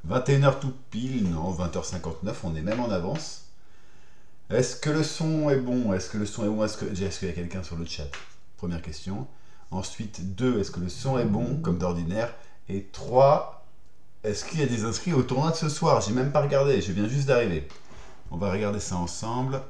21h tout pile, non, 20h59, on est même en avance. Est-ce que le son est bon? Est-ce que le son est bon? Est-ce qu'il y a quelqu'un sur le chat? Première question. Ensuite, 2, est-ce que le son est bon, comme d'ordinaire? Et 3, est-ce qu'il y a des inscrits au tournoi de ce soir? J'ai même pas regardé, je viens juste d'arriver. On va regarder ça ensemble.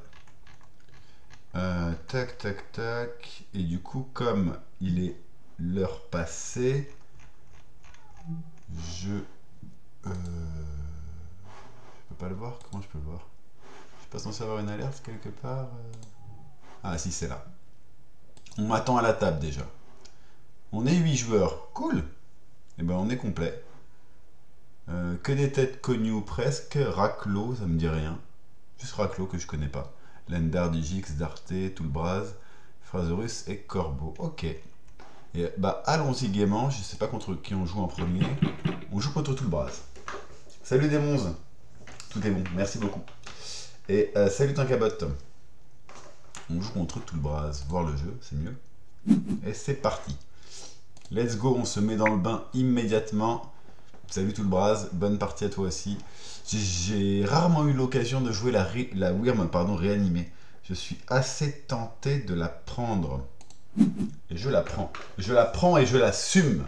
Tac, tac, tac. Et du coup, comme il est l'heure passée, je... je peux pas le voir? Comment je peux le voir? Je suis pas censé avoir une alerte quelque part? Ah si, c'est là. On m'attend à la table déjà. On est 8 joueurs. Cool. Et ben on est complet. Que des têtes connues ou presque. Raclo, ça me dit rien. Juste Raclo que je connais pas. Lendar, Digix, Darte, Toulbraz, Fraserus et Corbeau. Ok. Et bah allons-y gaiement. Je sais pas contre qui on joue en premier. On joue contre Toulbraz. Salut Démonze. Tout est bon. Merci beaucoup. Et salut Tinkabot. On joue contre Toulbraz. Voir le jeu, c'est mieux. Et c'est parti. Let's go, on se met dans le bain immédiatement. Salut Toulbraz, bonne partie à toi aussi. J'ai rarement eu l'occasion de jouer la Wyrm réanimée. Je suis assez tenté de la prendre. Et je la prends. Je la prends et je l'assume.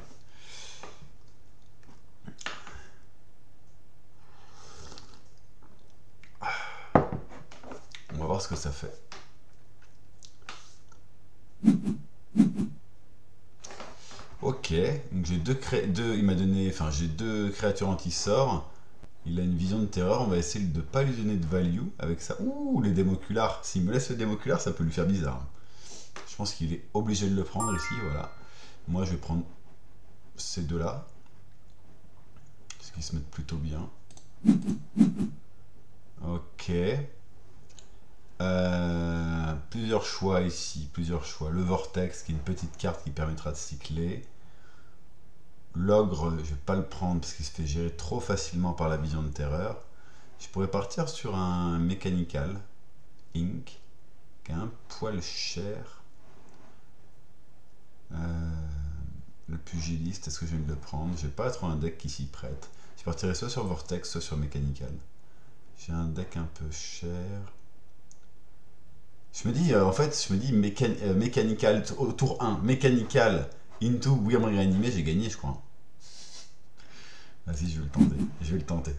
On va voir ce que ça fait. Ok, donc j'ai il m'a donné, enfin j'ai deux créatures anti-sort. Il a une vision de terreur, on va essayer de ne pas lui donner de value avec ça. Ouh, les démoculars. S'il me laisse le démocular, ça peut lui faire bizarre. Je pense qu'il est obligé de le prendre ici, voilà. Moi, je vais prendre ces deux-là. Parce qu'ils se mettent plutôt bien. Ok. Plusieurs choix ici, plusieurs choix. Le Vortex, qui est une petite carte qui permettra de cycler. L'ogre, je vais pas le prendre parce qu'il se fait gérer trop facilement par la vision de terreur. Je pourrais partir sur un Mechanical Inc. qui est un poil cher. Le pugiliste, est-ce que je vais le prendre? J'ai pas trop un deck qui s'y prête. Je partirais soit sur Vortex, soit sur Mechanical. J'ai un deck un peu cher. Je me dis, en fait, je me dis Mechanical au tour 1, Mechanical into Wyrm réanimé, j'ai gagné, je crois. Vas-y, je vais le tenter. Je vais le tenter.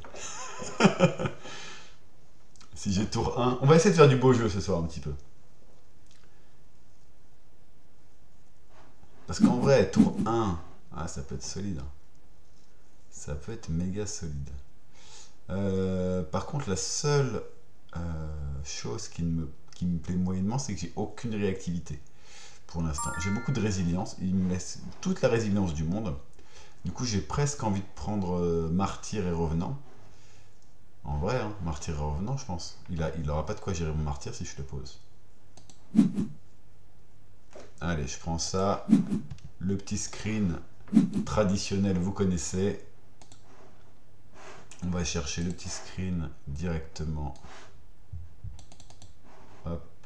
Si j'ai tour 1, on va essayer de faire du beau jeu ce soir un petit peu. Parce qu'en vrai, tour 1, ah, ça peut être solide. Ça peut être méga solide. Par contre, la seule chose qui me plaît moyennement, c'est que j'ai aucune réactivité pour l'instant. J'ai beaucoup de résilience. Il me laisse toute la résilience du monde. Du coup, j'ai presque envie de prendre Martyr et Revenant. En vrai, hein, Martyr et Revenant, je pense. Il aura pas de quoi gérer mon Martyr si je le pose. Allez, je prends ça. Le petit screen traditionnel, vous connaissez. On va chercher le petit screen directement. Hop.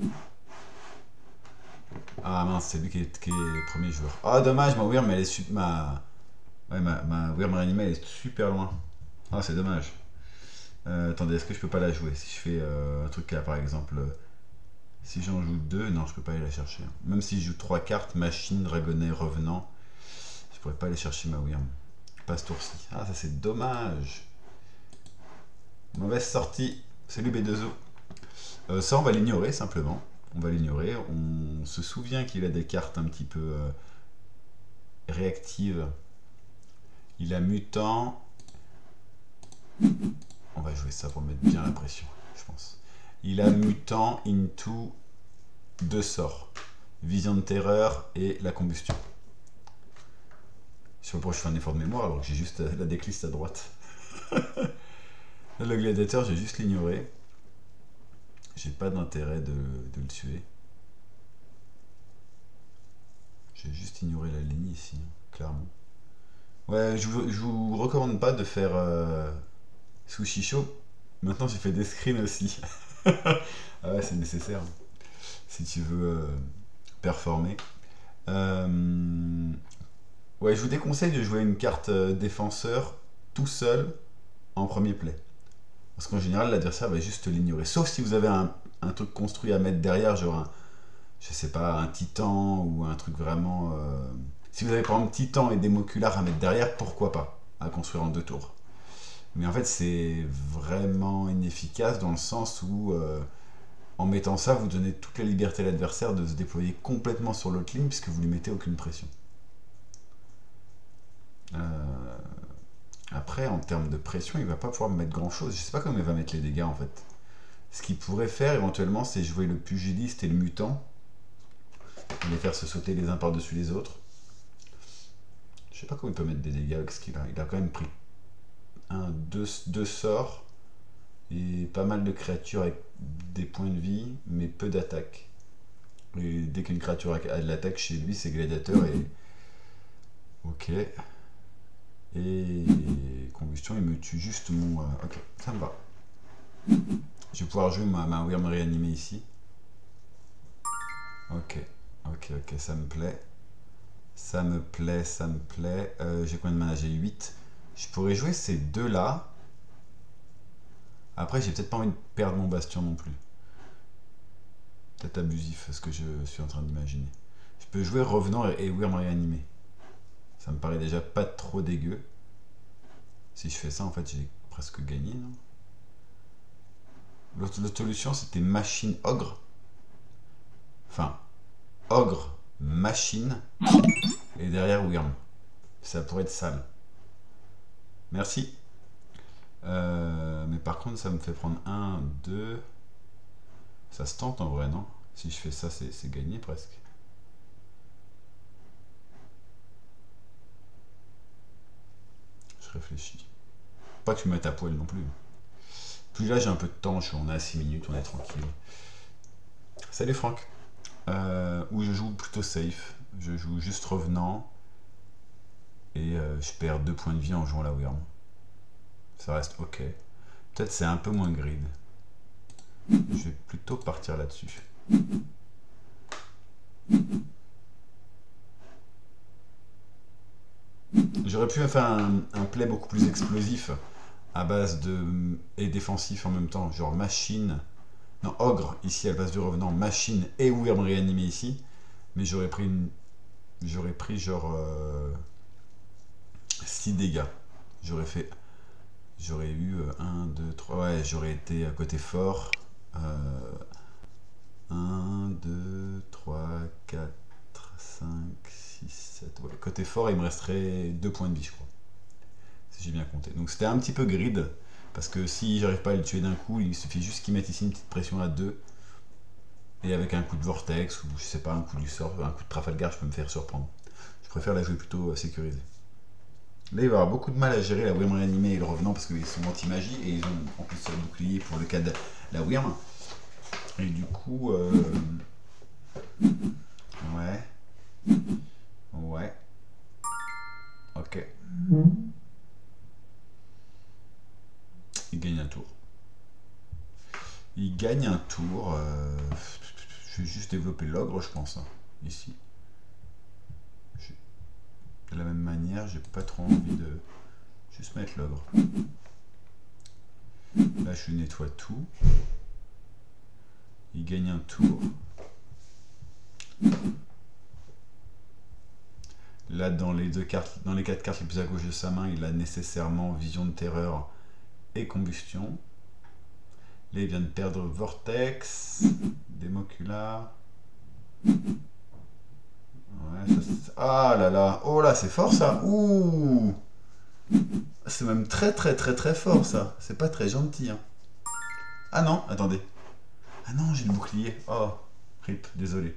Ah mince, c'est lui qui est premier joueur. Ah dommage, ma Wyrm, elle est ma Wyrm réanimée, elle est super loin. Ah c'est dommage. Attendez, est-ce que je peux pas la jouer? Si je fais un truc là, par exemple, si j'en joue deux, non, je peux pas aller la chercher. Même si je joue trois cartes, machine, dragonnet, revenant, je pourrais pas aller chercher ma Wyrm. Pas ce tour-ci. Ah, ça c'est dommage. Mauvaise sortie. Salut B2O. Ça, on va l'ignorer simplement. On va l'ignorer. On se souvient qu'il a des cartes un petit peu réactives. Il a mutant. On va jouer ça pour mettre bien la pression, je pense. Il a mutant into deux sorts. Vision de terreur et la combustion. Je sais pas pourquoi je fais un effort de mémoire alors que j'ai juste la decklist à droite. Le gladiateur, je vais juste l'ignorer. J'ai pas d'intérêt de le tuer. J'ai juste ignoré la ligne ici, clairement. Ouais, je vous recommande pas de faire sushi chaud. Maintenant, j'ai fait des screens aussi. Ah ouais, c'est nécessaire si tu veux performer. Ouais, je vous déconseille de jouer une carte défenseur tout seul en premier play. Parce qu'en général, l'adversaire va juste l'ignorer. Sauf si vous avez un truc construit à mettre derrière, genre je sais pas, un titan ou un truc vraiment... Si vous avez par exemple titan et des moculars à mettre derrière, pourquoi pas, à construire en 2 tours. Mais en fait, c'est vraiment inefficace dans le sens où, en mettant ça, vous donnez toute la liberté à l'adversaire de se déployer complètement sur l'autre ligne puisque vous lui mettez aucune pression. Après, en termes de pression, il va pas pouvoir me mettre grand chose. Je sais pas comment il va mettre les dégâts en fait. Ce qu'il pourrait faire éventuellement, c'est jouer le pugiliste et le mutant. Et les faire se sauter les uns par-dessus les autres. Je sais pas comment il peut mettre des dégâts avec ce qu'il a. Il a quand même pris deux sorts et pas mal de créatures avec des points de vie, mais peu d'attaque. Et dès qu'une créature a de l'attaque chez lui, c'est gladiateur et... Ok. Et combustion, il me tue juste mon... Ok, ça me va. Je vais pouvoir jouer ma Wyrm réanimée ici. Ok, ok, ça me plaît. Ça me plaît, ça me plaît. J'ai combien de mana? J'ai 8. Je pourrais jouer ces deux-là. Après, j'ai peut-être pas envie de perdre mon bastion non plus. Peut-être abusif, ce que je suis en train d'imaginer. Je peux jouer Revenant et Wyrm réanimé. Ça me paraît déjà pas trop dégueu. Si je fais ça, en fait, j'ai presque gagné, non? L'autre solution, c'était Machine Ogre. Enfin, Ogre, Machine, et derrière Wyrm. Ça pourrait être sale. Merci. Mais par contre, ça me fait prendre 1, 2... Ça se tente en vrai, non? Si je fais ça, c'est gagné presque. Je réfléchis. Pas que tu me mettes à poil non plus. Puis là, j'ai un peu de temps, on est à 6 minutes, on est tranquille. Salut Franck. Où je joue plutôt safe. Je joue juste Revenant. Et je perds 2 points de vie en jouant la Wyrm. Ça reste ok. Peut-être c'est un peu moins grid. Je vais plutôt partir là-dessus. J'aurais pu faire un play beaucoup plus explosif à base de... et défensif en même temps, genre machine... Non, ogre ici à base de revenant, machine et Wyrm réanimé ici. Mais j'aurais pris genre 6 dégâts. J'aurais eu 1, 2, 3... Ouais, j'aurais été à côté fort. 1, 2, 3, 4, 5, 6, 7... Ouais, côté fort, il me resterait 2 points de vie, je crois. Si j'ai bien compté. Donc c'était un petit peu grid. Parce que si j'arrive pas à le tuer d'un coup, il suffit juste qu'il mette ici une petite pression à 2. Et avec un coup de vortex, ou je sais pas, un coup du sort, un coup de Trafalgar, je peux me faire surprendre. Je préfère la jouer plutôt sécurisée. Là, il va avoir beaucoup de mal à gérer la Wyrm réanimée et le revenant parce qu'ils sont anti-magie et ils ont en plus le bouclier pour le cas de la Wyrm. Et du coup, ouais. Ouais. Ok. Il gagne un tour. Il gagne un tour. Je vais juste développer l'ogre, je pense, hein, ici. De la même manière, j'ai pas trop envie de juste mettre l'ogre. Là, je nettoie tout. Il gagne un tour. Là, dans les 4 cartes les plus à gauche de sa main, il a nécessairement Vision de Terreur et Combustion. Là, il vient de perdre Vortex, Démocular. Ouais, ça, ah là là, oh là, c'est fort ça. Ouh, c'est même très très très très fort ça. C'est pas très gentil. Hein. Ah non, attendez. Ah non, j'ai le bouclier. Oh, rip, désolé.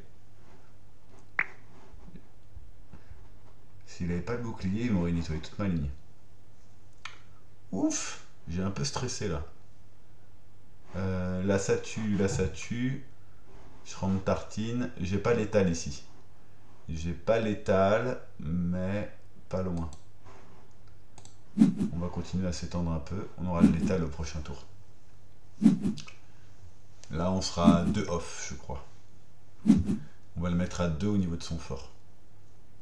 S'il avait pas le bouclier, il m'aurait nettoyé toute ma ligne. Ouf, j'ai un peu stressé là. Là ça tue, là ça tue. Je rends tartine. J'ai pas l'étal ici. J'ai pas l'étal, mais pas loin. On va continuer à s'étendre un peu. On aura l'étal au prochain tour. Là, on sera à 2 off, je crois. On va le mettre à 2 au niveau de son fort.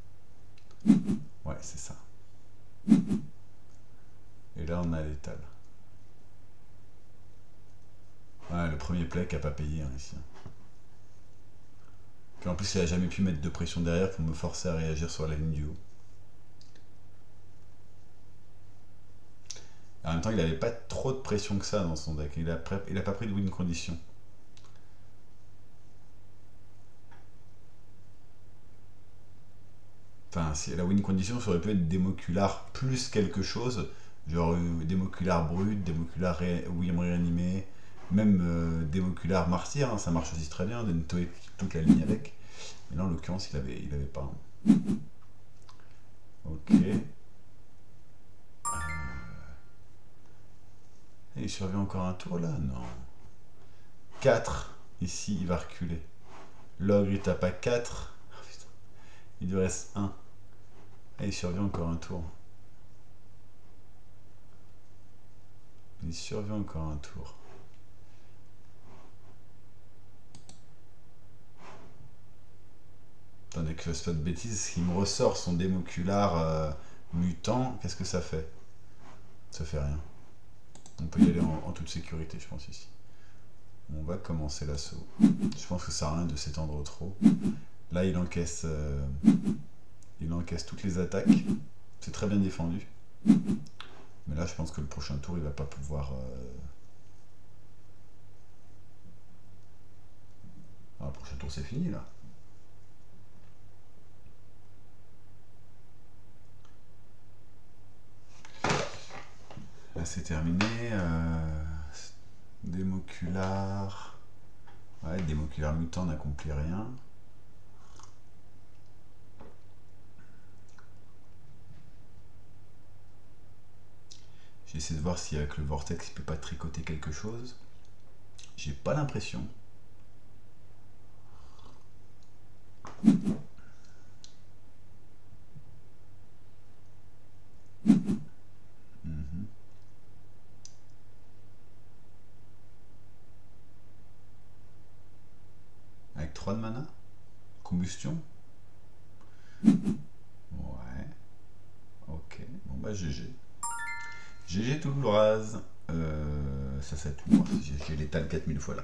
Ouais, c'est ça. Et là, on a l'étal. Ouais, le premier play qui a pas payé hein, ici. Puis en plus, il a jamais pu mettre de pression derrière pour me forcer à réagir sur la ligne du haut. En même temps, il avait pas trop de pression que ça dans son deck. Il a pas pris de win condition. Enfin, si la win condition, ça aurait pu être Démocular plus quelque chose. Genre Démocular brut, Démocular William réanimé, même Démocular martyr, hein, ça marche aussi très bien, de nettoyer toute la ligne avec. Mais là, en l'occurrence, il avait pas. Hein. Ok. Et il survit encore un tour là? Non. 4. Ici, il va reculer. L'ogre, il tape à 4. Oh, putain. Il lui reste 1. Et il survit encore un tour. Il survit encore un tour. Attendez que je fasse pas de bêtises. S'il me ressort son démocular mutant, qu'est-ce que ça fait? Ça fait rien. On peut y aller en toute sécurité, je pense, ici. On va commencer l'assaut. Je pense que ça sert à rien de s'étendre trop. Là, il encaisse toutes les attaques. C'est très bien défendu. Mais là, je pense que le prochain tour, il va pas pouvoir... Ah, le prochain tour, c'est fini, là. Là, c'est terminé. Démocular... Ouais, Démocular mutant n'accomplit rien. J'essaie de voir si avec le vortex il peut pas tricoter quelque chose. J'ai pas l'impression. Avec 3 de mana. Combustion. Ouais. Ok. Bon bah GG. GG tout le rase. Ça c'est tout. J'ai l'étal 4000 fois là.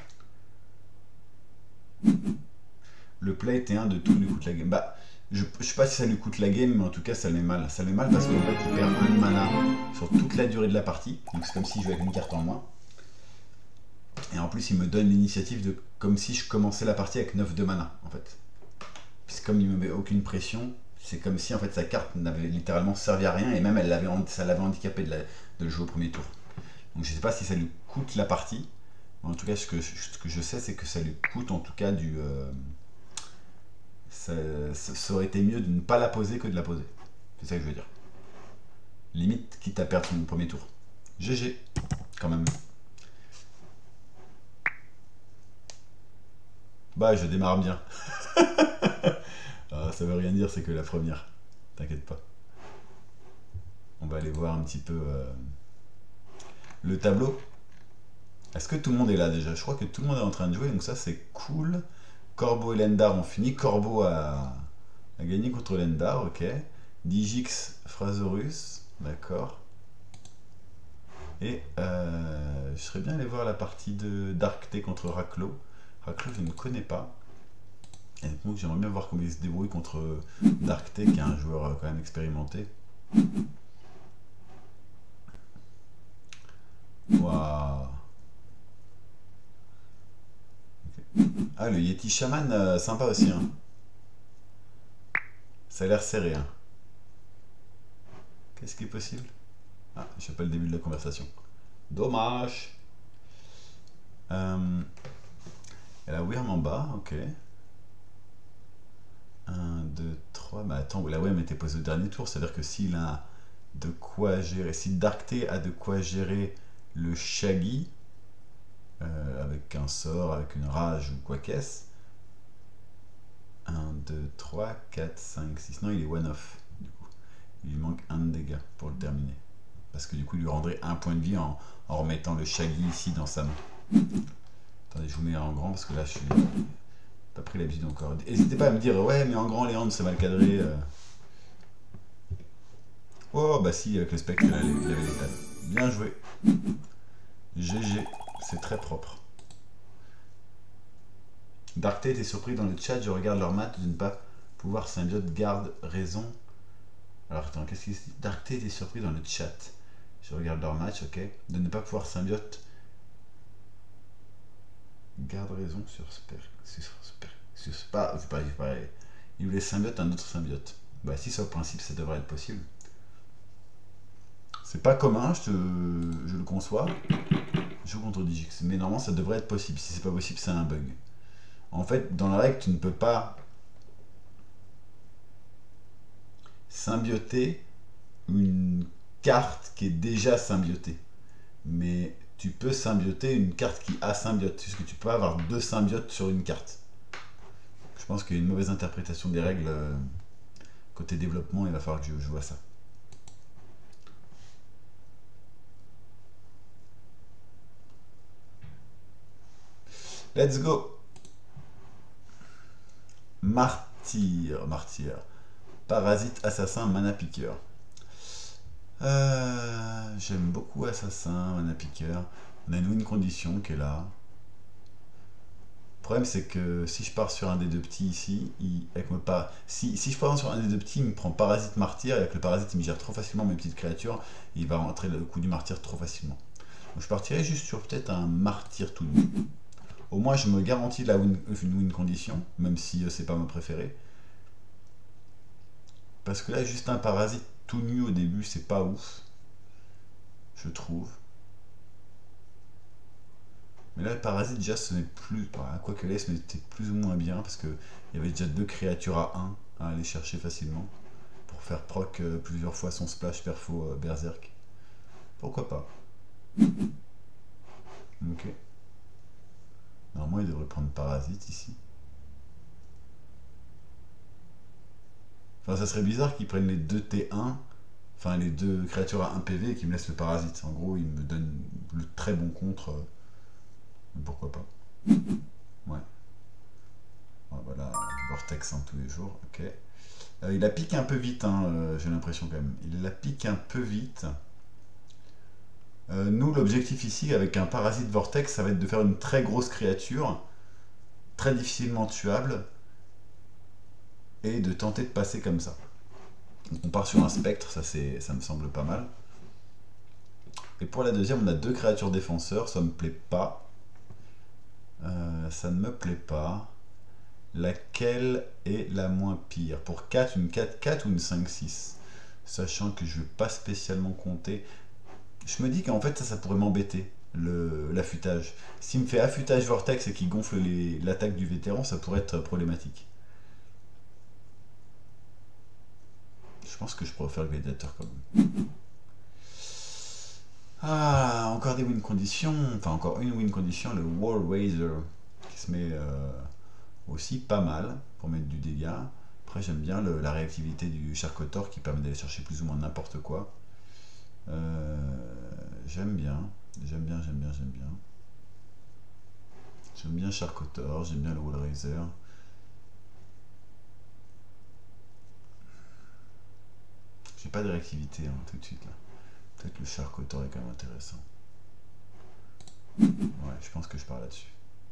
Le play était un de tout lui coûte la game. Bah, je sais pas si ça lui coûte la game, mais en tout cas ça le met mal. Ça le met mal parce qu'en fait il perd 1 de mana sur toute la durée de la partie. Donc c'est comme s'il jouait avec une carte en moins. Et en plus il me donne l'initiative de comme si je commençais la partie avec 9 de mana en fait. Puis comme il me met aucune pression, c'est comme si en fait sa carte n'avait littéralement servi à rien et même ça l'avait handicapé de le jouer au premier tour. Donc je sais pas si ça lui coûte la partie. En tout cas ce que je sais c'est que ça lui coûte en tout cas du... ça aurait été mieux de ne pas la poser que de la poser. C'est ça que je veux dire. Limite quitte à perdre son premier tour. GG quand même. Bah je démarre bien. Ah, ça veut rien dire, c'est que la première. T'inquiète pas. On va aller voir un petit peu le tableau. Est-ce que tout le monde est là déjà? Je crois que tout le monde est en train de jouer, donc ça c'est cool. Corbeau et Lendar ont fini. Corbeau a gagné contre Lendar, ok. Digix, Frasorus, d'accord. Et je serais bien allé voir la partie de Dark-T contre Raklo. Raklo, je ne connais pas. Et donc j'aimerais bien voir comment il se débrouille contre Dark-T, qui est un joueur quand même expérimenté. Waouh. Okay. Ah, le Yeti Shaman, sympa aussi. Hein. Ça a l'air serré. Hein. Qu'est-ce qui est possible? Ah, je sais pas le début de la conversation. Dommage. Elle a Wyrm en bas, ok. 1, 2, 3. Mais attends, la Wyrm était posée au dernier tour. C'est-à-dire que s'il a de quoi gérer. Si Dark-T a de quoi gérer le Shaggy, avec un sort, avec une rage ou quoi qu'est-ce. 1, 2, 3, 4, 5, 6. Non, il est one-off. Du coup, il lui manque 1 de dégâts pour le terminer. Parce que du coup, il lui rendrait 1 point de vie en remettant le Shaggy ici dans sa main. Attendez, je vous mets en grand parce que là, je suis pas pris l'habitude encore. N'hésitez pas à me dire, ouais, mais en grand, Léandre, c'est mal cadré. Oh, bah si, avec le spectre, il avait l'étal. Bien joué. GG. C'est très propre. Darkté était surpris dans le chat, je regarde leur maths de ne pas pouvoir symbiote, garde raison. Alors attends, qu'est-ce qu'il dit? Darkté était surpris dans le chat. Je regarde leur match, ok. De ne pas pouvoir symbiote. Garde raison sur Sper. Sur Spa. C'est pas pareil. Il voulait symbiote un autre symbiote. Bah si sur le principe ça devrait être possible. C'est pas commun, je le conçois. Je contre Digix. Mais normalement ça devrait être possible. Si c'est pas possible, c'est un bug. En fait, dans la règle, tu ne peux pas symbioter une carte qui est déjà symbiotée. Mais tu peux symbioter une carte qui a symbiote. Puisque tu peux avoir deux symbiotes sur une carte. Je pense qu'il y a une mauvaise interprétation des règles. Côté développement, il va falloir que je vois ça. Let's go. Martyr. Parasite, assassin, mana piqueur. J'aime beaucoup assassin, mana piqueur. On a une win condition qui est là. Le problème c'est que si je pars sur un des deux petits ici, si je pars sur un des deux petits, il me prend parasite martyr, et avec le parasite il me gère trop facilement mes petites créatures, et il va rentrer le coup du martyr trop facilement. Donc je partirai juste sur peut-être un martyr tout nu. Au moins je me garantis une win condition, même si c'est pas ma préférée. Parce que là juste un parasite tout nu au début c'est pas ouf, je trouve. Mais là, le parasite, déjà, ce n'est plus. Quoi que l'est, ce n'était plus ou moins bien parce qu'il y avait déjà deux créatures à 1 à aller chercher facilement pour faire proc plusieurs fois son splash perfo berserk. Pourquoi pas? Ok. Normalement, il devrait prendre parasite ici. Enfin, ça serait bizarre qu'il prenne les deux T1, enfin les deux créatures à 1 PV et qu'il me laisse le parasite. En gros, il me donne le très bon contre. Mais pourquoi pas? Ouais. Voilà, Vortex tous les jours, ok. Il la pique un peu vite, hein, j'ai l'impression quand même. Il la pique un peu vite. Nous, l'objectif ici, avec un parasite Vortex, ça va être de faire une très grosse créature, très difficilement tuable, et de tenter de passer comme ça. Donc on part sur un spectre, ça me semble pas mal. Et pour la deuxième, on a deux créatures défenseurs, ça me plaît pas. Ça ne me plaît pas. Laquelle est la moins pire? Pour 4, une 4-4 ou une 5-6? Sachant que je ne vais pas spécialement compter. Je me dis qu'en fait ça pourrait m'embêter, l'affûtage. S'il me fait affûtage vortex et qu'il gonfle l'attaque du vétéran, ça pourrait être problématique. Je pense que je pourrais faire le gladiateur quand même. Ah, encore des win conditions. Enfin, encore une win condition, le War Razor, qui se met aussi pas mal pour mettre du dégât. Après, j'aime bien la réactivité du Charcotor qui permet d'aller chercher plus ou moins n'importe quoi. J'aime bien. J'aime bien Charcotor, j'aime bien le Wall Razor. J'ai pas de réactivité hein, tout de suite là. Peut-être le Charcotor est quand même intéressant. Ouais, je pense que je pars là-dessus.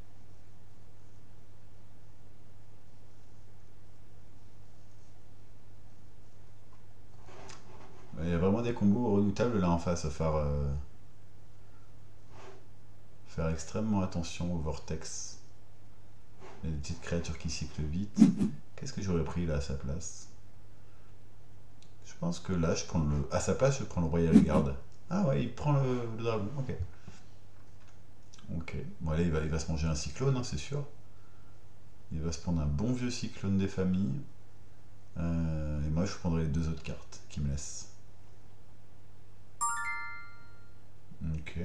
Il y a vraiment des combos redoutables là en face à faire extrêmement attention au vortex. Il y a des petites créatures qui cyclent vite. Qu'est-ce que j'aurais pris là à sa place? Je pense que là, à sa place, je prends le Royal Guard. Ah ouais, il prend le dragon, ok. Ok, bon là il va se manger un cyclone, hein, c'est sûr. Il va se prendre un bon vieux cyclone des familles. Et moi je prendrai les deux autres cartes qui me laissent. Ok.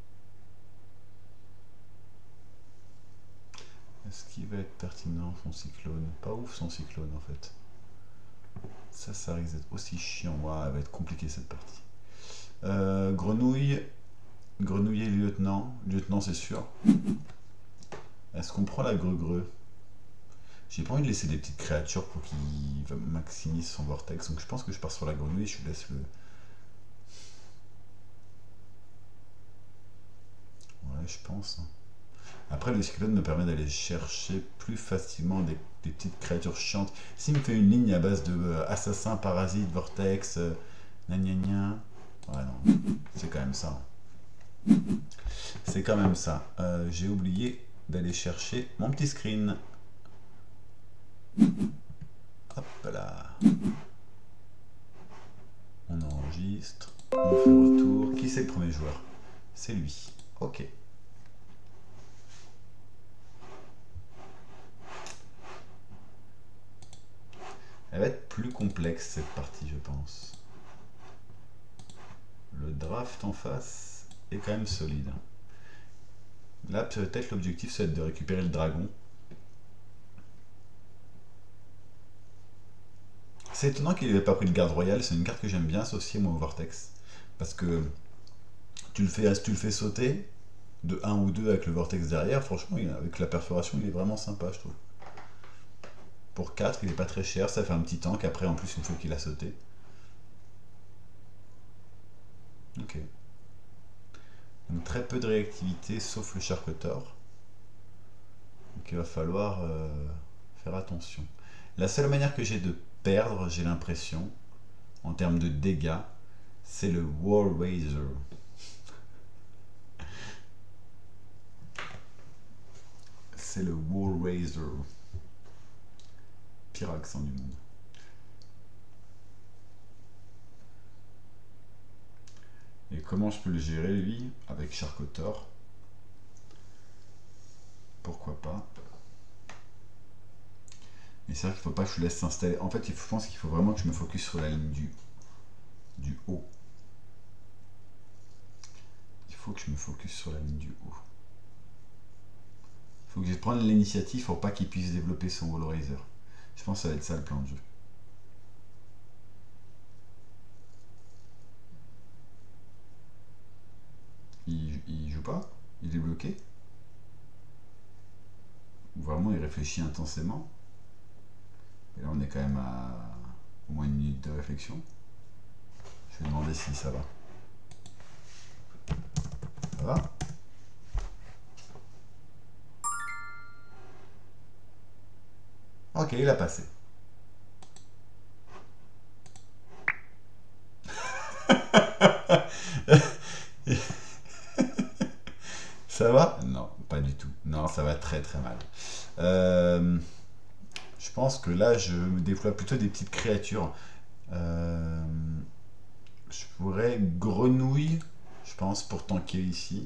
Est-ce qu'il va être pertinent son cyclone? Pas ouf son cyclone en fait. Ça risque d'être aussi chiant. Ouah, elle va être compliquée cette partie. Grenouille et lieutenant. Lieutenant c'est sûr. Est-ce qu'on prend la greu-greu? J'ai pas envie de laisser des petites créatures pour qu'il maximise son vortex. Donc je pense que je pars sur la grenouille et je lui laisse le... Ouais, je pense. Après, le cyclone me permet d'aller chercher plus facilement des petites créatures chiantes. S'il me fait une ligne à base de assassins, parasites, vortex, gna gna gna. Ouais, non, c'est quand même ça. C'est quand même ça. J'ai oublié d'aller chercher mon petit screen. Hop là. On enregistre. On fait retour. Qui c'est le premier joueur? C'est lui. Ok. Elle va être plus complexe cette partie, je pense. Le draft en face est quand même solide. Là, peut-être l'objectif, c'est de récupérer le dragon. C'est étonnant qu'il n'ait pas pris de garde royale. C'est une carte que j'aime bien associer moi au vortex. Parce que si tu le fais sauter de 1 ou 2 avec le vortex derrière, franchement, avec la perforation, il est vraiment sympa, je trouve. Pour 4, il n'est pas très cher, ça fait un petit tank après en plus une fois qu'il a sauté. Ok. Donc très peu de réactivité sauf le Charcotor. Donc il va falloir faire attention. La seule manière que j'ai de perdre, j'ai l'impression, en termes de dégâts, c'est le War Razor. C'est le War Razor. Pire accent du monde. Et comment je peux le gérer, lui? Avec Charcotor. Pourquoi pas. Mais c'est vrai qu'il ne faut pas que je le laisse s'installer. En fait, je pense qu'il faut vraiment que je me focus sur la ligne du haut. Il faut que je me focus sur la ligne du haut. Il faut que je prenne l'initiative pour pas qu'il puisse développer son Wallraiser. Je pense que ça va être ça le plan de jeu. Il joue pas? Il est bloqué? Ou vraiment il réfléchit intensément? Et là on est quand même à au moins une minute de réflexion. Je vais demander si ça va. Ça va? Ok, il a passé. Ça va? Non, pas du tout. Non, ça va très très mal. Je pense que là, je me déploie plutôt des petites créatures. Euh, je pourrais grenouille, je pense, pour tanker ici.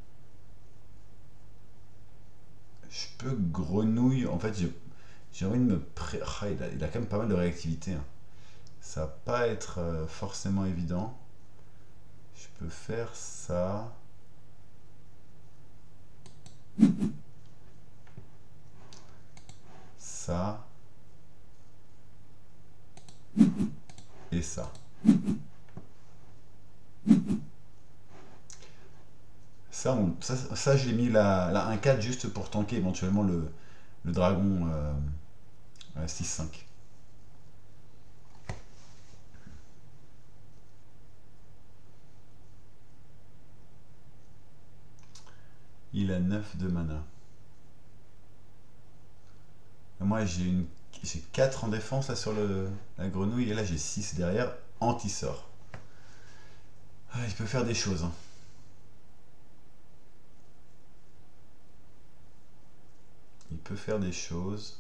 Je peux grenouille. En fait, j'ai envie de me ah, il a quand même pas mal de réactivité, hein. Ça va pas être forcément évident. Je peux faire ça. Ça. Et ça. Ça je l'ai mis la 1-4 juste pour tanker éventuellement le dragon 6-5. Il a 9 de mana. Moi j'ai 4 en défense là sur la grenouille et là j'ai 6 derrière, anti-sort. Ah, il peut faire des choses, hein. Il peut faire des choses.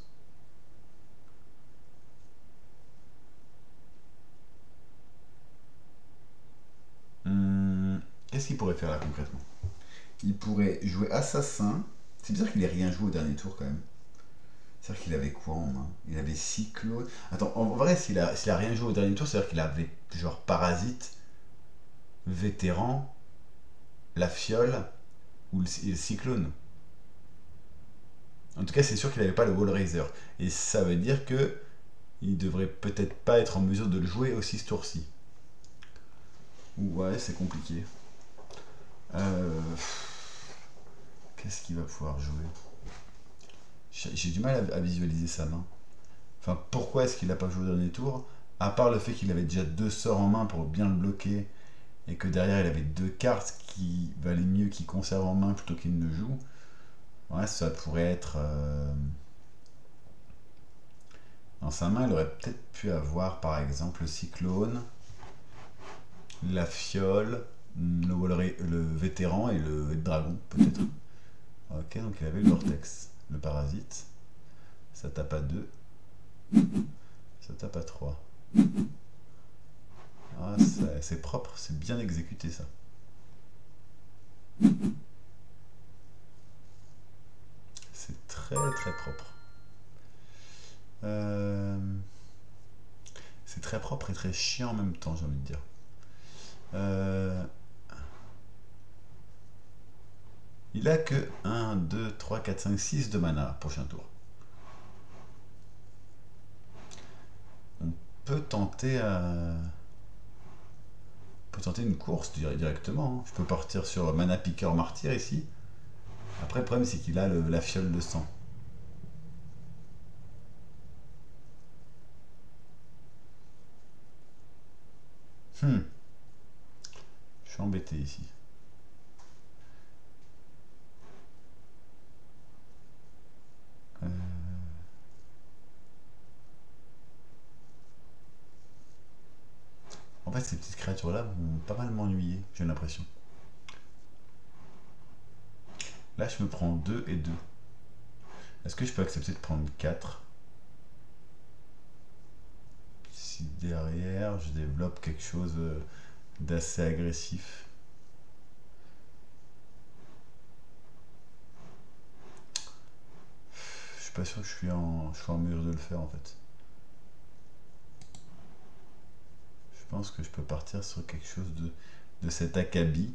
Qu'est-ce qu'il pourrait faire là concrètement? Il pourrait jouer assassin. C'est bizarre qu'il ait rien joué au dernier tour quand même. C'est-à-dire qu'il avait quoi en main? Il avait cyclone. Attends, en vrai, s'il a rien joué au dernier tour, c'est-à-dire qu'il avait genre parasite, vétéran, la fiole ou le cyclone. En tout cas, c'est sûr qu'il n'avait pas le Wallraiser. Et ça veut dire que il devrait peut-être pas être en mesure de le jouer aussi ce tour-ci. Ouais, c'est compliqué. Euh, Qu'est-ce qu'il va pouvoir jouer? J'ai du mal à visualiser sa main. Enfin, pourquoi est-ce qu'il n'a pas joué au dernier tour? À part le fait qu'il avait déjà 2 sorts en main pour bien le bloquer et que derrière il avait deux cartes qui valaient mieux qu'il conserve en main plutôt qu'il ne joue, ouais, ça pourrait être... Dans sa main, il aurait peut-être pu avoir par exemple le cyclone, la fiole, le vétéran et le dragon, peut-être. Ok, donc il avait le vortex, le parasite. Ça tape à 2, ça tape à 3. Ah, c'est propre, c'est bien exécuté ça. C'est très très propre. Euh, C'est très propre et très chiant en même temps, j'ai envie de dire. Euh, Il a que 1, 2, 3, 4, 5, 6 de mana, prochain tour. On peut tenter, une course directement, hein. Je peux partir sur Mana Picker Martyr ici. Après, le problème, c'est qu'il a la fiole de sang. Hmm, je suis embêté ici. Euh, En fait, ces petites créatures-là vont pas mal m'ennuyer, j'ai l'impression. Là, je me prends 2 et 2. Est-ce que je peux accepter de prendre 4 si derrière je développe quelque chose d'assez agressif? Je suis pas sûr que je suis en mesure de le faire en fait. Je pense que je peux partir sur quelque chose de cet acabit.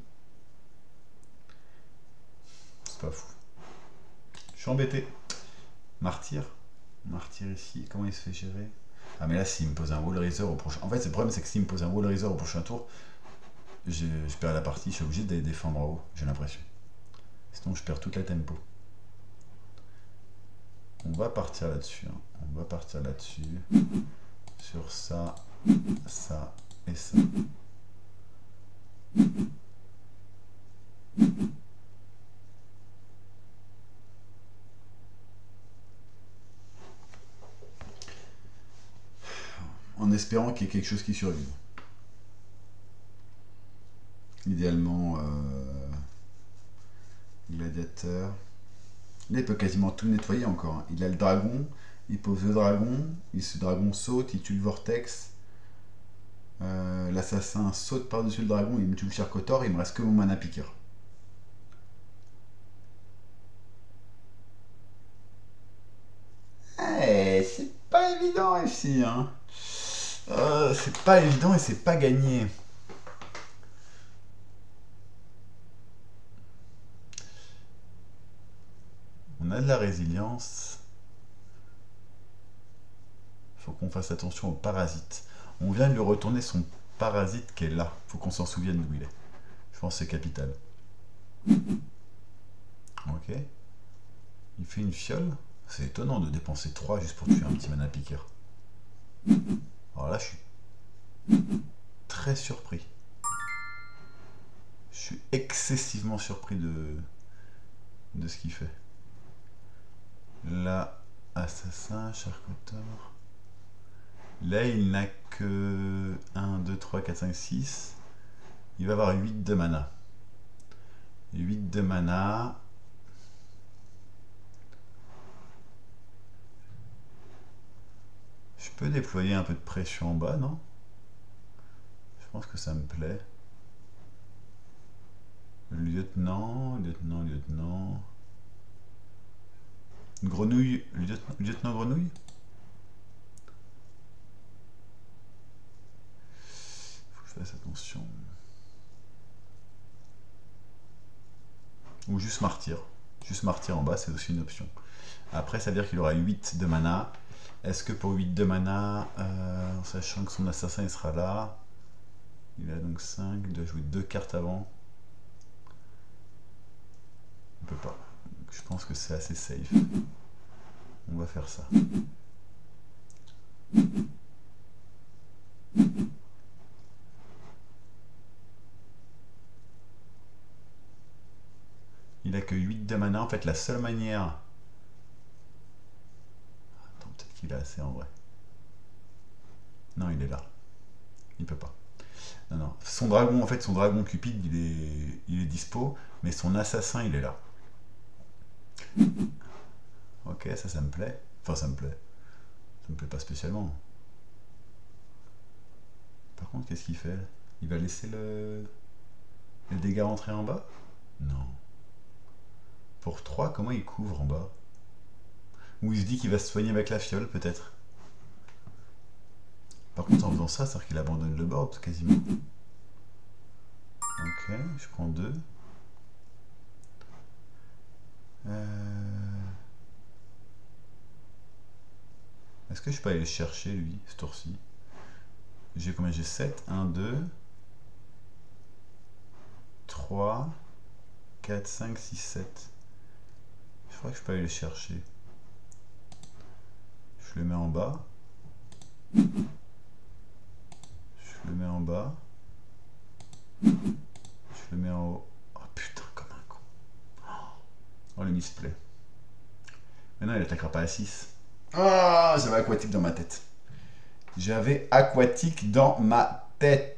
C'est pas fou. Je suis embêté. Martyr. Martyr ici. Comment il se fait gérer? Ah mais là s'il me pose un Wall Raiser au prochain... En fait le problème c'est que s'il me pose un Wall Raiser au prochain tour, je perds la partie, je suis obligé d'aller défendre en haut, j'ai l'impression. Sinon je perds toute la tempo. On va partir là-dessus. Hein. On va partir là-dessus. Sur ça, ça et ça. En espérant qu'il y ait quelque chose qui survive. Idéalement, gladiateur. Là, il peut quasiment tout nettoyer encore. Hein. Il a le dragon, il pose le dragon, ce dragon saute, il tue le vortex. L'assassin saute par-dessus le dragon, il me tue le Charcotor, il me reste que mon mana piqueur. C'est pas évident ici, hein. C'est pas évident et c'est pas gagné. On a de la résilience. Faut qu'on fasse attention aux parasites. On vient de lui retourner son parasite qui est là. Faut qu'on s'en souvienne d'où il est. Je pense que c'est capital. Ok. Il fait une fiole. C'est étonnant de dépenser 3 juste pour tuer un petit mana piqueur. Alors là, je suis très surpris. Je suis excessivement surpris de ce qu'il fait. Là, assassin, Charcotor. Là, il n'a que 1, 2, 3, 4, 5, 6. Il va avoir 8 de mana. 8 de mana. Je peux déployer un peu de pression en bas, non? Je pense que ça me plaît. Lieutenant, lieutenant, lieutenant. Grenouille, lieutenant grenouille? Faut que je fasse attention. Ou juste martyr. Juste martyr en bas, c'est aussi une option. Après, ça veut dire qu'il aura 8 de mana. Est-ce que pour 8 de mana, en sachant que son assassin il sera là, il a donc 5, il doit jouer 2 cartes avant. On peut pas. Je pense que c'est assez safe. On va faire ça. Il a que 8 de mana. En fait, la seule manière... Attends, peut-être qu'il a assez en vrai. Non, il est là. Il peut pas. Non, non. Son dragon, en fait, son dragon Cupide, il est dispo, mais son assassin, il est là. Ok, ça me plaît. Enfin, ça me plaît. Ça me plaît pas spécialement. Par contre, qu'est-ce qu'il fait? Il va laisser les dégâts rentrer en bas? Non. Pour 3, comment il couvre en bas? Ou il se dit qu'il va se soigner avec la fiole, peut-être. Par contre, en faisant ça, c'est-à-dire qu'il abandonne le board, quasiment. Ok, je prends 2. Est-ce que je peux aller le chercher, lui, ce tour-ci? J'ai combien? J'ai 7. 1, 2, 3, 4, 5, 6, 7. Je crois que je peux aller le chercher. Je le mets en bas. Je le mets en bas. Je le mets en haut. Oh putain, comme un con. Oh, le misplay. Mais non, il attaquera pas à 6. Ah, j'avais aquatique dans ma tête. J'avais aquatique dans ma tête.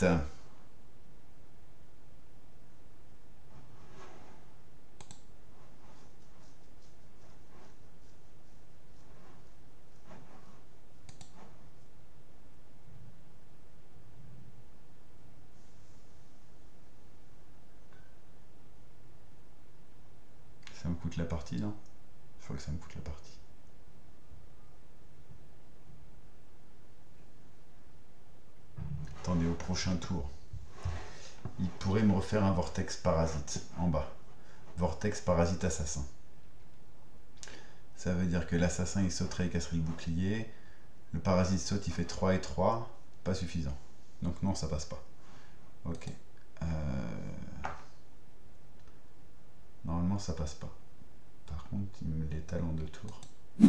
Ça me coûte la partie, non? Je crois que ça me coûte la partie. Attendez, au prochain tour, il pourrait me refaire un vortex parasite en bas. Vortex parasite assassin. Ça veut dire que l'assassin il sauterait et casserait le bouclier. Le parasite saute, il fait 3 et 3. Pas suffisant. Donc non, ça passe pas. Ok. Normalement, ça passe pas. Par contre, il me l'étale en 2 tours.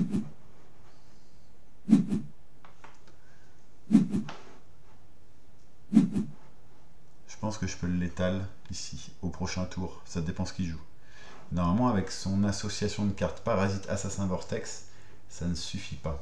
Je pense que je peux l'étaler ici, au prochain tour. Ça dépend ce qu'il joue. Normalement, avec son association de cartes Parasite, Assassin, Vortex, ça ne suffit pas.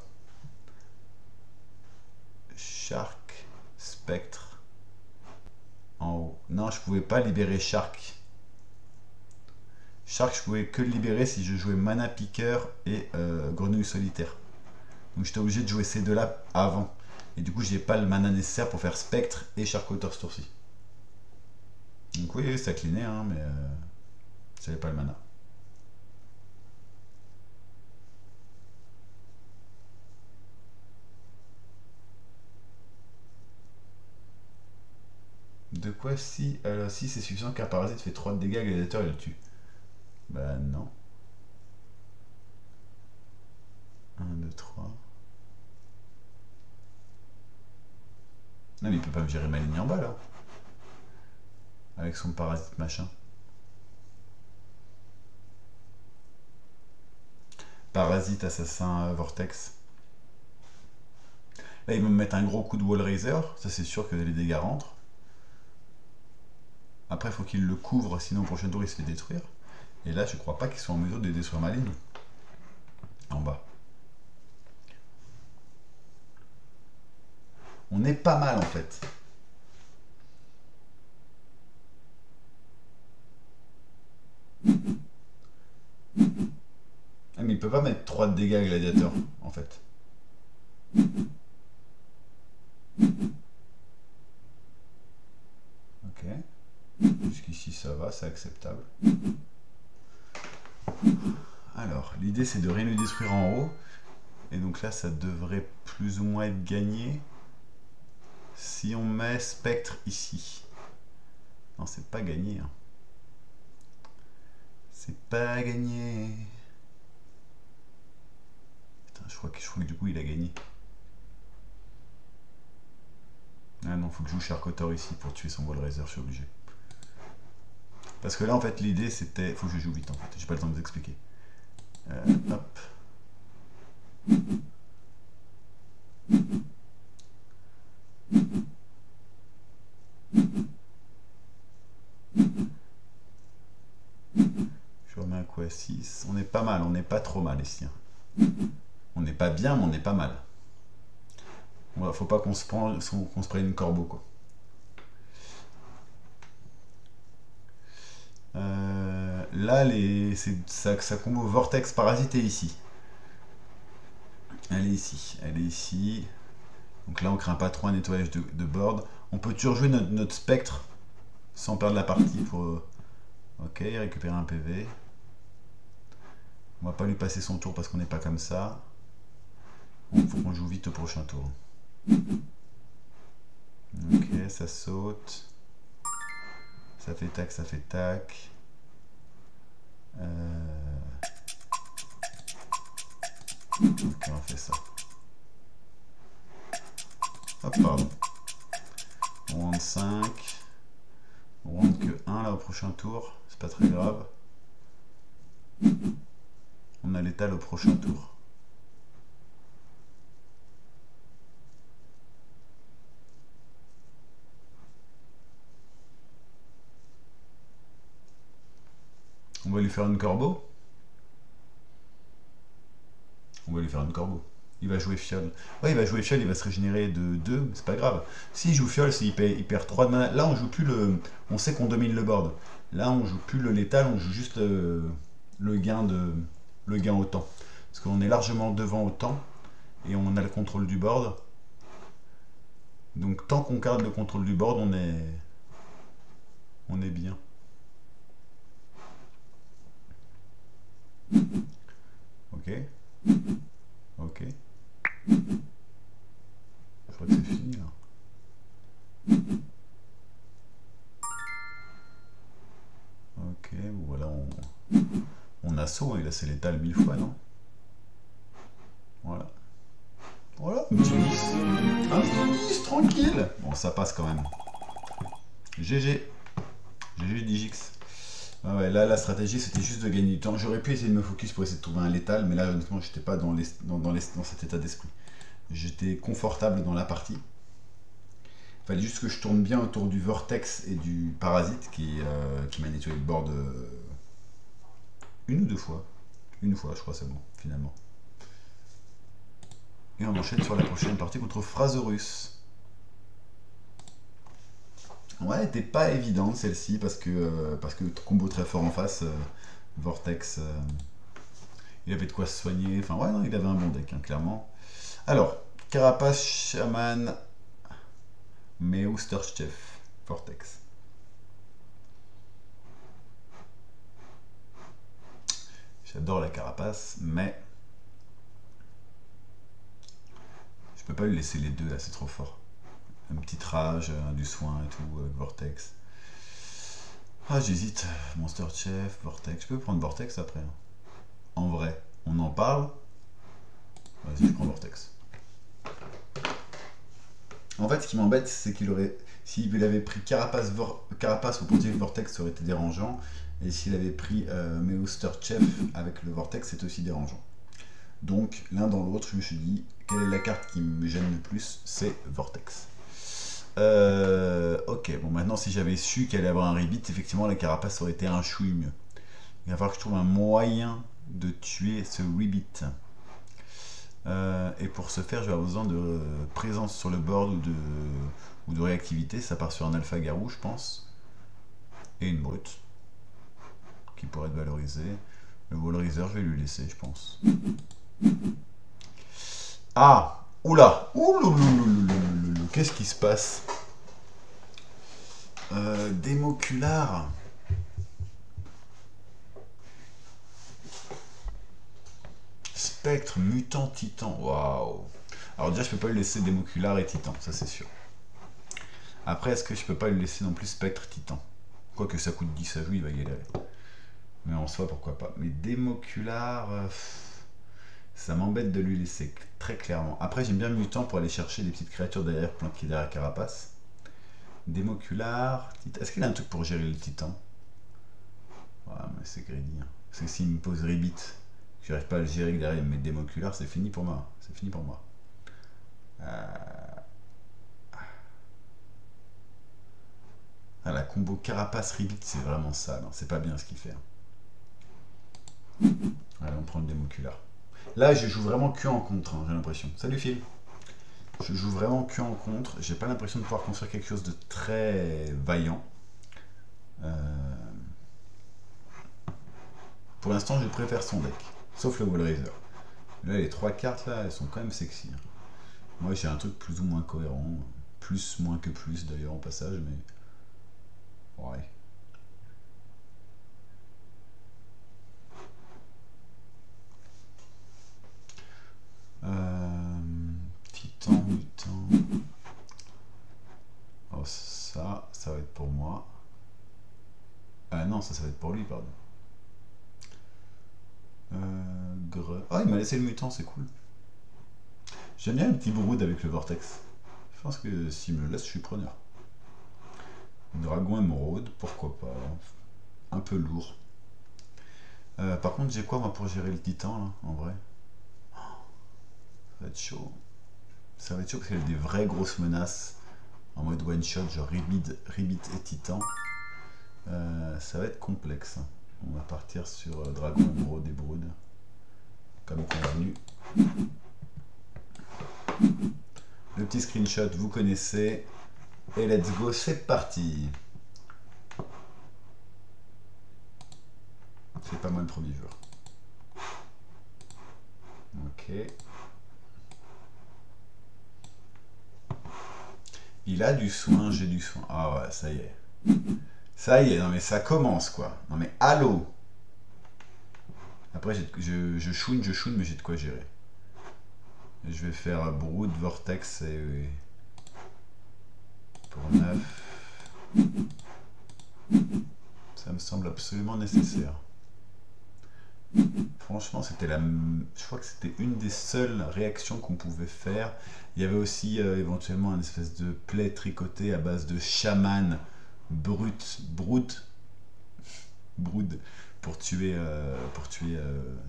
Shark, Spectre, en haut. Non, je pouvais pas libérer Shark. Shark, je pouvais que le libérer si je jouais Mana Piqueur et Grenouille Solitaire. Donc j'étais obligé de jouer ces deux-là avant. Et du coup, j'ai pas le mana nécessaire pour faire Spectre et Shark Auteur ce tour-ci. Donc oui, ça clinait, hein, mais j'avais pas le mana. De quoi si si c'est suffisant qu'un parasite fait 3 de dégâts, gladiateur il le tue. Bah non. 1, 2, 3. Non mais il peut pas me gérer ma ligne en bas là. Avec son parasite machin. Parasite, assassin, vortex. Là il va me mettre un gros coup de wall raiser. Ça c'est sûr que les dégâts rentrent. Après il faut qu'il le couvre, sinon au prochain tour il se fait détruire. Et là je crois pas qu'ils soient en mesure de détruire ma ligne. En bas. On est pas mal en fait. Ah, mais il peut pas mettre 3 de dégâts gladiateur en fait. Ok. Jusqu'ici ça va, c'est acceptable. Alors, l'idée c'est de rien lui détruire en haut. Et donc là ça devrait plus ou moins être gagné. Si on met Spectre ici. Non, c'est pas gagné. Hein. C'est pas gagné. Putain, je crois que du coup il a gagné. Ah non, faut que je joue Charcoteur ici pour tuer son Wall Raiser, je suis obligé. Parce que là en fait l'idée c'était... Faut que je joue vite en fait, j'ai pas le temps de vous expliquer. Hop. Je remets 5, ouais, 6. On est pas mal, on n'est pas trop mal ici. On n'est pas bien, mais on est pas mal. Ouais, faut pas qu'on se prenne une corbeau, quoi. Là, ça combo Vortex Parasite est ici. Elle est ici, elle est ici. Donc là, on craint pas trop un nettoyage de board. On peut toujours jouer notre spectre sans perdre la partie. Ok, récupérer un PV. On va pas lui passer son tour parce qu'on n'est pas comme ça. Il faut qu'on joue vite au prochain tour. Ok, ça saute. Ça fait tac, ça fait tac. Ok, on fait ça. Hop, pardon. On rentre 5. On rentre que 1 là au prochain tour. C'est pas très grave. On a l'étal au prochain tour. On va lui faire une corbeau. On va lui faire une corbeau. Il va jouer fiole. Ouais, il va jouer fiole, il va se régénérer de 2, mais c'est pas grave. S'il joue fiole, il perd 3 de mana. Là, on joue plus le. On sait qu'on domine le board. Là, on joue plus le létal, on joue juste le gain au temps. Parce qu'on est largement devant au temps et on a le contrôle du board. Donc tant qu'on garde le contrôle du board, on est bien. Ok. Ok. Je crois que c'est fini là. Ok, bon, voilà, on assaut, il a ses létales 1000 fois, non? Voilà. Voilà, un petit 10. Un petit 10, tranquille. Bon, ça passe quand même. GG. GG Digix. Ah ouais, là, la stratégie, c'était juste de gagner du temps. J'aurais pu essayer de me focus pour essayer de trouver un létal, mais là, honnêtement, j'étais pas dans cet état d'esprit. J'étais confortable dans la partie. Il fallait juste que je tourne bien autour du Vortex et du Parasite qui m'a nettoyé le board une ou deux fois. Une fois, je crois, c'est bon, finalement. Et on enchaîne sur la prochaine partie contre Phrasorus. Ouais, elle était pas évidente celle-ci parce que combo très fort en face. Vortex, il avait de quoi se soigner. Enfin, ouais, non, il avait un bon deck, hein, clairement. Alors, Carapace, Shaman, Meusterchef, Vortex. J'adore la Carapace, mais je peux pas lui laisser les deux là, c'est trop fort. Un petit rage, du soin et tout, Vortex. Ah, j'hésite. Monster Chef, Vortex. Je peux prendre Vortex après. En vrai, on en parle. Vas-y, je prends Vortex. En fait, ce qui m'embête, c'est qu'il aurait. S'il avait pris Carapace au portier Vortex, ça aurait été dérangeant. Et s'il avait pris Meuster Chef avec le Vortex, c'est aussi dérangeant. Donc, l'un dans l'autre, je me suis dit, quelle est la carte qui me gêne le plus? C'est Vortex. Ok, bon, maintenant, si j'avais su qu'elle allait avoir un rebeat, effectivement, la Carapace aurait été un chouille mieux. Il va falloir que je trouve un moyen de tuer ce rebeat. Et pour ce faire, je vais avoir besoin de présence sur le board ou de réactivité. Ça part sur un alpha garou, je pense. Et une brute qui pourrait être valorisée. Le valoriseur, je vais lui laisser, je pense. Ah! Oula! Ouloulouloulouloulou. Qu'est-ce qui se passe? Démocular. Spectre, mutant, titan. Waouh! Alors déjà, je peux pas lui laisser démocular et titan, ça c'est sûr. Après, est-ce que je peux pas lui laisser non plus spectre, titan? Quoique ça coûte 10 à jouer, il va galérer. Mais en soi, pourquoi pas. Mais démocular, ça m'embête de lui laisser très clairement. Après, j'aime bien mutant pour aller chercher des petites créatures derrière, planquées derrière Carapace. Démocular, est-ce qu'il a un truc pour gérer le titan? Ouais, mais c'est greedy. Hein. Parce que s'il me pose Ribbit, que j'arrive pas à le gérer derrière, il me met Démocular, c'est fini pour moi. C'est fini pour moi. Ah, la combo Carapace Ribbit, c'est vraiment sale. Hein. C'est pas bien ce qu'il fait. Hein. Allez, on prend le démoculaire. Là, je joue vraiment que en contre, hein, j'ai l'impression. Salut Phil. Je joue vraiment que en contre. J'ai pas l'impression de pouvoir construire quelque chose de très vaillant. Euh, Pour l'instant, je préfère son deck. Sauf le Wallraiser. Là, les trois cartes, là, elles sont quand même sexy. Hein. Moi, j'ai un truc plus ou moins cohérent. Plus, moins que plus, d'ailleurs, en passage, mais... Ouais. Titan, mutant... Oh, ça va être pour moi. Ah non, ça va être pour lui, pardon. Ah, il m'a laissé le mutant, c'est cool. J'aime bien le petit brood avec le vortex. Je pense que s'il me le laisse, je suis preneur. Dragon émeraude, pourquoi pas. Un peu lourd. Par contre, j'ai quoi moi pour gérer le titan là, en vrai? Ça va être chaud. Ça va être chaud parce qu'il y a des vraies grosses menaces en mode one shot, genre Ribbit et Titan. Ça va être complexe. Hein. On va partir sur Dragon émeraude et Brood. Comme convenu. Le petit screenshot, vous connaissez. Et let's go, c'est parti. C'est pas moi le premier joueur. Ok. Il a du soin, j'ai du soin. Ah ouais, ça y est. Ça y est, non mais ça commence quoi. Non mais allô. Après, je choune, mais j'ai de quoi gérer. Je vais faire Brood, Vortex et... Pour 9. Ça me semble absolument nécessaire. Franchement, c'était la... Je crois que c'était une des seules réactions qu'on pouvait faire. Il y avait aussi éventuellement une espèce de plaid tricoté à base de chaman brood pour tuer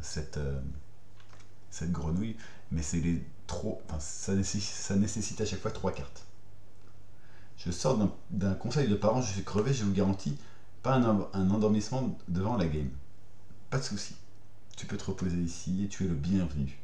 cette grenouille. Mais c'est les trop... Enfin, ça nécessite à chaque fois 3 cartes. Je sors d'un conseil de parents, je suis crevé, je vous garantis, pas un endormissement devant la game. Pas de souci. Tu peux te reposer ici et tu es le bienvenu.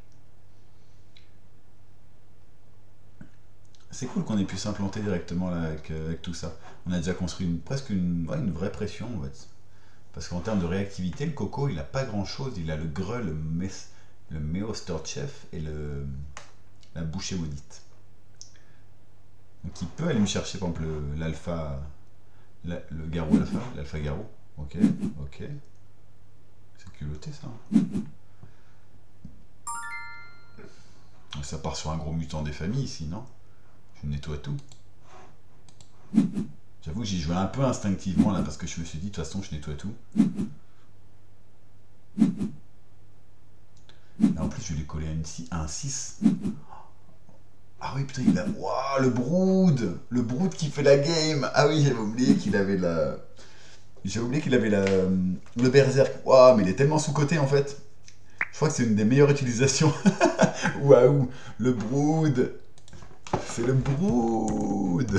C'est cool qu'on ait pu s'implanter directement là avec tout ça. On a déjà construit presque une vraie pression en fait. Parce qu'en termes de réactivité, le Coco il a pas grand chose. Il a le Greu, le Meosterchef et la bouchée maudite. Donc il peut aller me chercher par exemple l'alpha, le garrot alpha, l'alpha garrot. Ok, ok. C'est culotté ça. Ça part sur un gros mutant des familles ici, non? Je nettoie tout. J'avoue que j'y jouais un peu instinctivement là parce que je me suis dit de toute façon je nettoie tout. Là en plus je vais lui coller un 6. Ah oui putain il a... Waouh le Brood. Le Brood qui fait la game. Ah oui j'avais oublié qu'il avait la... J'ai oublié qu'il avait le Berserk. Waouh mais il est tellement sous-coté en fait. Je crois que c'est une des meilleures utilisations. Waouh le Brood. C'est le Brood.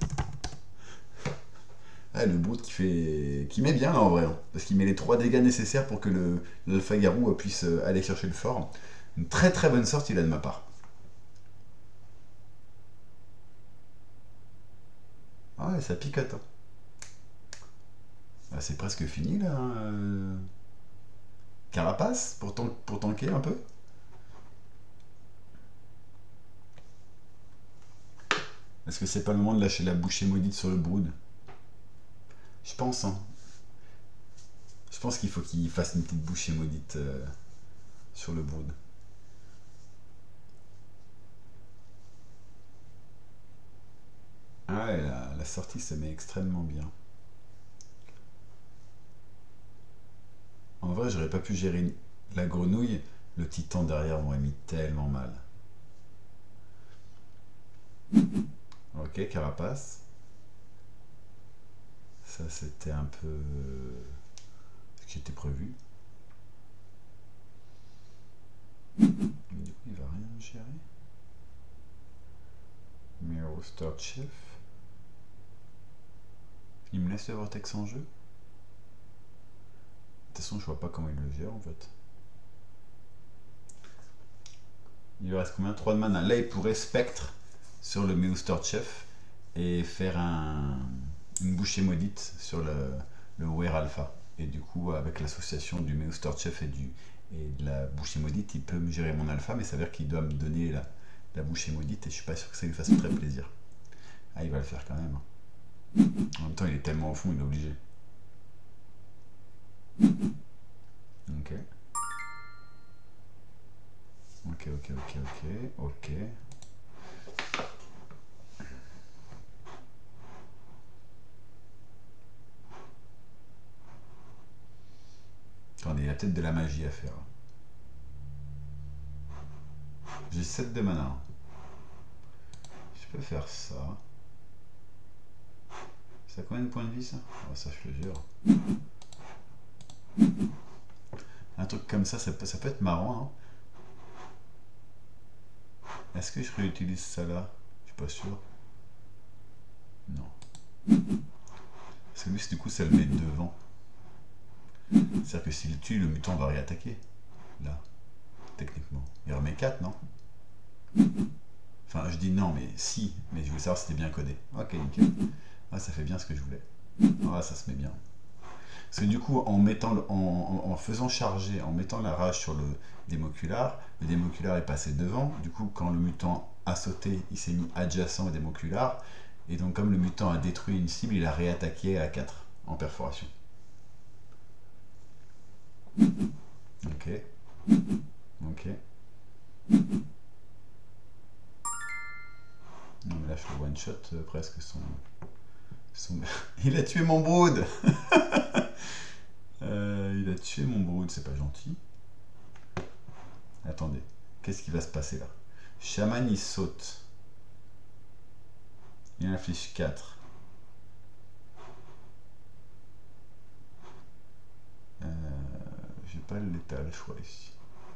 Ah, le Brood qui met bien là en vrai, hein, parce qu'il met les 3 dégâts nécessaires pour que le Fagarou puisse aller chercher le fort. Une très très bonne sortie là de ma part. Ah ouais, ça picote. Hein. Ah, c'est presque fini là. Hein. Carapace pour tanker un peu. Est-ce que c'est pas le moment de lâcher la bouchée maudite sur le Brood? Je pense, hein. Je pense qu'il faut qu'il fasse une petite bouchée maudite sur le Brood. Ah ouais, la sortie se met extrêmement bien. En vrai, j'aurais pas pu gérer la grenouille. Le titan derrière m'aurait mis tellement mal. Ok, carapace. Ça, c'était un peu ce qui était prévu. Du coup, il va rien gérer. Meosterchef. Il me laisse le vortex en jeu. De toute façon, je vois pas comment il le gère en fait. Il lui reste combien? 3 de mana. Là, il pourrait spectre sur le Meowstorch Chef et faire une bouchée maudite sur le Were Alpha. Et du coup, avec l'association du Meowstorch Chef et de la bouchée maudite, il peut me gérer mon alpha, mais ça veut dire qu'il doit me donner la bouchée maudite et je suis pas sûr que ça lui fasse très plaisir. Ah, il va le faire quand même. En même temps, il est tellement au fond, il est obligé. Ok. Ok. Attendez, il y a peut-être de la magie à faire. J'ai 7 de mana. Je peux faire ça. Ça a combien de points de vie ça? Oh, ça je le jure. Un truc comme ça peut être marrant, hein. Est-ce que je réutilise ça là? Je suis pas sûr. Non. Parce que lui, du coup, ça le met devant. C'est-à-dire que s'il tue, le mutant va réattaquer. Là, techniquement. Il remet 4, non? Enfin, je dis non, mais si. Mais je voulais savoir si c'était bien codé. Ok, nickel. Ah, ça fait bien ce que je voulais. Ah, ça se met bien. Parce que du coup, en faisant charger, en mettant la rage sur le démocular est passé devant. Du coup, quand le mutant a sauté, il s'est mis adjacent au démocular. Et donc, comme le mutant a détruit une cible, il a réattaqué à 4 en perforation. Ok. Non, mais là, je le one-shot presque son... Il a tué mon brood. Il a tué mon brood, c'est pas gentil. Attendez, qu'est-ce qui va se passer là? Shaman il saute. Il inflige 4. J'ai pas le létal choix ici.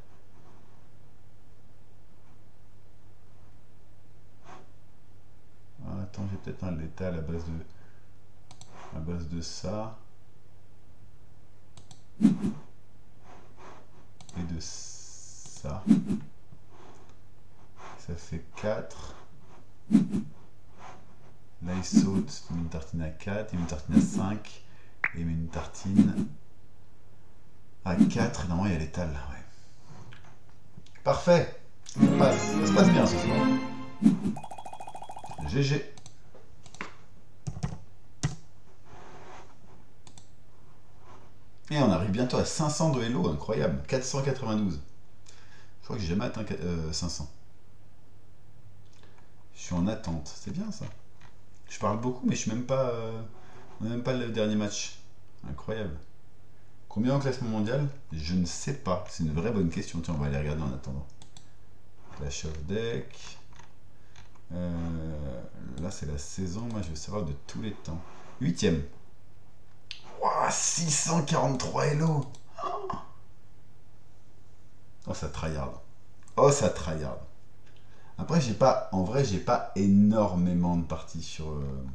Ah, attends, j'ai peut-être un létal à base de ça. Et de ça. Ça fait 4. Là il saute, il met une tartine à 4, il met une tartine à 5, et il met une tartine à 4, et normalement il y a l'étal. Ouais. Parfait. Ça se passe bien ce soir. GG. Et on arrive bientôt à 500 de Hello, incroyable. 492. Je crois que j'ai jamais atteint 500. Je suis en attente, c'est bien ça. Je parle beaucoup, mais je suis même pas. On n'a même pas le dernier match. Incroyable. Combien en classement mondial? Je ne sais pas. C'est une vraie bonne question. Tiens, on va aller regarder en attendant. Clash of Deck. Là, c'est la saison. Moi, je veux savoir de tous les temps. 8ème. Wow, 643 Hello. Oh, ça tryhard. Oh, ça tryhard. Après, en vrai, j'ai pas énormément de parties sur.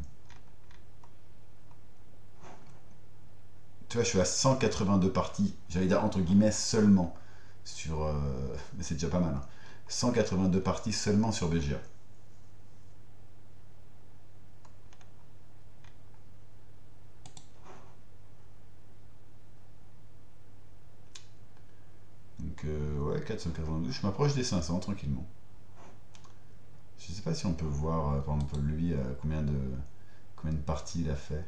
Tu vois, je suis à 182 parties. J'allais dire entre guillemets seulement sur. Mais c'est déjà pas mal. Hein. 182 parties seulement sur BGA. Donc, ouais, 492. Je m'approche des 500 tranquillement. Je sais pas si on peut voir, par exemple, lui, combien de parties il a fait.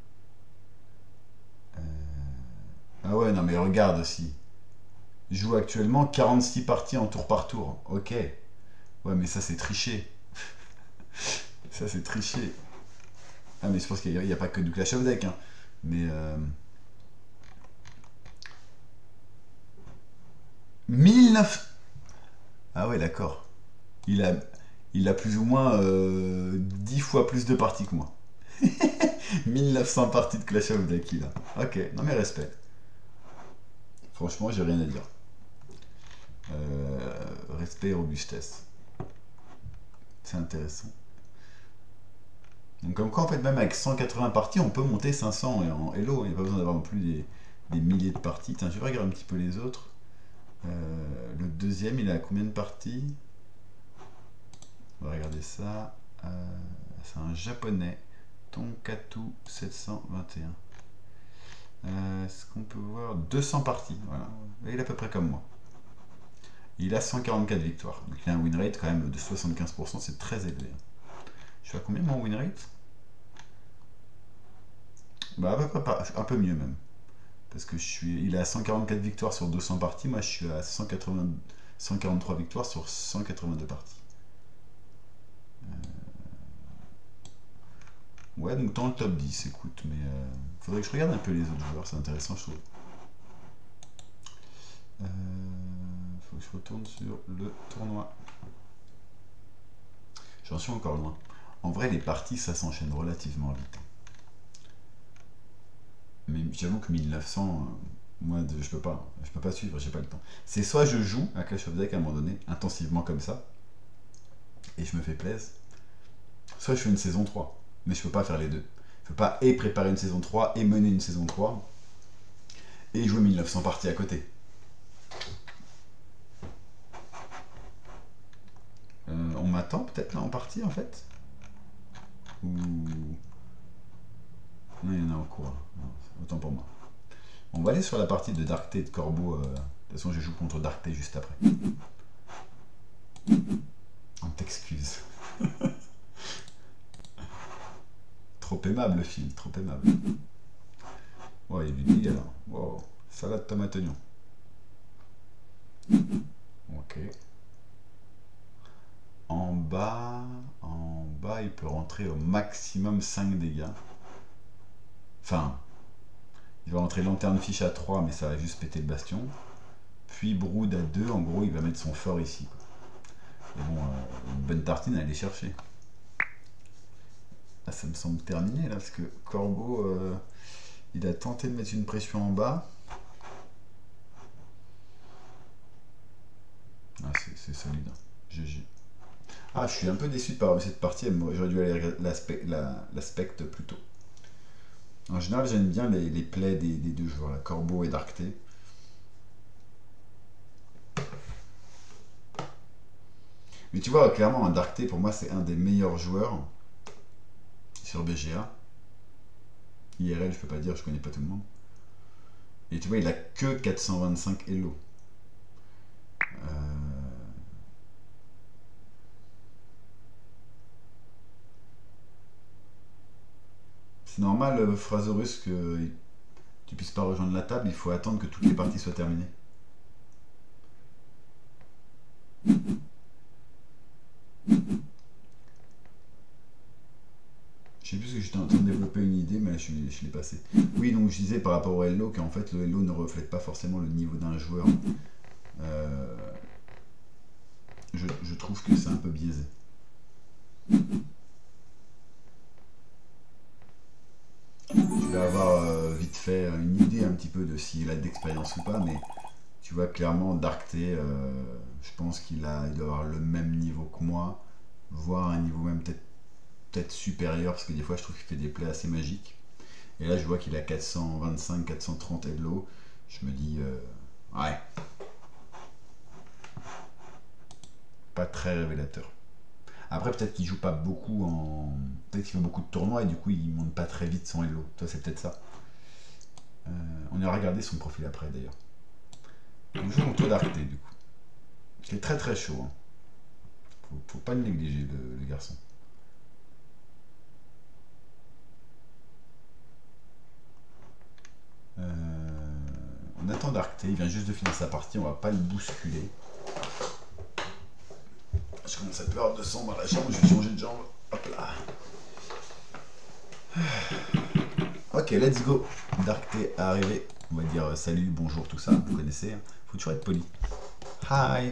Ah ouais, non mais regarde aussi. Il joue actuellement 46 parties en tour par tour. Ok. Ouais, mais ça c'est triché. Ça c'est triché. Ah mais je pense qu'il n'y a pas que du Clash of Deck. Hein. Mais... 1009... Ah ouais, d'accord. Il a plus ou moins 10 fois plus de parties que moi. 1900 parties de Clash of Deck il a. Ok, non mais respect. Franchement, j'ai rien à dire. Respect et robustesse. C'est intéressant. Donc comme quoi en fait même avec 180 parties on peut monter 500 et en Hello, il n'y a pas besoin d'avoir non plus des milliers de parties. Tiens, je vais regarder un petit peu les autres. Le deuxième il a combien de parties? On va regarder ça. C'est un japonais. Tonkatu 721. Est-ce qu'on peut voir 200 parties, voilà. Il est à peu près comme moi. Il a 144 victoires. Donc il a un win rate quand même de 75%, c'est très élevé. Je suis à combien mon win rate? Bah à peu près un peu mieux même. Parce que il est à 144 victoires sur 200 parties, moi je suis à 143 victoires sur 182 parties. Ouais, donc dans le top 10, écoute, mais faudrait que je regarde un peu les autres joueurs, c'est intéressant, je trouve. Faut que je retourne sur le tournoi. J'en suis encore loin. En vrai, les parties, ça s'enchaîne relativement vite. Mais j'avoue que 1900, moi, je peux pas suivre, j'ai pas le temps. C'est soit je joue à Clash of Deck à un moment donné, intensivement comme ça, et je me fais plaisir, soit je fais une saison 3. Mais je peux pas faire les deux. Je peux pas et préparer une saison 3 et mener une saison 3 et jouer 1900 parties à côté. On m'attend peut-être là en partie en fait. Ou... Non, il y en a en cours. Non, autant pour moi. On va aller sur la partie de Dark T de Corbeau. De toute façon, je joue contre Dark T juste après. On t'excuse. Trop aimable, Phil, trop aimable. Ouais, il lui dit alors. Wow, salade tomate oignon. Ok. En bas, il peut rentrer au maximum 5 dégâts. Enfin, il va rentrer lanterne fiche à 3, mais ça va juste péter le bastion. Puis Brood à 2, en gros, il va mettre son fort ici, quoi. Et bon, une bonne tartine à aller chercher. Là, ça me semble terminé, là, parce que Corbeau, il a tenté de mettre une pression en bas. Ah, c'est solide. GG. Ah, je suis un peu déçu de par cette partie. J'aurais dû aller l'aspect plus tôt. En général, j'aime bien les plays des deux joueurs, là, Corbeau et Dark T. Mais tu vois, clairement, un Dark T, pour moi, c'est un des meilleurs joueurs sur BGA. IRL, je peux pas dire, je connais pas tout le monde. Et tu vois, il a que 425 Elo. C'est normal, Phrasorus, que tu puisses pas rejoindre la table, il faut attendre que toutes les parties soient terminées. Je sais plus ce que j'étais en train de développer une idée, mais je l'ai passé. Oui, donc je disais par rapport au Hello qu'en fait le Hello ne reflète pas forcément le niveau d'un joueur. Je trouve que c'est un peu biaisé. Tu vas avoir vite fait une idée un petit peu de s'il a d'expérience ou pas, mais tu vois clairement Dark T, je pense qu'il doit avoir le même niveau que moi, voire un niveau même peut-être supérieur, parce que des fois je trouve qu'il fait des plays assez magiques. Et là je vois qu'il a 425, 430 Hello, je me dis ouais, pas très révélateur. Après peut-être qu'il joue pas beaucoup peut-être qu'il fait beaucoup de tournois et du coup il monte pas très vite son Hello. Toi c'est peut-être ça. On ira regarder son profil après d'ailleurs. On joue contre Dark T du coup. C'est très très chaud. Hein. Faut pas le négliger le garçon. On attend Dark T, il vient juste de finir sa partie, on va pas le bousculer. Je commence à pleurer de sang dans la chambre, je vais changer de jambe. Hop là. Ok, let's go. Dark T est arrivé. On va dire salut, bonjour, tout ça, vous connaissez. Faut toujours être poli. Hi.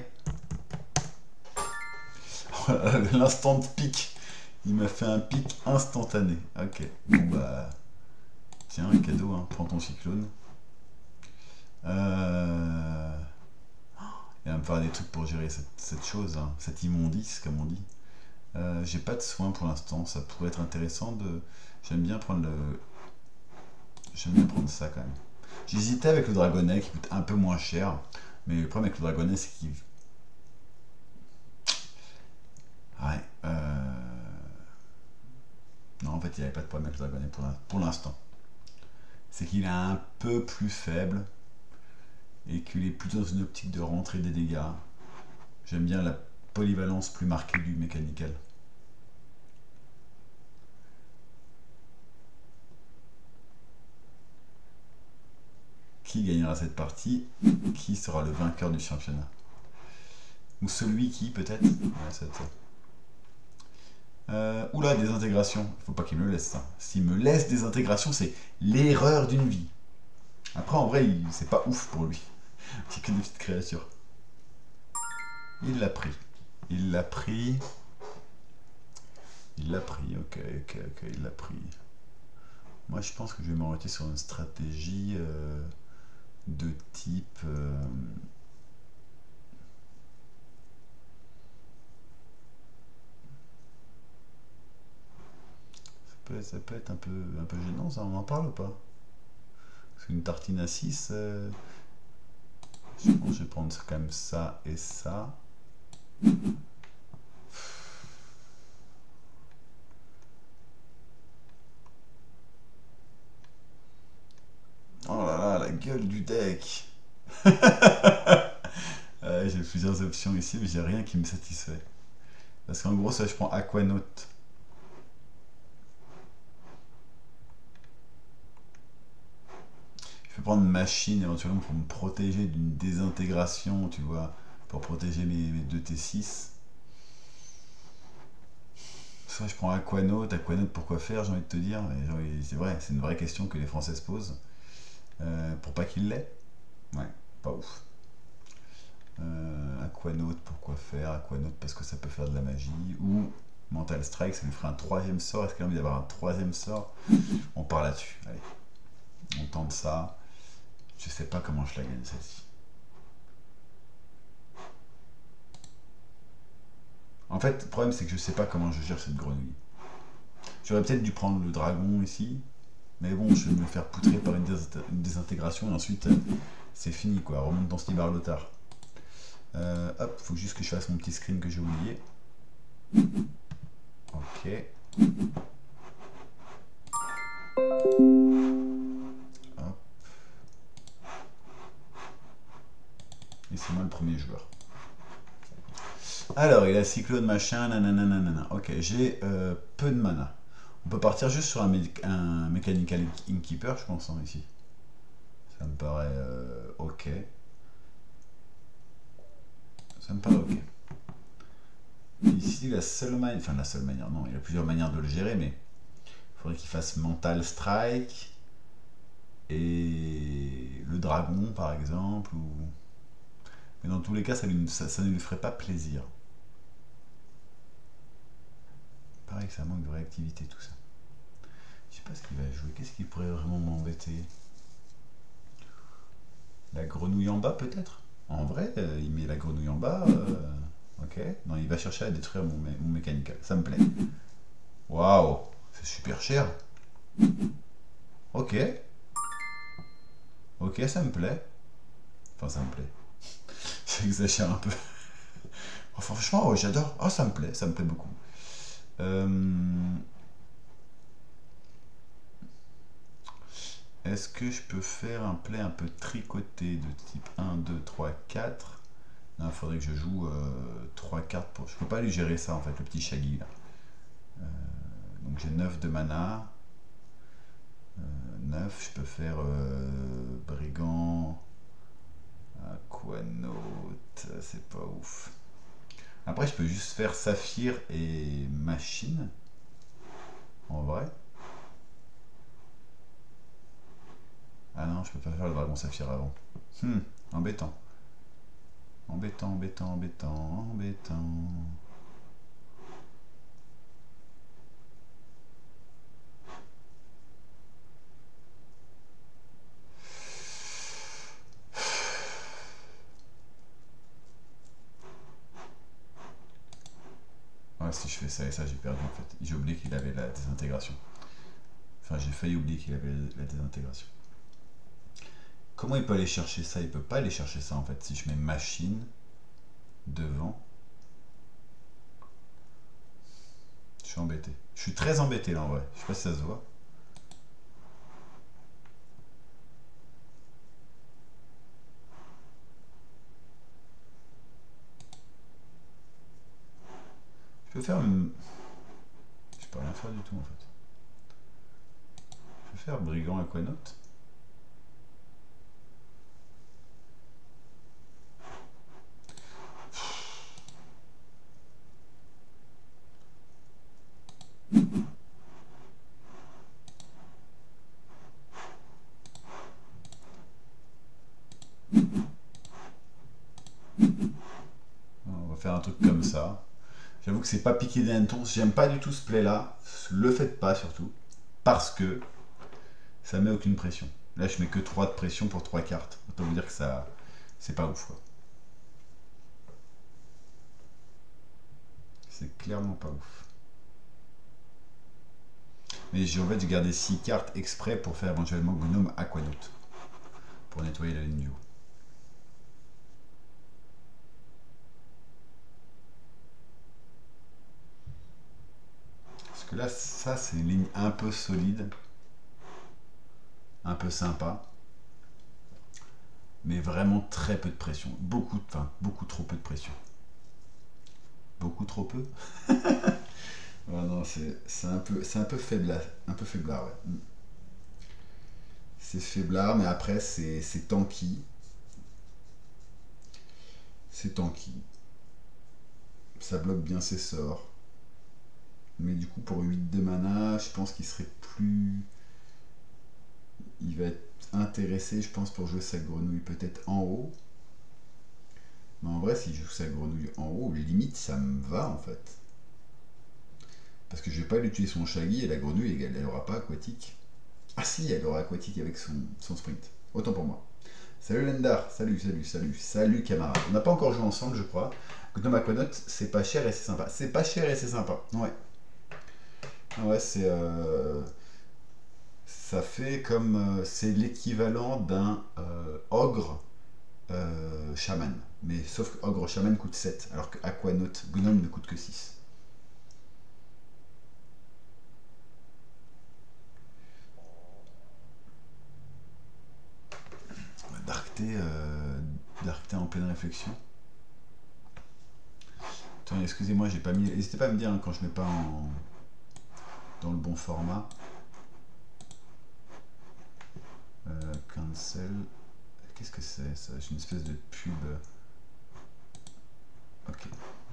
L'instant de pic. Il m'a fait un pic instantané. Ok. Bon bah. Tiens, un cadeau, hein. Prends ton cyclone. Il va me faire des trucs pour gérer cette chose, hein. Cette immondice, comme on dit. J'ai pas de soins pour l'instant. Ça pourrait être intéressant de. J'aime bien prendre ça quand même. J'hésitais avec le dragonnet qui coûte un peu moins cher. Mais le problème avec le dragonnet, c'est qu'il. Ouais, Non, en fait, il n'y avait pas de problème avec le dragonnet pour l'instant. C'est qu'il est un peu plus faible et qu'il est plutôt dans une optique de rentrer des dégâts. J'aime bien la polyvalence plus marquée du mécanical. Qui gagnera cette partie? Qui sera le vainqueur du championnat? Ou celui qui, peut-être? Ouais, ça va être ça. Oula, des intégrations. Il faut pas qu'il me le laisse ça. S'il me laisse des intégrations, c'est l'erreur d'une vie. Après, en vrai, c'est pas ouf pour lui. C'est que des petites créatures. Il l'a pris. Il l'a pris. Il l'a pris, ok, il l'a pris. Moi, je pense que je vais m'arrêter sur une stratégie de type... ça peut être un peu gênant, ça, on en parle ou pas? Parce qu'une tartine à 6, je pense que je vais prendre quand même ça et ça. Oh là là, la gueule du deck. J'ai plusieurs options ici, mais j'ai rien qui me satisfait. Parce qu'en gros, ça, je prends Aquanaut. Je peux prendre machine éventuellement pour me protéger d'une désintégration, tu vois, pour protéger mes 2 T6. Soit je prends Aquanaut pourquoi faire, j'ai envie de te dire. C'est vrai, c'est une vraie question que les Français se posent. Pour pas qu'il l'ait. Ouais, pas ouf. Aquanaut, pourquoi faire? Aquanaut parce que ça peut faire de la magie. Ou Mental Strike, ça lui ferait un 3ème sort. Est-ce qu'il a envie d'avoir un 3ème sort? On part là-dessus. Allez, on tente ça. Je sais pas comment je la gagne celle-ci. En fait, le problème c'est que je sais pas comment je gère cette grenouille. J'aurais peut-être dû prendre le dragon ici. Mais bon, je vais me faire poutrer par une désintégration et ensuite c'est fini quoi. Remonte dans ce Libar-Lothar. Hop, faut juste que je fasse mon petit screen que j'ai oublié. Ok. Hop. Et c'est moi le premier joueur. Alors, il a cyclone machin, nanana. Ok, j'ai peu de mana. On peut partir juste sur un Mechanical Innkeeper, je pense, hein, ici. Ça me paraît ok. Ça me paraît ok. Ici, la seule manière, non, il y a plusieurs manières de le gérer, mais il faudrait qu'il fasse Mental Strike et le dragon, par exemple. Mais dans tous les cas, ça ne lui ferait pas plaisir. Pareil que ça manque de réactivité, tout ça. Je sais pas ce qu'il va jouer. Qu'est-ce qui pourrait vraiment m'embêter? La grenouille en bas, peut-être? En vrai, il met la grenouille en bas. Ok. Non, il va chercher à détruire mon mécanical. Ça me plaît. Waouh! C'est super cher. Ok. Ok, ça me plaît. Enfin, ça me plaît. J'exagère un peu. Enfin, franchement, ouais, j'adore. Oh, ça me plaît beaucoup. Est-ce que je peux faire un play un peu tricoté de type 1, 2, 3, 4? Non, il faudrait que je joue 3 cartes pour... Je peux pas lui gérer ça en fait, le petit Shaggy là. Donc j'ai 9 de mana. 9, je peux faire Brigand, Aquanaut, c'est pas ouf. Après je peux juste faire Saphir et Machine. En vrai. Ah non, je peux pas faire le dragon saphir avant. Embêtant. Embêtant. Ouais, si je fais ça et ça, j'ai perdu en fait. J'ai oublié qu'il avait la désintégration. Enfin, j'ai failli oublier qu'il avait la désintégration. Comment il peut aller chercher ça? Il peut pas aller chercher ça en fait. Si je mets machine devant. suis embêté. Je suis très embêté là en vrai. Je sais pas si ça se voit. Je peux faire une... Je peux rien faire du tout en fait. Je peux faire brigand aquanote. On va faire un truc comme ça. J'avoue que c'est pas piqué des hannetons. J'aime pas du tout ce play là. Le faites pas surtout. Parce que ça met aucune pression. Là je mets que 3 de pression pour 3 cartes. Autant vous dire que ça. C'est pas ouf quoi. C'est clairement pas ouf. Mais en fait j'ai gardé 6 cartes exprès pour faire éventuellement Gnome Aquanote. Pour nettoyer la ligne du haut. Parce que là ça c'est une ligne un peu solide. Un peu sympa. Mais vraiment très peu de pression. Beaucoup trop peu de pression. Beaucoup trop peu. Ouais, non, c'est un peu faiblard. Un peu faiblard, ouais. C'est faiblard, mais après, c'est tanky. C'est tanky. Ça bloque bien ses sorts. Mais du coup, pour 8 de mana, je pense qu'il serait plus. Il va être intéressé, je pense, pour jouer sa grenouille peut-être en haut. Mais en vrai, s'il joue sa grenouille en haut, limite, ça me va en fait. Parce que je vais pas lui tuer son shaggy et la grenouille, elle aura pas aquatique. Ah si, elle aura aquatique avec son sprint. Autant pour moi. Salut Lendar, salut camarade. On n'a pas encore joué ensemble, je crois. Gnome Aquanote, c'est pas cher et c'est sympa. C'est pas cher et c'est sympa. Ouais. Ouais, c'est. Ça fait comme. C'est l'équivalent d'un ogre chaman. Mais sauf que ogre chaman coûte 7, alors que Aquanote Gnome ne coûte que 6. Darkté en pleine réflexion. Attends, excusez-moi, j'ai pas mis. N'hésitez pas à me dire hein, quand je mets pas dans le bon format. Cancel. Qu'est-ce que c'est ça? J'ai une espèce de pub. Ok.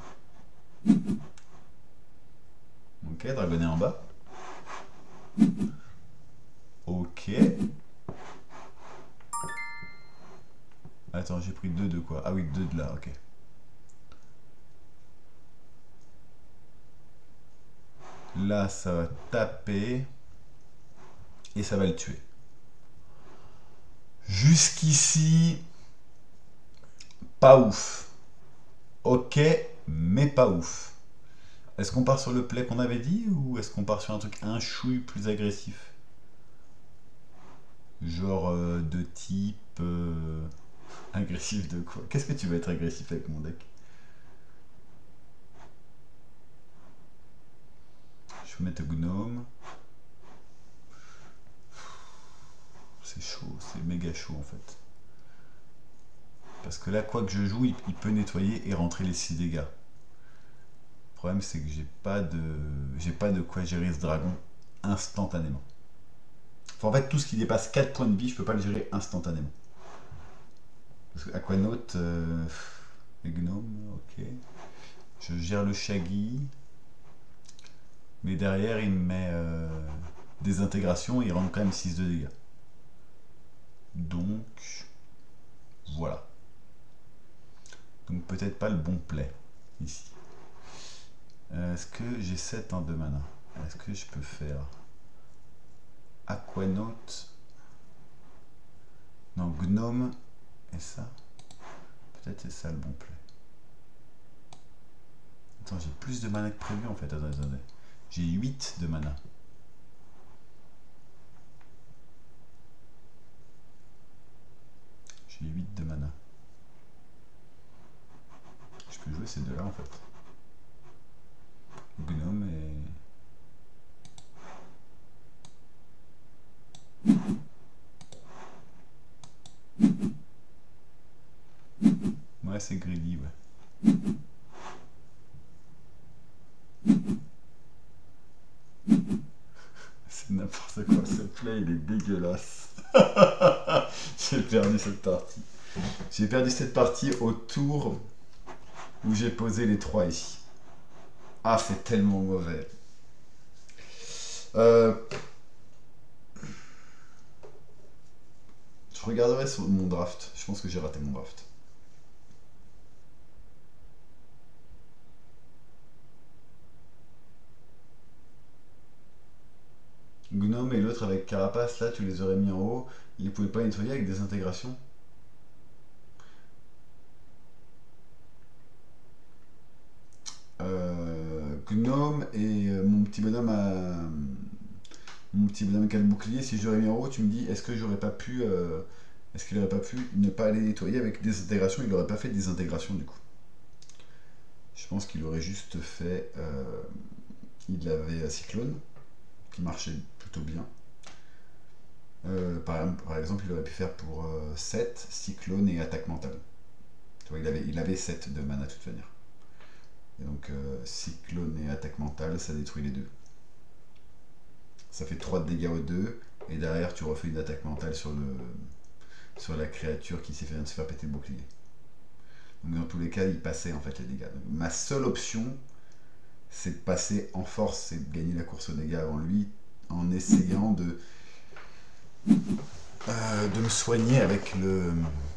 Ok, dragonnet en bas. Ok. Attends, j'ai pris 2 de quoi? Ah oui, 2 de là, ok. Là, ça va taper. Et ça va le tuer. Jusqu'ici, pas ouf. Ok, mais pas ouf. Est-ce qu'on part sur le play qu'on avait dit ou est-ce qu'on part sur un truc un chouille plus agressif? Genre de type... agressif de quoi? Qu'est-ce que tu veux être agressif avec mon deck? Je vais mettre Gnome. C'est chaud, c'est méga chaud en fait. Parce que là, quoi que je joue, il peut nettoyer et rentrer les 6 dégâts. Le problème, c'est que j'ai pas de quoi gérer ce dragon instantanément. Enfin, en fait, tout ce qui dépasse 4 points de vie, je peux pas le gérer instantanément. Parce que Aquanote, les gnomes, ok. Je gère le shaggy. Mais derrière, il me met des intégrations et il rentre quand même 6 de dégâts. Donc, voilà. Donc peut-être pas le bon play ici. Est-ce que j'ai 7 en 2 mana? Est-ce que je peux faire Aquanote? Non, Gnome et ça. Peut-être c'est ça le bon play. Attends, j'ai plus de mana que prévu en fait. Attendez. J'ai 8 de mana. J'ai 8 de mana. Je peux jouer ces deux-là en fait. Gnome et assez greedy, ouais. C'est n'importe quoi, ce play il est dégueulasse. J'ai perdu cette partie. J'ai perdu cette partie au tour où j'ai posé les 3 ici. Ah, c'est tellement mauvais. Je regarderai sur mon draft. Je pense que j'ai raté mon draft. Gnome et l'autre avec Carapace, là, tu les aurais mis en haut. Ils ne pouvaient pas nettoyer avec des intégrations. Gnome et mon petit bonhomme qui a le bouclier, si je l'aurais mis en haut, tu me dis, est-ce que j'aurais pas pu... est-ce qu'il aurait pas pu ne pas aller nettoyer avec des intégrations? Il aurait pas fait des intégrations du coup. Je pense qu'il aurait juste fait... il avait Cyclone, qui marchait plutôt bien. Par exemple, il aurait pu faire pour 7, Cyclone et attaque mentale. Tu vois, il avait 7 de mana de toute manière. Et donc, Cyclone et attaque mentale, ça détruit les deux. Ça fait 3 de dégâts aux deux, et derrière, tu refais une attaque mentale sur la créature qui vient de se faire péter le bouclier. Donc, dans tous les cas, il passait en fait les dégâts. Donc, ma seule option, c'est de passer en force, c'est de gagner la course aux dégâts avant lui, en essayant de me soigner avec le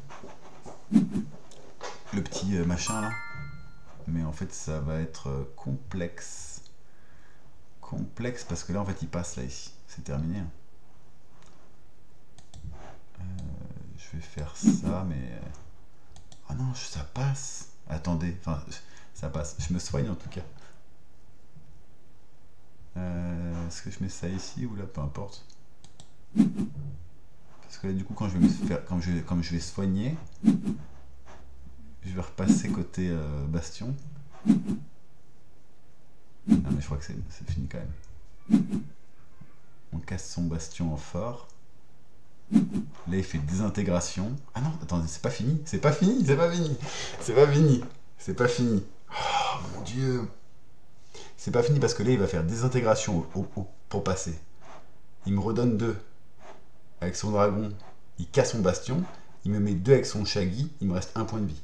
petit machin là. Mais en fait ça va être complexe. Complexe parce que là en fait il passe là ici. C'est terminé. Hein. Je vais faire ça mais... Oh non, ça passe. Attendez, enfin ça passe. Je me soigne en tout cas. Est-ce que je mets ça ici ou là? Peu importe. Parce que là, du coup, quand je vais me faire, comme je vais soigner, je vais repasser côté bastion. Ah, mais je crois que c'est fini quand même. On casse son bastion en fort. Là, il fait désintégration. Ah non, attendez, c'est pas fini. C'est pas fini, c'est pas fini. C'est pas fini. C'est pas fini. Oh mon dieu. C'est pas fini parce que là, il va faire désintégration pour passer. Il me redonne 2 avec son dragon. Il casse son bastion. Il me met 2 avec son shaggy. Il me reste 1 point de vie.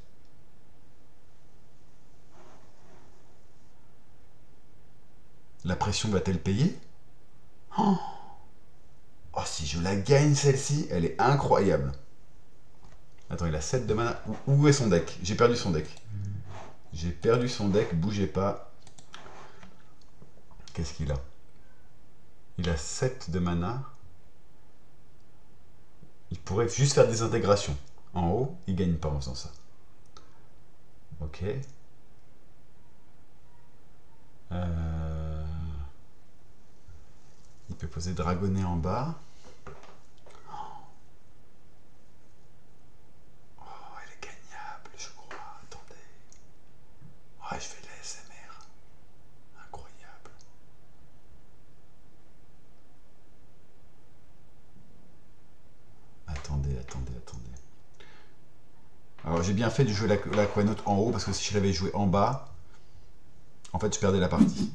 La pression va-t-elle payer? Oh, si je la gagne celle-ci, elle est incroyable. Attends, il a 7 de mana. Où est son deck? J'ai perdu son deck. J'ai perdu son deck, bougez pas. Qu'est-ce qu'il a? Il a 7 de mana. Il pourrait juste faire des intégrations. En haut, il gagne pas en faisant ça. Ok. Il peut poser dragonnet en bas. Oh, elle est gagnable, je crois. Attendez. Ouais, je fais de la SMR. Incroyable. Attendez. Alors j'ai bien fait de jouer la Quanote en haut parce que si je l'avais joué en bas, en fait je perdais la partie.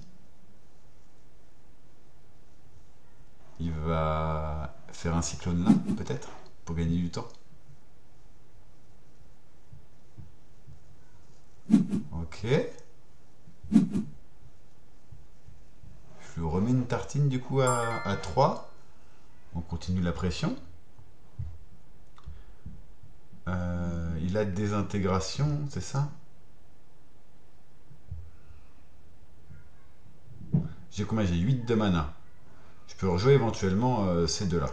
Il va faire un cyclone là, peut-être, pour gagner du temps. Ok. Je lui remets une tartine du coup à 3. On continue la pression. Il a des intégrations, c'est ça? J'ai combien? J'ai 8 de mana. Je peux rejouer éventuellement ces deux-là.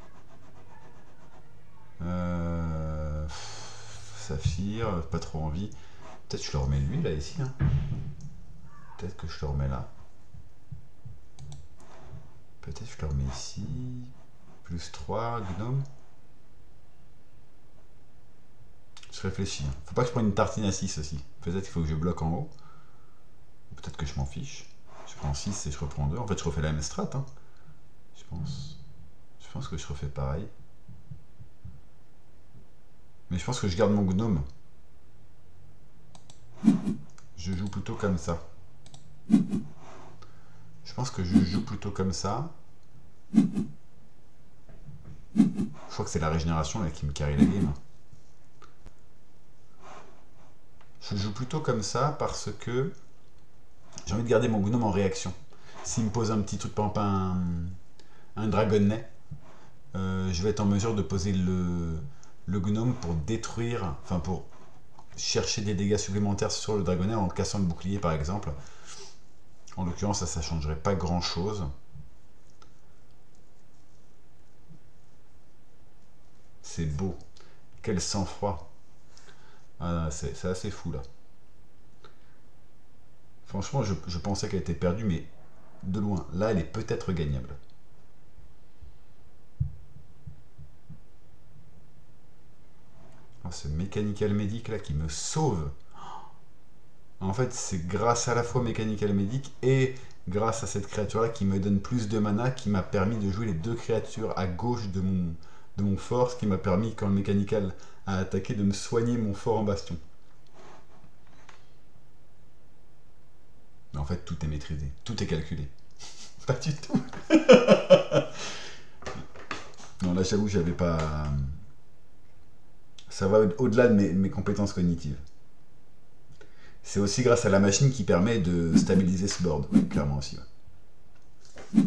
Saphir, pas trop envie. Peut-être que je le remets lui là ici. Hein. Peut-être que je le remets là. Peut-être que je le remets ici. Plus 3, gnome. Je réfléchis. Hein. Faut pas que je prenne une tartine à 6 aussi. Peut-être qu'il faut que je bloque en haut. Peut-être que je m'en fiche. Je prends 6 et je reprends 2. En fait, je refais la même strat. Hein. Je pense. Je pense que je refais pareil. Mais je pense que je garde mon gnome. je joue plutôt comme ça. Je pense que je joue plutôt comme ça. Je crois que c'est la régénération là, qui me carry la game. Je joue plutôt comme ça parce que j'ai envie de garder mon gnome en réaction. S'il me pose un petit truc, par exemple un dragonnet, je vais être en mesure de poser le gnome pour détruire, enfin pour chercher des dégâts supplémentaires sur le dragonnet en cassant le bouclier par exemple. En l'occurrence, ça changerait pas grand chose. C'est beau. Quel sang-froid. Ah, c'est assez fou là. Franchement, je pensais qu'elle était perdue, mais de loin. Là, elle est peut-être gagnable. Oh, ce Mechanical Medic là qui me sauve. En fait, c'est grâce à la fois Mechanical Medic et grâce à cette créature là qui me donne plus de mana, qui m'a permis de jouer les deux créatures à gauche de mon fort, ce qui m'a permis, quand le Mechanical a attaqué, de me soigner mon fort en bastion. Mais en fait, tout est maîtrisé, tout est calculé. Pas du tout. Non, là, j'avoue, j'avais pas... Ça va au-delà de mes compétences cognitives. C'est aussi grâce à la machine qui permet de stabiliser ce board. Ouais, clairement aussi. Ouais.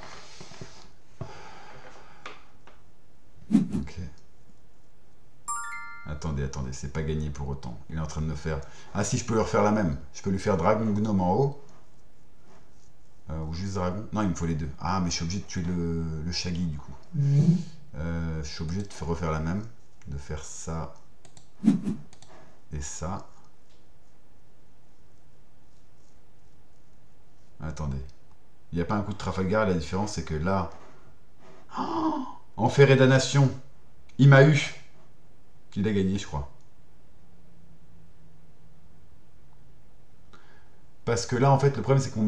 Ok. Attendez, c'est pas gagné pour autant. Il est en train de me faire... Ah si, je peux lui refaire la même. Je peux lui faire Dragon Gnome en haut. Ou juste Dragon. Non, il me faut les deux. Ah, mais je suis obligé de tuer le Shaggy du coup. Je suis obligé de refaire la même. De faire ça. Et ça. Attendez. Il n'y a pas un coup de Trafalgar, la différence c'est que là... Oh, Enfer et damnation. Il m'a eu. Il a gagné, je crois. Parce que là, en fait, le problème, c'est que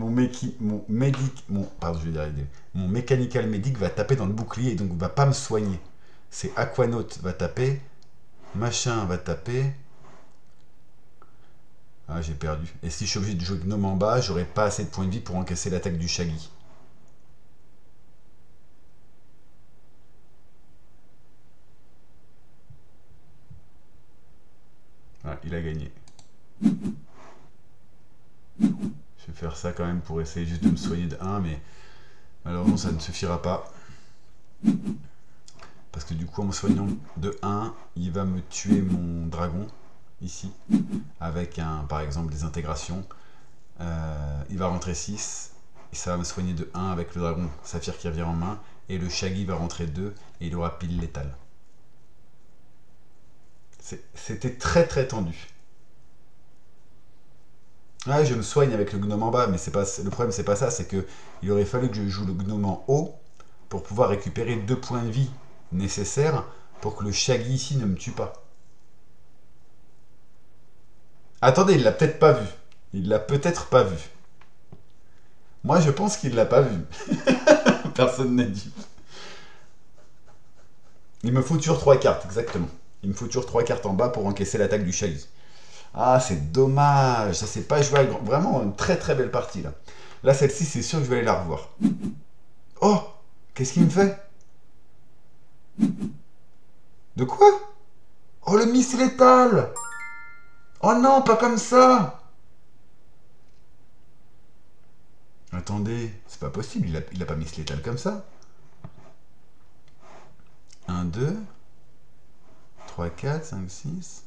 mon Mechanical Medic va taper dans le bouclier et donc va pas me soigner. C'est Aquanaut va taper. Machin va taper. Ah, j'ai perdu. Et si je suis obligé de jouer Gnome en bas, j'aurai pas assez de points de vie pour encaisser l'attaque du Shaggy. Ah, il a gagné. Je vais faire ça quand même pour essayer juste de me soigner de 1, mais malheureusement ça ne suffira pas. Parce que du coup en me soignant de 1, il va me tuer mon dragon, ici, avec par exemple des intégrations. Il va rentrer 6, et ça va me soigner de 1 avec le dragon saphir qui revient en main, et le Shaggy va rentrer 2, et il aura pile létale. C'était très très tendu. Ouais, je me soigne avec le gnome en bas, mais c'est pas, le problème c'est pas ça, c'est que il aurait fallu que je joue le gnome en haut pour pouvoir récupérer 2 points de vie nécessaires pour que le Shaggy ici ne me tue pas. Attendez, il l'a peut-être pas vu. Il l'a peut-être pas vu. Moi je pense qu'il l'a pas vu. Personne n'est dit. Il me faut toujours 3 cartes, exactement. Il me faut toujours 3 cartes en bas pour encaisser l'attaque du Shaggy. Ah, c'est dommage. Ça s'est pas joué à vraiment une très très belle partie là. Là, celle-ci, c'est sûr que je vais aller la revoir. Oh, qu'est-ce qu'il me fait? De quoi? Oh, le miss létal! Oh non, pas comme ça! Attendez, c'est pas possible, il a pas miss létal comme ça. 1, 2, 3, 4, 5, 6...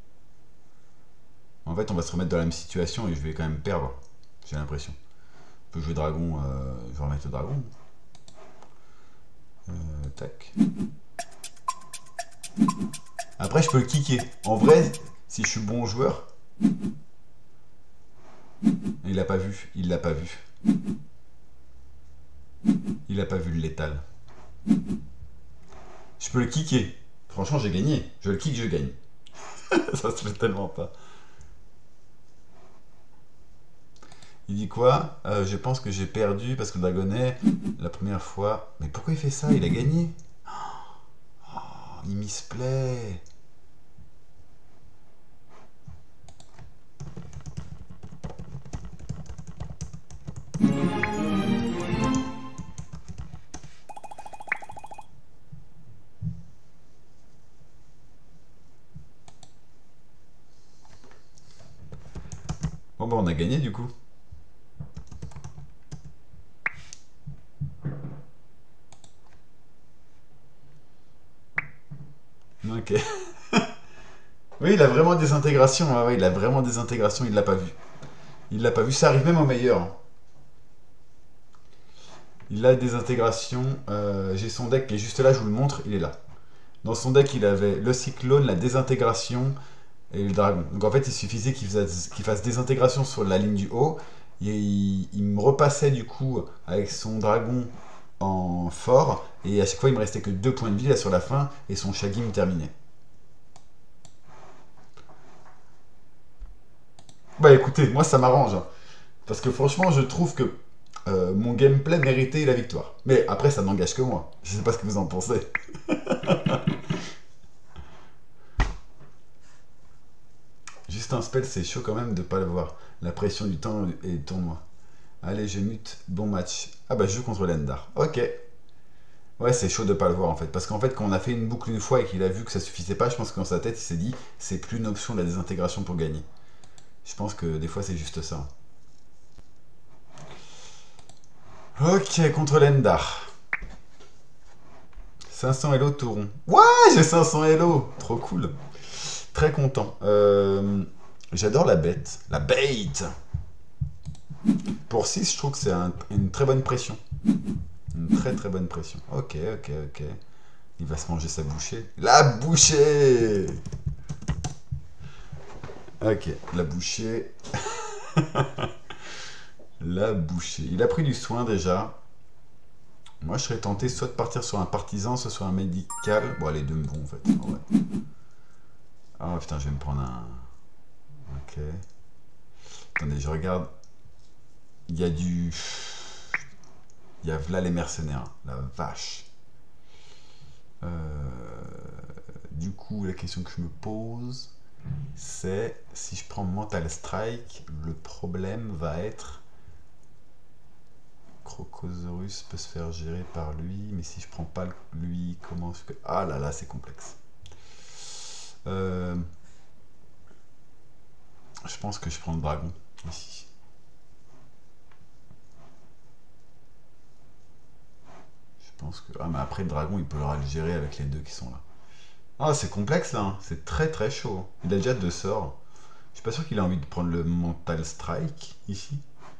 En fait, on va se remettre dans la même situation et je vais quand même perdre. J'ai l'impression. Je peux jouer dragon. Je vais remettre le dragon. Tac. Après, je peux le kicker. En vrai, si je suis bon joueur. Il l'a pas vu. Il l'a pas vu. Il a pas vu le létal. Je peux le kicker. Franchement, j'ai gagné. Je le kick, je gagne. Ça se fait tellement pas. Il dit quoi? Je pense que j'ai perdu parce que le dragonnet, la première fois... Mais pourquoi il fait ça? Il a gagné. Oh, il misplay. bah on a gagné du coup. Ok. Oui, il a vraiment des intégrations. Ouais, ouais, il a vraiment des intégrations, il l'a pas vu. Il l'a pas vu, ça arrive même au meilleur. Il a des intégrations. J'ai son deck qui est juste là, je vous le montre, il est là. Dans son deck, il avait le cyclone, la désintégration et le dragon. Donc en fait, il suffisait qu'il fasse désintégration sur la ligne du haut. Et il me repassait du coup avec son dragon en fort. Et à chaque fois, il me restait que 2 points de vie là sur la fin. Et son Shaggy me terminait. Bah écoutez, moi ça m'arrange, hein. Parce que franchement, je trouve que mon gameplay méritait la victoire. Mais après, ça n'engage que moi. Je sais pas ce que vous en pensez. Juste un spell, c'est chaud quand même de pas le voir. La pression du temps et du tournoi. Allez, je mute. Bon match. Ah bah je joue contre l'Endar. Ok. Ouais, c'est chaud de pas le voir en fait. Parce qu'en fait, quand on a fait une boucle une fois et qu'il a vu que ça suffisait pas, je pense que dans sa tête, il s'est dit, c'est plus une option de la désintégration pour gagner. Je pense que des fois, c'est juste ça. Ok, contre l'Endar. 500 Hello Touron. Ouais, j'ai 500 Hello. Trop cool. Très content. J'adore la bête. La bait. Pour 6, je trouve que c'est une très bonne pression. Une très très bonne pression. Ok, ok, ok. Il va se manger sa bouchée. La bouchée. Ok, la bouchée. La bouchée. Il a pris du soin déjà. Moi, je serais tenté soit de partir sur un partisan, soit sur un médical. Bon, les deux me vont en fait. Ouais. Ah putain, je vais me prendre un... Ok. Attendez, je regarde. Il y a du... Il y a là les mercenaires. La vache. Du coup, la question que je me pose, c'est si je prends Mental Strike, le problème va être Crocosaurus peut se faire gérer par lui, mais si je prends pas lui, comment est-ce que... Ah là là, c'est complexe. Je pense que je prends le dragon ici. Je pense que... Ah mais après le dragon, il peut le gérer avec les deux qui sont là. Ah, c'est complexe là, hein. C'est très très chaud. Il a déjà 2 sorts. Je suis pas sûr qu'il ait envie de prendre le Mental Strike ici.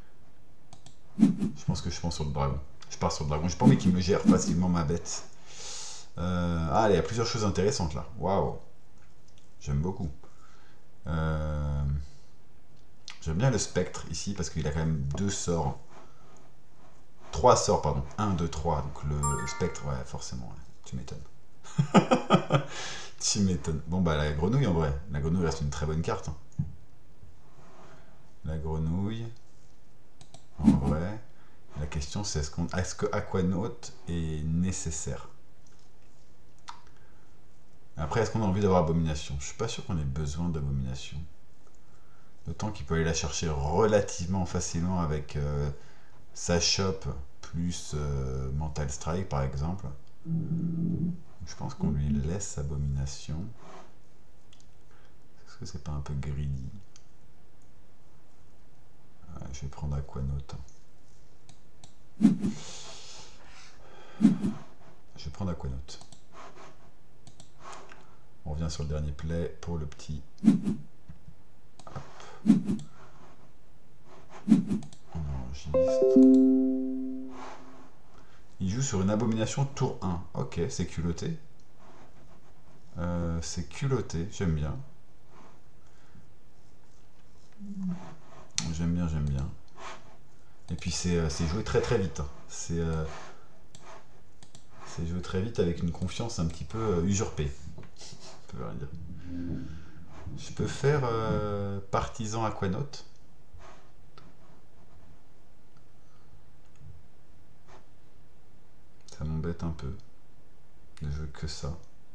Je pense que je pense sur le dragon. Je pars sur le dragon. J'ai pas envie qu'il me gère facilement ma bête. Ah, il y a plusieurs choses intéressantes là. Waouh. J'aime beaucoup. Euh, J'aime bien le spectre ici parce qu'il a quand même 2 sorts. 3 sorts, pardon. Un, 2, 3. Donc le spectre, ouais, forcément. Ouais. Tu m'étonnes. Tu m'étonnes. Bon, bah la grenouille en vrai. La grenouille reste une très bonne carte, hein. La grenouille. En vrai. La question c'est est-ce que Aquanaut est nécessaire? Après, est-ce qu'on a envie d'avoir Abomination? Je suis pas sûr qu'on ait besoin d'Abomination. D'autant qu'il peut aller la chercher relativement facilement avec sa shop plus Mental Strike par exemple. Je pense qu'on lui laisse Abomination. Est-ce que c'est pas un peu greedy? Ouais, je vais prendre Aquanaut. Je vais prendre Aquanaut. On revient sur le dernier play pour le petit. Hop. On enregistre. Il joue sur une abomination tour 1. Ok, c'est culotté. C'est culotté, j'aime bien. J'aime bien, j'aime bien. Et puis c'est joué très très vite, hein. C'est joué très vite avec une confiance un petit peu usurpée. On peut rien dire. Je peux faire partisan Aquanaut. Ça m'embête un peu. Je veux que ça.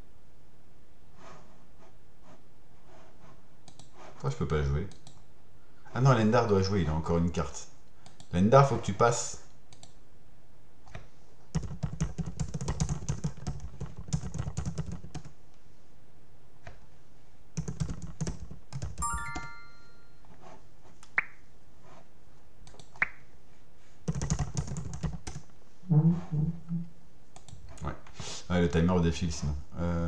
Pourquoi je peux pas jouer? Ah non, Lendar doit jouer, il a encore une carte. Lendar, faut que tu passes. Ouais, le timer défile sinon.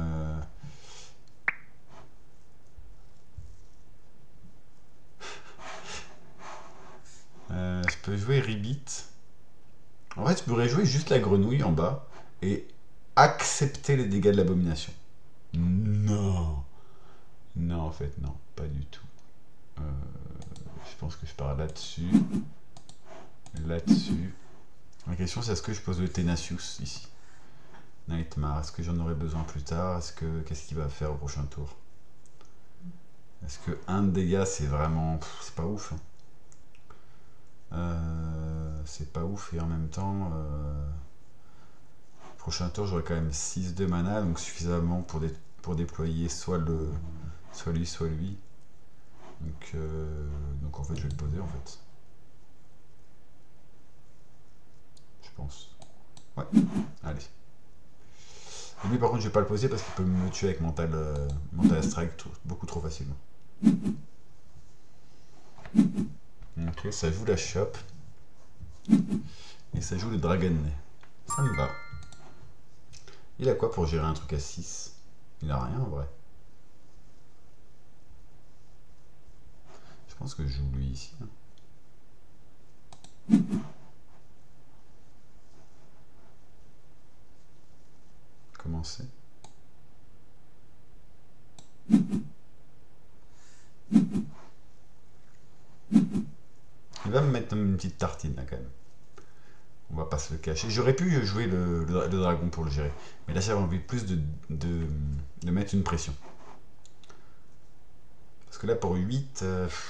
Je peux jouer Ribbit. En fait, je pourrais jouer juste la grenouille en bas et accepter les dégâts de l'abomination. Non. Non, en fait, non, pas du tout. Euh, je pense que je pars là-dessus. Là-dessus. La question, c'est est-ce que je pose le Tenacious ici? Nightmare, est-ce que j'en aurai besoin plus tard? Qu'est-ce qu'il va faire au prochain tour? Est-ce que un de dégâts, c'est vraiment... c'est pas ouf, hein. C'est pas ouf et en même temps... prochain tour, j'aurai quand même 6 de mana, donc suffisamment pour déployer soit lui, soit lui. Donc en fait, je vais le poser en fait. Je pense. Ouais, allez. Et lui, par contre, je vais pas le poser parce qu'il peut me tuer avec Mental Strike beaucoup trop facilement. Ok, ça joue la chope. Et ça joue le Dragonnet. Ça me va. Il a quoi pour gérer un truc à 6? Il a rien en vrai. Je pense que je joue lui ici. Commencer. Il va me mettre une petite tartine là quand même. On va pas se le cacher. J'aurais pu jouer le dragon pour le gérer. Mais là, j'avais envie plus de mettre une pression. Parce que là, pour 8...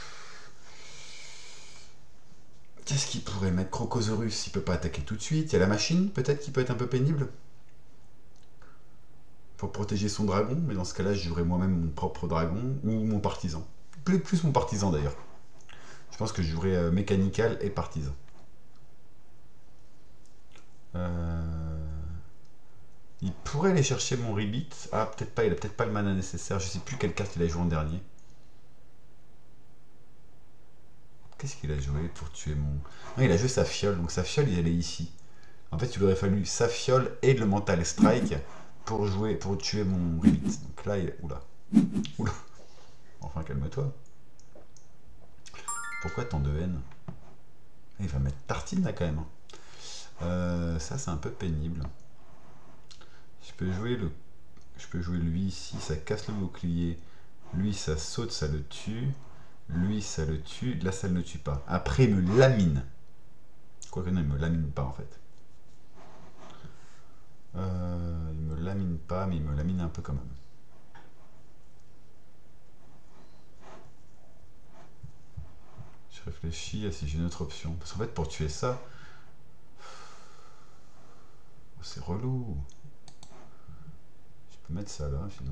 qu'est-ce qu'il pourrait mettre? Crocosaurus, il peut pas attaquer tout de suite. Il y a la machine, peut-être, qui peut être un peu pénible. Pour protéger son dragon. Mais dans ce cas-là, je jouerais moi-même mon propre dragon. Ou mon partisan. Plus mon partisan d'ailleurs. Je pense que je jouerais mécanical et partisan. Il pourrait aller chercher mon Ribbit. Ah, peut-être pas, il a peut-être pas le mana nécessaire. Je sais plus quelle carte il a joué en dernier. Qu'est-ce qu'il a joué pour tuer mon... Non, il a joué sa fiole. Donc sa fiole, il allait ici. En fait, il aurait fallu sa fiole et le Mental Strike pour tuer mon Ribbit. Donc là, il... Oula. Oula. Enfin, calme-toi. Pourquoi tant de haine? Il va mettre tartine là quand même. Ça, c'est un peu pénible. Je peux jouer lui ici, ça casse le bouclier. Lui, ça saute, ça le tue. Lui, ça le tue. Là, ça ne le tue pas. Après, il me lamine. Quoique non, il me lamine pas en fait. Il me lamine pas, mais il me lamine un peu quand même. Je réfléchis à si j'ai une autre option. Parce qu'en fait, pour tuer ça... c'est relou. Je peux mettre ça là, sinon.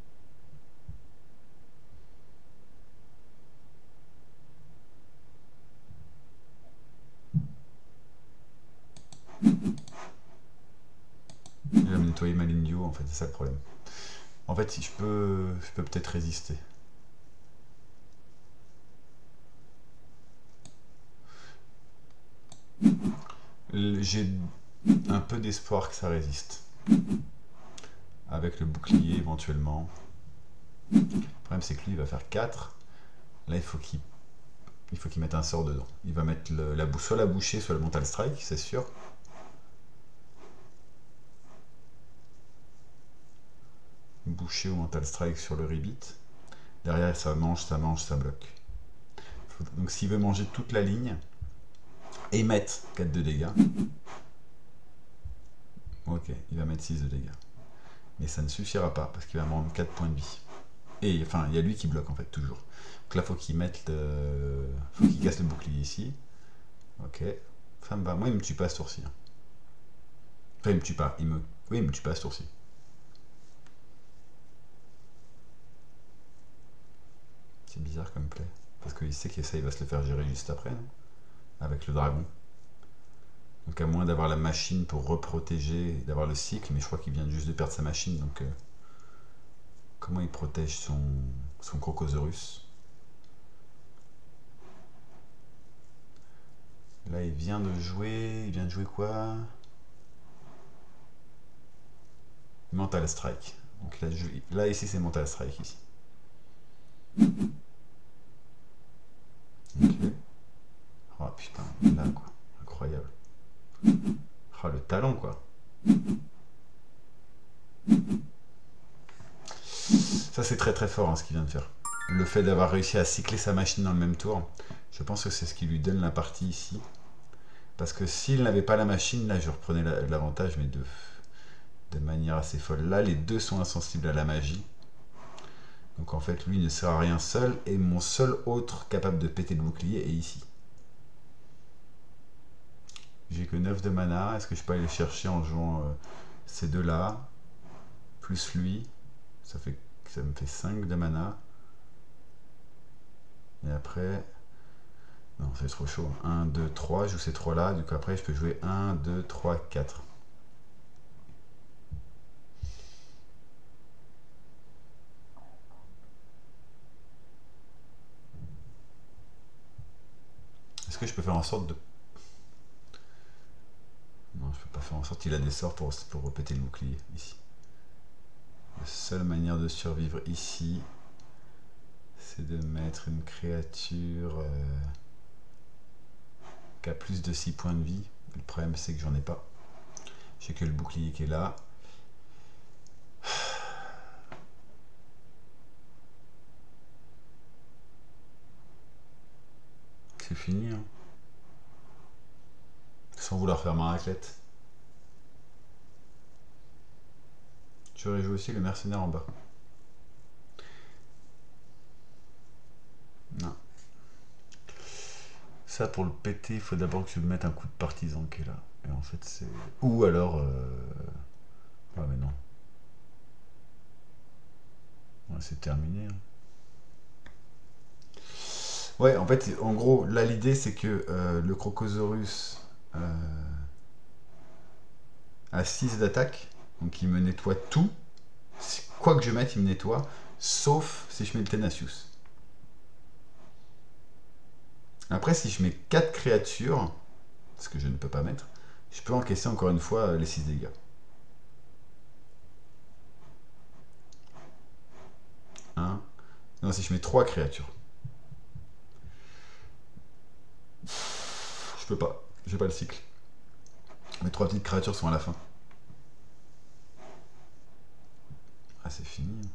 Il va me nettoyer ma ligne du haut, en fait, c'est ça le problème. En fait, si je peux peut-être résister. J'ai un peu d'espoir que ça résiste. Avec le bouclier, éventuellement. Le problème, c'est que lui, il va faire 4. Là, il faut qu'il mette un sort dedans. Il va mettre soit la bouchée, soit le Mental Strike, c'est sûr. Boucher ou Mental Strike sur le Ribbit. Derrière, ça mange, ça bloque. Donc s'il veut manger toute la ligne, et mettre 4 de dégâts, ok, il va mettre 6 de dégâts. Mais ça ne suffira pas, parce qu'il va me rendre 4 points de vie. Et enfin, il y a lui qui bloque en fait, toujours. Donc là, faut qu'il mette faut qu'il casse le bouclier ici. Ok. Enfin, bah, moi, il me tue pas à ce tour-ci. Hein. Enfin, il me tue pas. Oui, il me tue pas à ce tour-ci. C'est bizarre comme play. Parce qu'il sait que ça, il va se le faire gérer juste après, non? Avec le dragon. Donc à moins d'avoir la machine pour reprotéger, d'avoir le cycle, mais je crois qu'il vient juste de perdre sa machine, donc comment il protège son Crocosaurus? Là il vient de jouer quoi? Mental Strike. Donc là ici, c'est Mental Strike, ici. Ok. Oh putain, là quoi. Incroyable. Oh, le talent quoi. Ça c'est très très fort hein, ce qu'il vient de faire. Le fait d'avoir réussi à cycler sa machine dans le même tour, je pense que c'est ce qui lui donne la partie ici. Parce que s'il n'avait pas la machine, là je reprenais l'avantage, mais de manière assez folle. Là les deux sont insensibles à la magie. Donc en fait lui ne sert à rien seul, et mon seul autre capable de péter le bouclier est ici. J'ai que 9 de mana, est-ce que je peux aller le chercher en jouant ces deux là, plus lui, ça me fait 5 de mana. Et après, non c'est trop chaud, 1, 2, 3, je joue ces 3 là, du coup après je peux jouer 1, 2, 3, 4. Est-ce que je peux faire en sorte de... Non, je peux pas faire en sorte qu'il a des sorts pour repéter le bouclier, ici. La seule manière de survivre ici, c'est de mettre une créature qui a plus de 6 points de vie. Le problème c'est que j'en ai pas. J'ai que le bouclier qui est là. C'est fini, hein. Sans vouloir faire ma raclette. J'aurais joué aussi le mercenaire en bas. Non. Ça, pour le péter, il faut d'abord que je mette un coup de partisan qui est là. Et en fait, c'est... Ou alors... Ah mais non. Ouais, c'est terminé. Hein. Ouais, en fait, en gros, là, l'idée, c'est que le Crocosaurus a 6 d'attaque. Donc, il me nettoie tout. Quoi que je mette, il me nettoie. Sauf si je mets le Tenacious. Après, si je mets 4 créatures, ce que je ne peux pas mettre, je peux encaisser encore une fois les 6 dégâts. 1. Non, si je mets 3 créatures. Je peux pas. J'ai pas le cycle. Mes 3 petites créatures sont à la fin. Ah, c'est fini.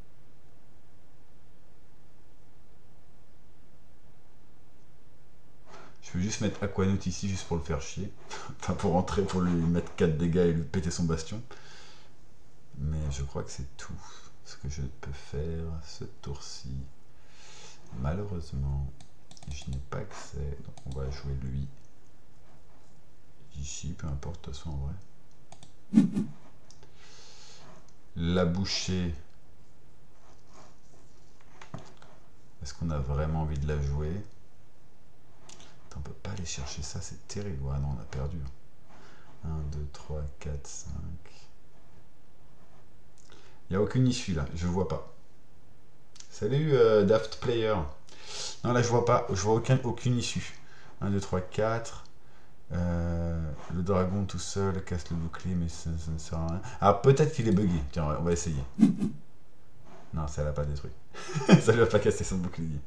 Je peux juste mettre Aquanout ici, juste pour le faire chier. Enfin, pour rentrer, pour lui mettre 4 dégâts et lui péter son bastion. Mais je crois que c'est tout ce que je peux faire ce tour-ci. Malheureusement, je n'ai pas accès. Donc on va jouer lui. Ici, peu importe, de toute façon, en vrai. La bouchée. Est-ce qu'on a vraiment envie de la jouer? On peut pas aller chercher ça, c'est terrible. Ouais, non, on a perdu. 1, 2, 3, 4, 5. Il n'y a aucune issue là, je vois pas. Salut Daft Player. Non, là je vois pas, je vois aucune issue. 1, 2, 3, 4. Le dragon tout seul casse le bouclier, mais ça ne sert à rien. Ah, peut-être qu'il est bugué. Tiens, on va essayer. Non, ça l'a pas détruit. Ça lui a pas cassé son bouclier.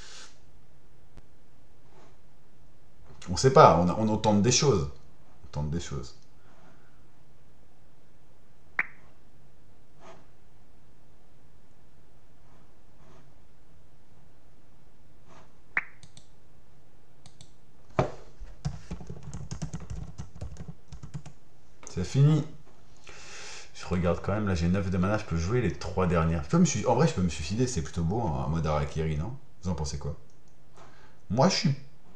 On sait pas, on tente des choses. On tente des choses. C'est fini. Je regarde quand même, là j'ai 9 de mana, je peux jouer les 3 dernières. En vrai, je peux me suicider, c'est plutôt beau hein, en mode Harakiri, non? Vous en pensez quoi? Moi, je suis...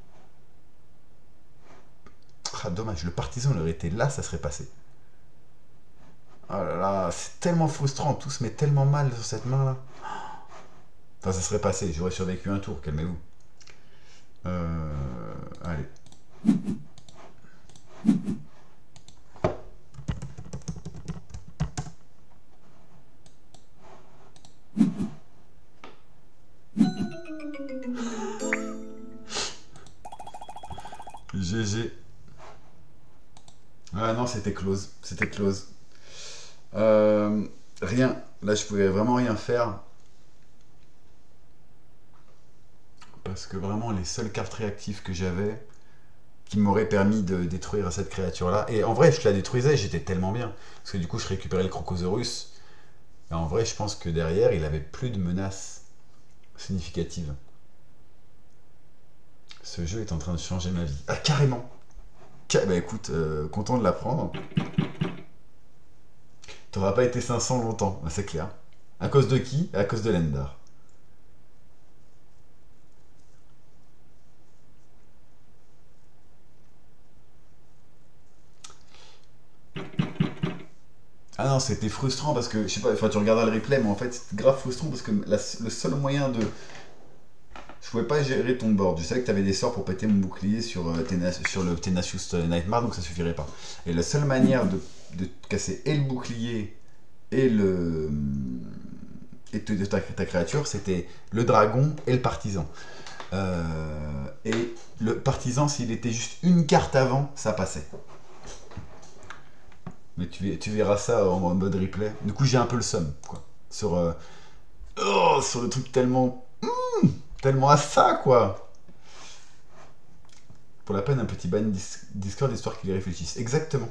Ah, dommage, le partisan il aurait été là, ça serait passé. Oh là là, c'est tellement frustrant, tout se met tellement mal sur cette main là. Enfin, ça serait passé, j'aurais survécu un tour, calmez-vous. Allez. GG. Ah non, c'était close. C'était close. Euh, Rien. Là, je pouvais vraiment rien faire. Parce que vraiment, les seules cartes réactives que j'avais qui m'auraient permis de détruire cette créature-là. Et en vrai, je la détruisais, j'étais tellement bien. Parce que du coup, je récupérais le Crocosaurus. Et en vrai, je pense que derrière, il avait plus de menaces significatives. Ce jeu est en train de changer ma vie. Ah, carrément. Bah écoute, content de l'apprendre. T'auras pas été 500 longtemps, bah, c'est clair. À cause de qui? À cause de l'Endar. Ah non, c'était frustrant parce que, je sais pas, enfin tu regarderas le replay, mais en fait c'était grave frustrant parce que le seul moyen de... Je pouvais pas gérer ton board. Je savais que t'avais des sorts pour péter mon bouclier sur, sur le Tenacious Nightmare, donc ça suffirait pas. Et la seule manière de casser et le bouclier et le... de ta créature, c'était le dragon et le partisan. Et le partisan, s'il était juste une carte avant, ça passait. Mais tu verras ça en mode replay. Du coup, j'ai un peu le seum, quoi. Sur le truc tellement à ça, quoi. Pour la peine, un petit ban Discord histoire qu'ils y réfléchissent. Exactement.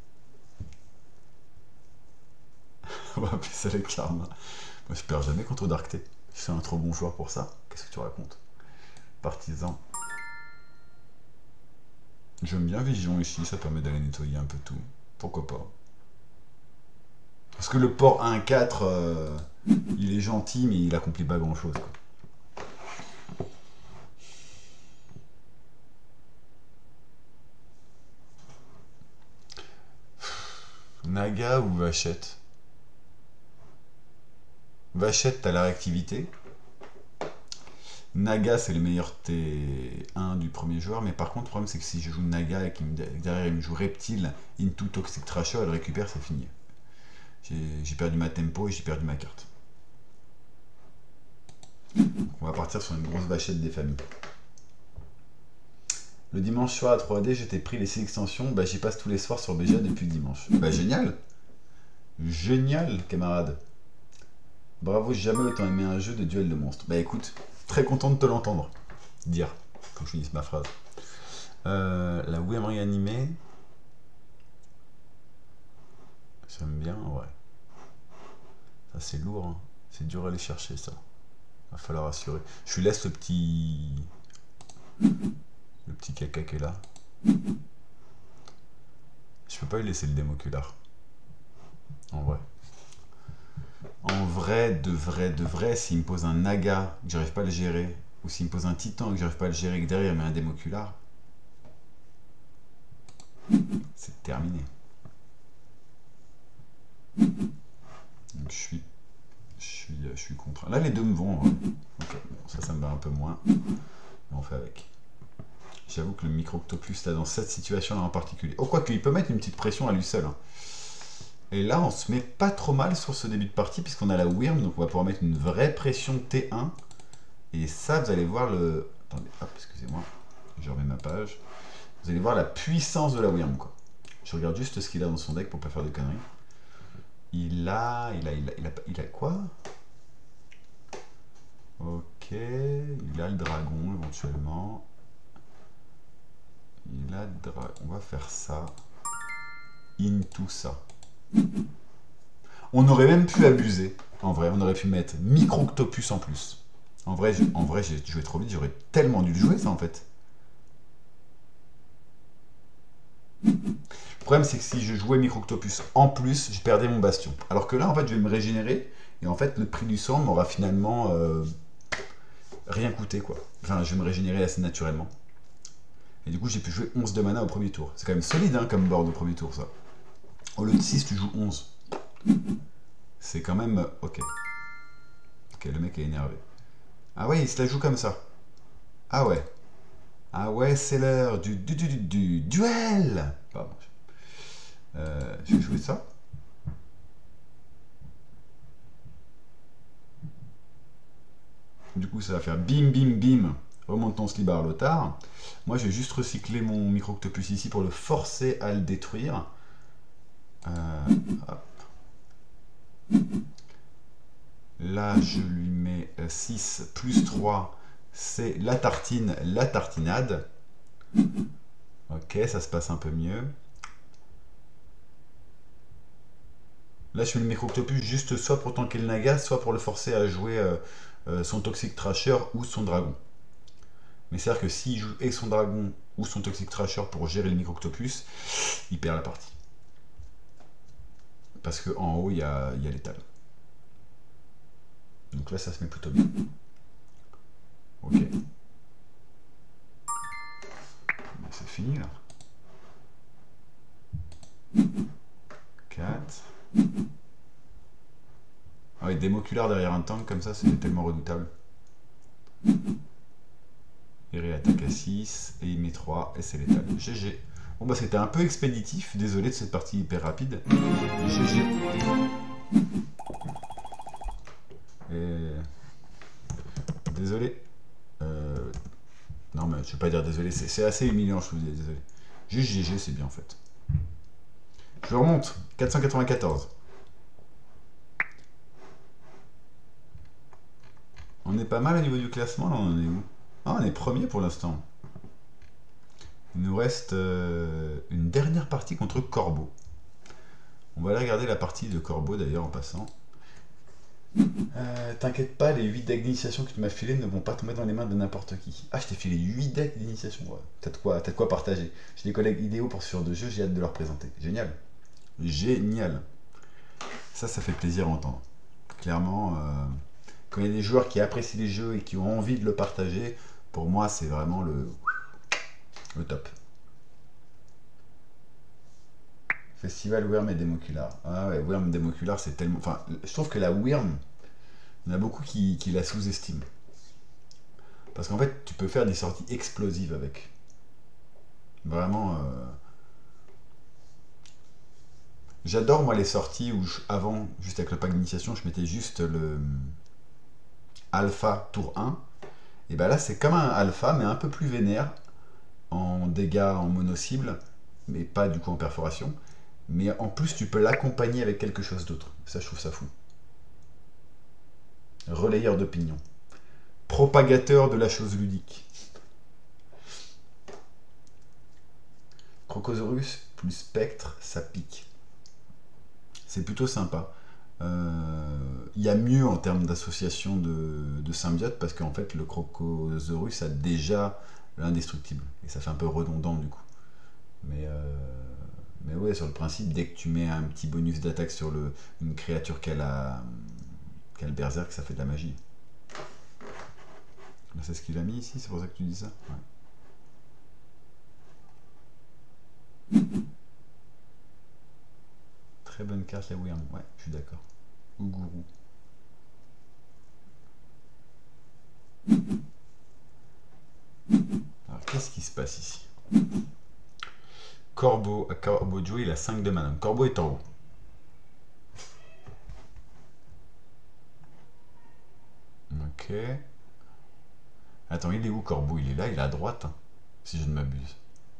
On va appeler ça le karma. Moi, je perds jamais contre Dark T. Je suis un trop bon joueur pour ça. Qu'est-ce que tu racontes? Partisan. J'aime bien Vision ici, ça permet d'aller nettoyer un peu tout. Pourquoi pas? Parce que le port 1-4, il est gentil, mais il accomplit pas grand-chose, quoi. Naga ou Vachette? Vachette, t'as la réactivité. Naga, c'est le meilleur T1 du premier joueur, mais par contre, le problème, c'est que si je joue Naga et qu'il derrière il me joue Reptile, Into Toxic Trasher, elle récupère, c'est fini. J'ai perdu ma tempo et j'ai perdu ma carte. On va partir sur une grosse vachette des familles. Le dimanche soir à 3D, j'étais pris les 6 extensions, bah j'y passe tous les soirs sur BGA depuis dimanche. Bah génial! Génial, camarade! Bravo, j'ai jamais autant aimé un jeu de duel de monstres. Bah écoute, très content de te l'entendre dire, quand je finisse ma phrase. La Wii animée, j'aime bien, ouais. Ça c'est lourd, hein. C'est dur à aller chercher ça. Va falloir assurer. Je lui laisse le petit caca qui est là. Je peux pas lui laisser le démocular. En vrai. En vrai, de vrai, s'il me pose un naga que j'arrive pas à le gérer, ou s'il me pose un titan que j'arrive pas à le gérer et que derrière il met un démocular, c'est terminé. Donc je suis contre. Là les deux me vont en vrai. Okay, bon, ça me va un peu moins. Mais on fait avec. J'avoue que le micro-octopus là dans cette situation là en particulier. Oh quoique il peut mettre une petite pression à lui seul. Hein. Et là on se met pas trop mal sur ce début de partie puisqu'on a la Wyrm, donc on va pouvoir mettre une vraie pression T1. Et ça vous allez voir le... Attendez, hop, excusez-moi. Je remets ma page. Vous allez voir la puissance de la Wyrm quoi. Je regarde juste ce qu'il a dans son deck pour pas faire de conneries. Il a quoi? Ok, il a le dragon éventuellement. Il a le dragon. On va faire ça. Into ça. On aurait même pu abuser. En vrai, on aurait pu mettre Micro-Octopus en plus. En vrai, j'ai joué trop vite. J'aurais tellement dû le jouer ça en fait. Le problème, c'est que si je jouais Micro-Octopus en plus, je perdais mon bastion. Alors que là, en fait, je vais me régénérer. Et en fait, le prix du sang m'aura finalement rien coûté, quoi. Enfin, je vais me régénérer assez naturellement. Et du coup, j'ai pu jouer 11 de mana au premier tour. C'est quand même solide, hein, comme board au premier tour, ça. Au lieu de 6, tu joues 11. C'est quand même... Ok. Ok, le mec est énervé. Ah ouais, il se la joue comme ça. Ah ouais. Ah ouais, c'est l'heure du duel. Pardon. Je vais jouer ça. Du coup, ça va faire bim, bim, bim. Remonte ton slibard Lothar. Moi, je vais juste recycler mon micro-octopus ici pour le forcer à le détruire. Hop. Là, je lui mets 6 plus 3, c'est la tartine, la tartinade. Ok, ça se passe un peu mieux. Là, je fais le micro-octopus juste soit pour tanker le naga, soit pour le forcer à jouer son Toxic Trasher ou son dragon. Mais c'est-à-dire que s'il joue et son dragon ou son Toxic Trasher pour gérer le micro-octopus, il perd la partie. Parce qu'en haut, il y a l'étal. Donc là, ça se met plutôt bien. Ok. C'est fini là. 4. Ah oui, démoculaire derrière un tank comme ça, c'est tellement redoutable. Il réattaque à 6 et il met 3 et c'est létal. GG. Bon bah c'était un peu expéditif, désolé de cette partie hyper rapide. GG. Et... Désolé. Non mais je vais pas dire désolé, c'est assez humiliant je vous dis désolé. Juste GG c'est bien en fait. Je remonte, 494. On est pas mal au niveau du classement là, on en est où? Ah, on est premier pour l'instant. Il nous reste une dernière partie contre Corbeau. On va aller regarder la partie de Corbeau d'ailleurs en passant. T'inquiète pas, les 8 decks d'initiation que tu m'as filé ne vont pas tomber dans les mains de n'importe qui. Ah, je t'ai filé 8 decks d'initiation. Ouais. T'as de quoi partager. J'ai des collègues idéaux pour ce genre de jeu, j'ai hâte de leur présenter. Génial. Génial. Ça fait plaisir à entendre. Clairement, quand il y a des joueurs qui apprécient les jeux et qui ont envie de le partager, pour moi, c'est vraiment le top. Festival Wyrm et Démocular. Ah ouais, Wyrm Démocular, c'est tellement... Enfin, je trouve que la Wyrm, il y en a beaucoup qui la sous-estiment. Parce qu'en fait, tu peux faire des sorties explosives avec. Vraiment... J'adore, moi, les sorties où, avant, juste avec le pack d'initiation, je mettais juste le alpha tour 1. Et ben là, c'est comme un alpha, mais un peu plus vénère, en dégâts en mono-cible, mais pas du coup en perforation. Mais en plus, tu peux l'accompagner avec quelque chose d'autre. Ça, je trouve ça fou. Relayeur d'opinion. Propagateur de la chose ludique. Crocosaurus plus Spectre, ça pique. C'est plutôt sympa. Il y a mieux en termes d'association de symbiotes parce qu'en fait le Crocosaurus a déjà l'indestructible et ça fait un peu redondant du coup. Mais ouais, sur le principe, dès que tu mets un petit bonus d'attaque sur une créature qu'elle a le berserk, ça fait de la magie. Là, c'est ce qu'il a mis ici, c'est pour ça que tu dis ça? Ouais. Très bonne carte la Wyrm, ouais, je suis d'accord. Ougourou. Alors, qu'est-ce qui se passe ici? Corbeau, Corbeau de jouer, il a 5 de mana. Corbeau est en haut. Ok. Attends, il est où Corbeau? Il est là, il est à droite, hein, si je ne m'abuse.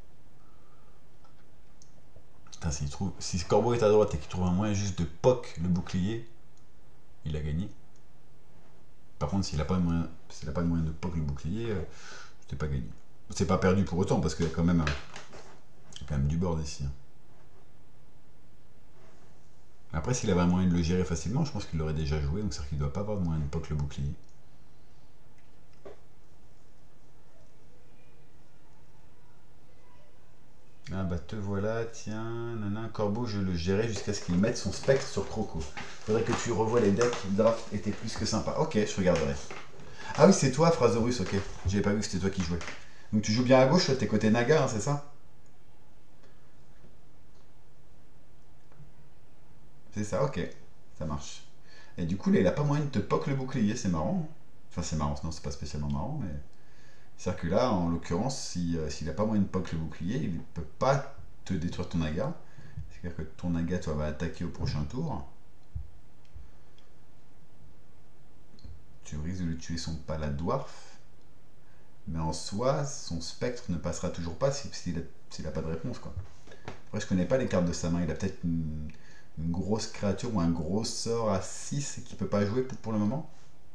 Putain, si Corbeau est à droite et qu'il trouve un moyen juste de poke le bouclier, il a gagné. Par contre, s'il n'a pas, pas de moyen de poke le bouclier, c'est pas gagné. C'est pas perdu pour autant, parce qu'il y a quand même, du board ici. Après, s'il avait un moyen de le gérer facilement, je pense qu'il l'aurait déjà joué, donc c'est-à-dire qu'il ne doit pas avoir de moyen de poke le bouclier. Ah bah te voilà, tiens, nana, Corbeau, je le gérais jusqu'à ce qu'il mette son spectre sur Croco. Faudrait que tu revoies les decks, le draft était plus que sympa. Ok, je regarderai. Ah oui, c'est toi, Phrasaurus, ok. J'avais pas vu que c'était toi qui jouais. Donc tu joues bien à gauche, t'es côté Naga, hein, c'est ça? C'est ça, ok. Ça marche. Et du coup, là, il a pas moyen de te poke le bouclier, c'est marrant. Enfin, c'est marrant, non, c'est pas spécialement marrant, mais... C'est-à-dire que là, en l'occurrence, s'il a pas moyen de poke le bouclier, il peut pas te détruire ton Naga. C'est-à-dire que ton Naga, toi, va attaquer au prochain tour. Tu risques de lui tuer son Paladwarf. Mais en soi, son spectre ne passera toujours pas s'il a pas de réponse, quoi. Après, je connais pas les cartes de sa main. Il a peut-être une grosse créature ou un gros sort à 6 et qui peut pas jouer peut-être pour le moment.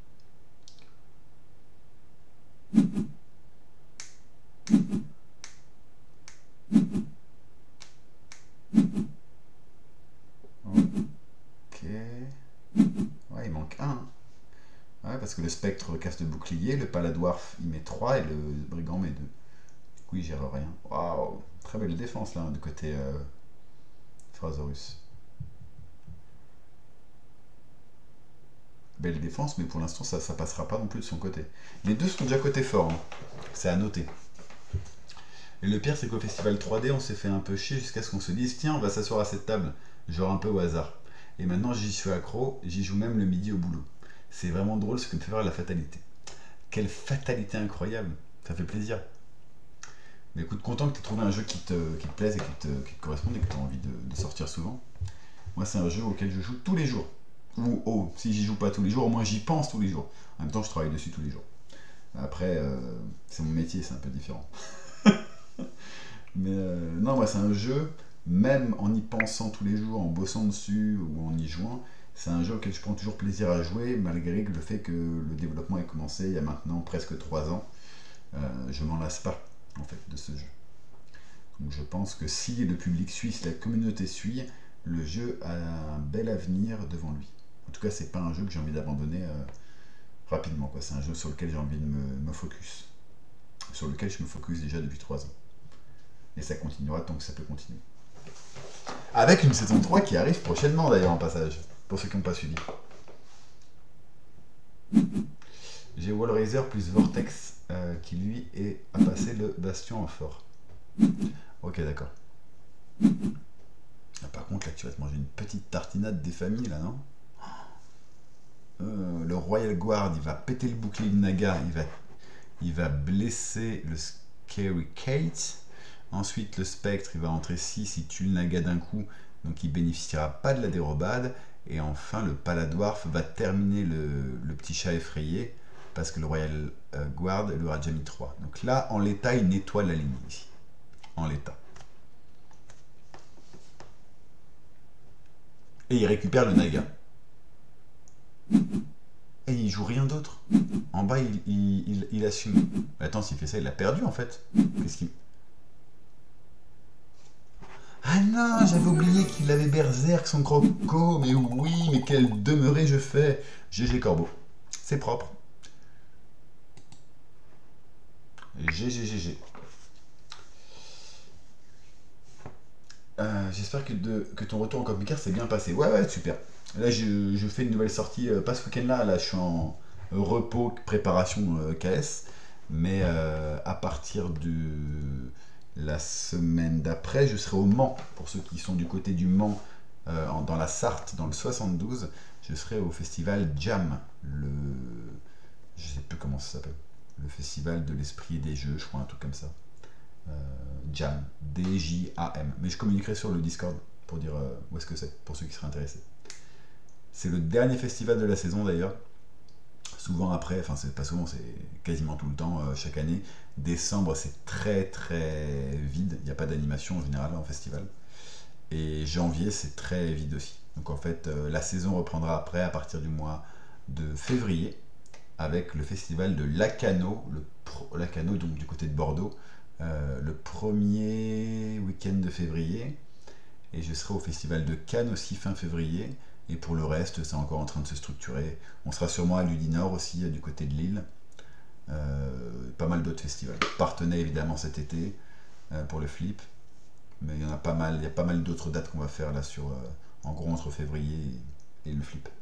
Ok. Ouais, il manque un. Ouais, parce que le spectre casse le bouclier, le paladwarf il met 3 et le brigand met 2. Du coup, il gère rien. Waouh, très belle défense là, du côté Phrasaurus. Belle défense, mais pour l'instant, ça passera pas non plus de son côté. Les deux sont déjà côté fort, hein. C'est à noter. Et le pire, c'est qu'au festival 3D, on s'est fait un peu chier jusqu'à ce qu'on se dise tiens, on va s'asseoir à cette table, genre un peu au hasard. Et maintenant, j'y suis accro, j'y joue même le midi au boulot. C'est vraiment drôle ce que me fait voir la fatalité. Quelle fatalité incroyable, ça fait plaisir. Mais écoute, content que tu aies trouvé un jeu qui te plaise et qui te corresponde et que tu as envie de sortir souvent. Moi, c'est un jeu auquel je joue tous les jours. Ou oh, si j'y joue pas tous les jours, au moins j'y pense tous les jours. En même temps, je travaille dessus tous les jours. Après, c'est mon métier, c'est un peu différent. Mais non, moi, c'est un jeu, même en y pensant tous les jours, en bossant dessus ou en y jouant, c'est un jeu auquel je prends toujours plaisir à jouer, malgré le fait que le développement ait commencé il y a maintenant presque 3 ans. Je m'en lasse pas, en fait, de ce jeu. Donc je pense que si le public suit, si la communauté suit, le jeu a un bel avenir devant lui. En tout cas, c'est pas un jeu que j'ai envie d'abandonner rapidement, quoi. C'est un jeu sur lequel j'ai envie de me focus. Sur lequel je me focus déjà depuis 3 ans. Et ça continuera tant que ça peut continuer. Avec une saison 3 qui arrive prochainement d'ailleurs en passage, pour ceux qui n'ont pas suivi. J'ai Wallraiser plus Vortex qui lui a passé le bastion en fort. Ok, d'accord. Ah, par contre, là, tu vas te manger une petite tartinade des familles, là, non? Le Royal Guard, il va péter le bouclier de Naga, il va blesser le Scary Kate. Ensuite, le Spectre, il va entrer 6, il tue le Naga d'un coup, donc il bénéficiera pas de la dérobade. Et enfin, le Paladwarf va terminer le petit chat effrayé, parce que le Royal Guard lui aura déjà mis 3. Donc là, en l'état, il nettoie la ligne ici. En l'état. Et il récupère le Naga. Et il joue rien d'autre. En bas, il assume. Attends, s'il fait ça, il a perdu en fait. Qu'est-ce qu'il... Ah non, j'avais oublié qu'il avait Berserk, son croco. Mais oui, mais quel demeuré je fais. GG Corbeau. C'est propre. GG. J'espère que ton retour en Complicaire s'est bien passé. Ouais, super. Là, je fais une nouvelle sortie, pas ce week-end-là, là, je suis en repos, préparation KS, mais à partir de la semaine d'après, je serai au Mans. Pour ceux qui sont du côté du Mans, dans la Sarthe, dans le 72, je serai au festival Jam, je sais plus comment ça s'appelle, le festival de l'esprit et des jeux, je crois, un truc comme ça. Jam, D-J-A-M. Mais je communiquerai sur le Discord pour dire où est-ce que c'est, pour ceux qui seraient intéressés. C'est le dernier festival de la saison d'ailleurs. Souvent après, enfin c'est pas souvent, c'est quasiment tout le temps, chaque année. Décembre c'est très très vide, il n'y a pas d'animation en général en festival. Et janvier c'est très vide aussi. Donc en fait la saison reprendra après à partir du mois de février avec le festival de Lacanau, Lacanau donc du côté de Bordeaux, le premier week-end de février. Et je serai au festival de Cannes aussi fin février. Et pour le reste, c'est encore en train de se structurer. On sera sûrement à Ludinor aussi, du côté de Lille. Pas mal d'autres festivals. Partenay évidemment cet été pour le flip. Mais il y en a pas mal, il y a pas mal d'autres dates qu'on va faire là sur, en gros entre février et le flip.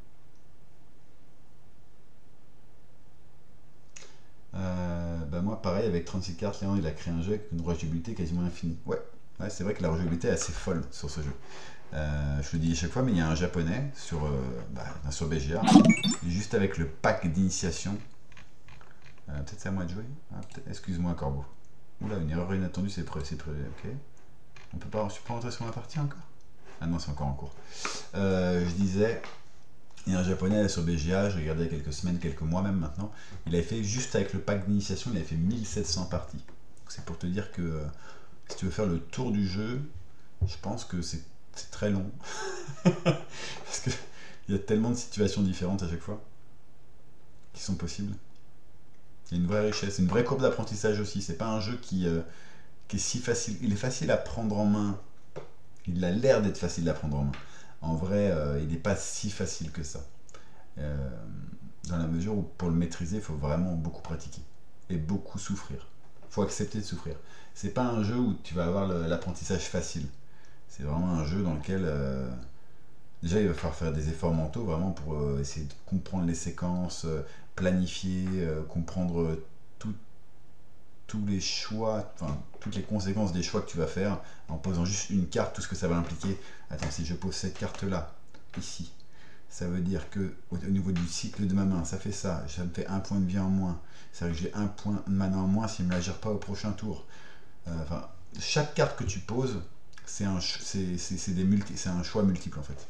Bah moi pareil avec 36 cartes, Léon il a créé un jeu avec une rejouabilité quasiment infinie. Ouais, c'est vrai que la rejouabilité est assez folle sur ce jeu. Je le dis à chaque fois, mais il y a un japonais sur BGA, juste avec le pack d'initiation. Peut-être c'est à moi de jouer. Excuse-moi Corbeau. Oula, une erreur inattendue, c'est prêt, ok. On peut pas, je peux pas rentrer sur la partie encore. Ah non, c'est encore en cours. Je disais, il y a un japonais sur BGA, je regardais il y a quelques semaines, quelques mois même maintenant. Il avait fait juste avec le pack d'initiation, il avait fait 1700 parties. C'est pour te dire que si tu veux faire le tour du jeu, je pense que c'est c'est très long. Parce que il y a tellement de situations différentes à chaque fois qui sont possibles. Il y a une vraie richesse, une vraie courbe d'apprentissage aussi. C'est pas un jeu qui est si facile. Il est facile à prendre en main. Il a l'air d'être facile à prendre en main. En vrai, il n'est pas si facile que ça. Euh, dans la mesure où pour le maîtriser, il faut vraiment beaucoup pratiquer et beaucoup souffrir. Il faut accepter de souffrir. C'est pas un jeu où tu vas avoir l'apprentissage facile. C'est vraiment un jeu dans lequel déjà il va falloir faire des efforts mentaux vraiment pour essayer de comprendre les séquences, planifier, comprendre tout- tous les choix, enfin toutes les conséquences des choix que tu vas faire en posant juste une carte, tout ce que ça va impliquer. Attends, si je pose cette carte là, ici, ça veut dire que au niveau du cycle de ma main, ça fait ça me fait un point de vie en moins. C'est vrai que j'ai un point de mana en moins s'il ne me la gère pas au prochain tour. Enfin, chaque carte que tu poses, c'est un choix multiple en fait.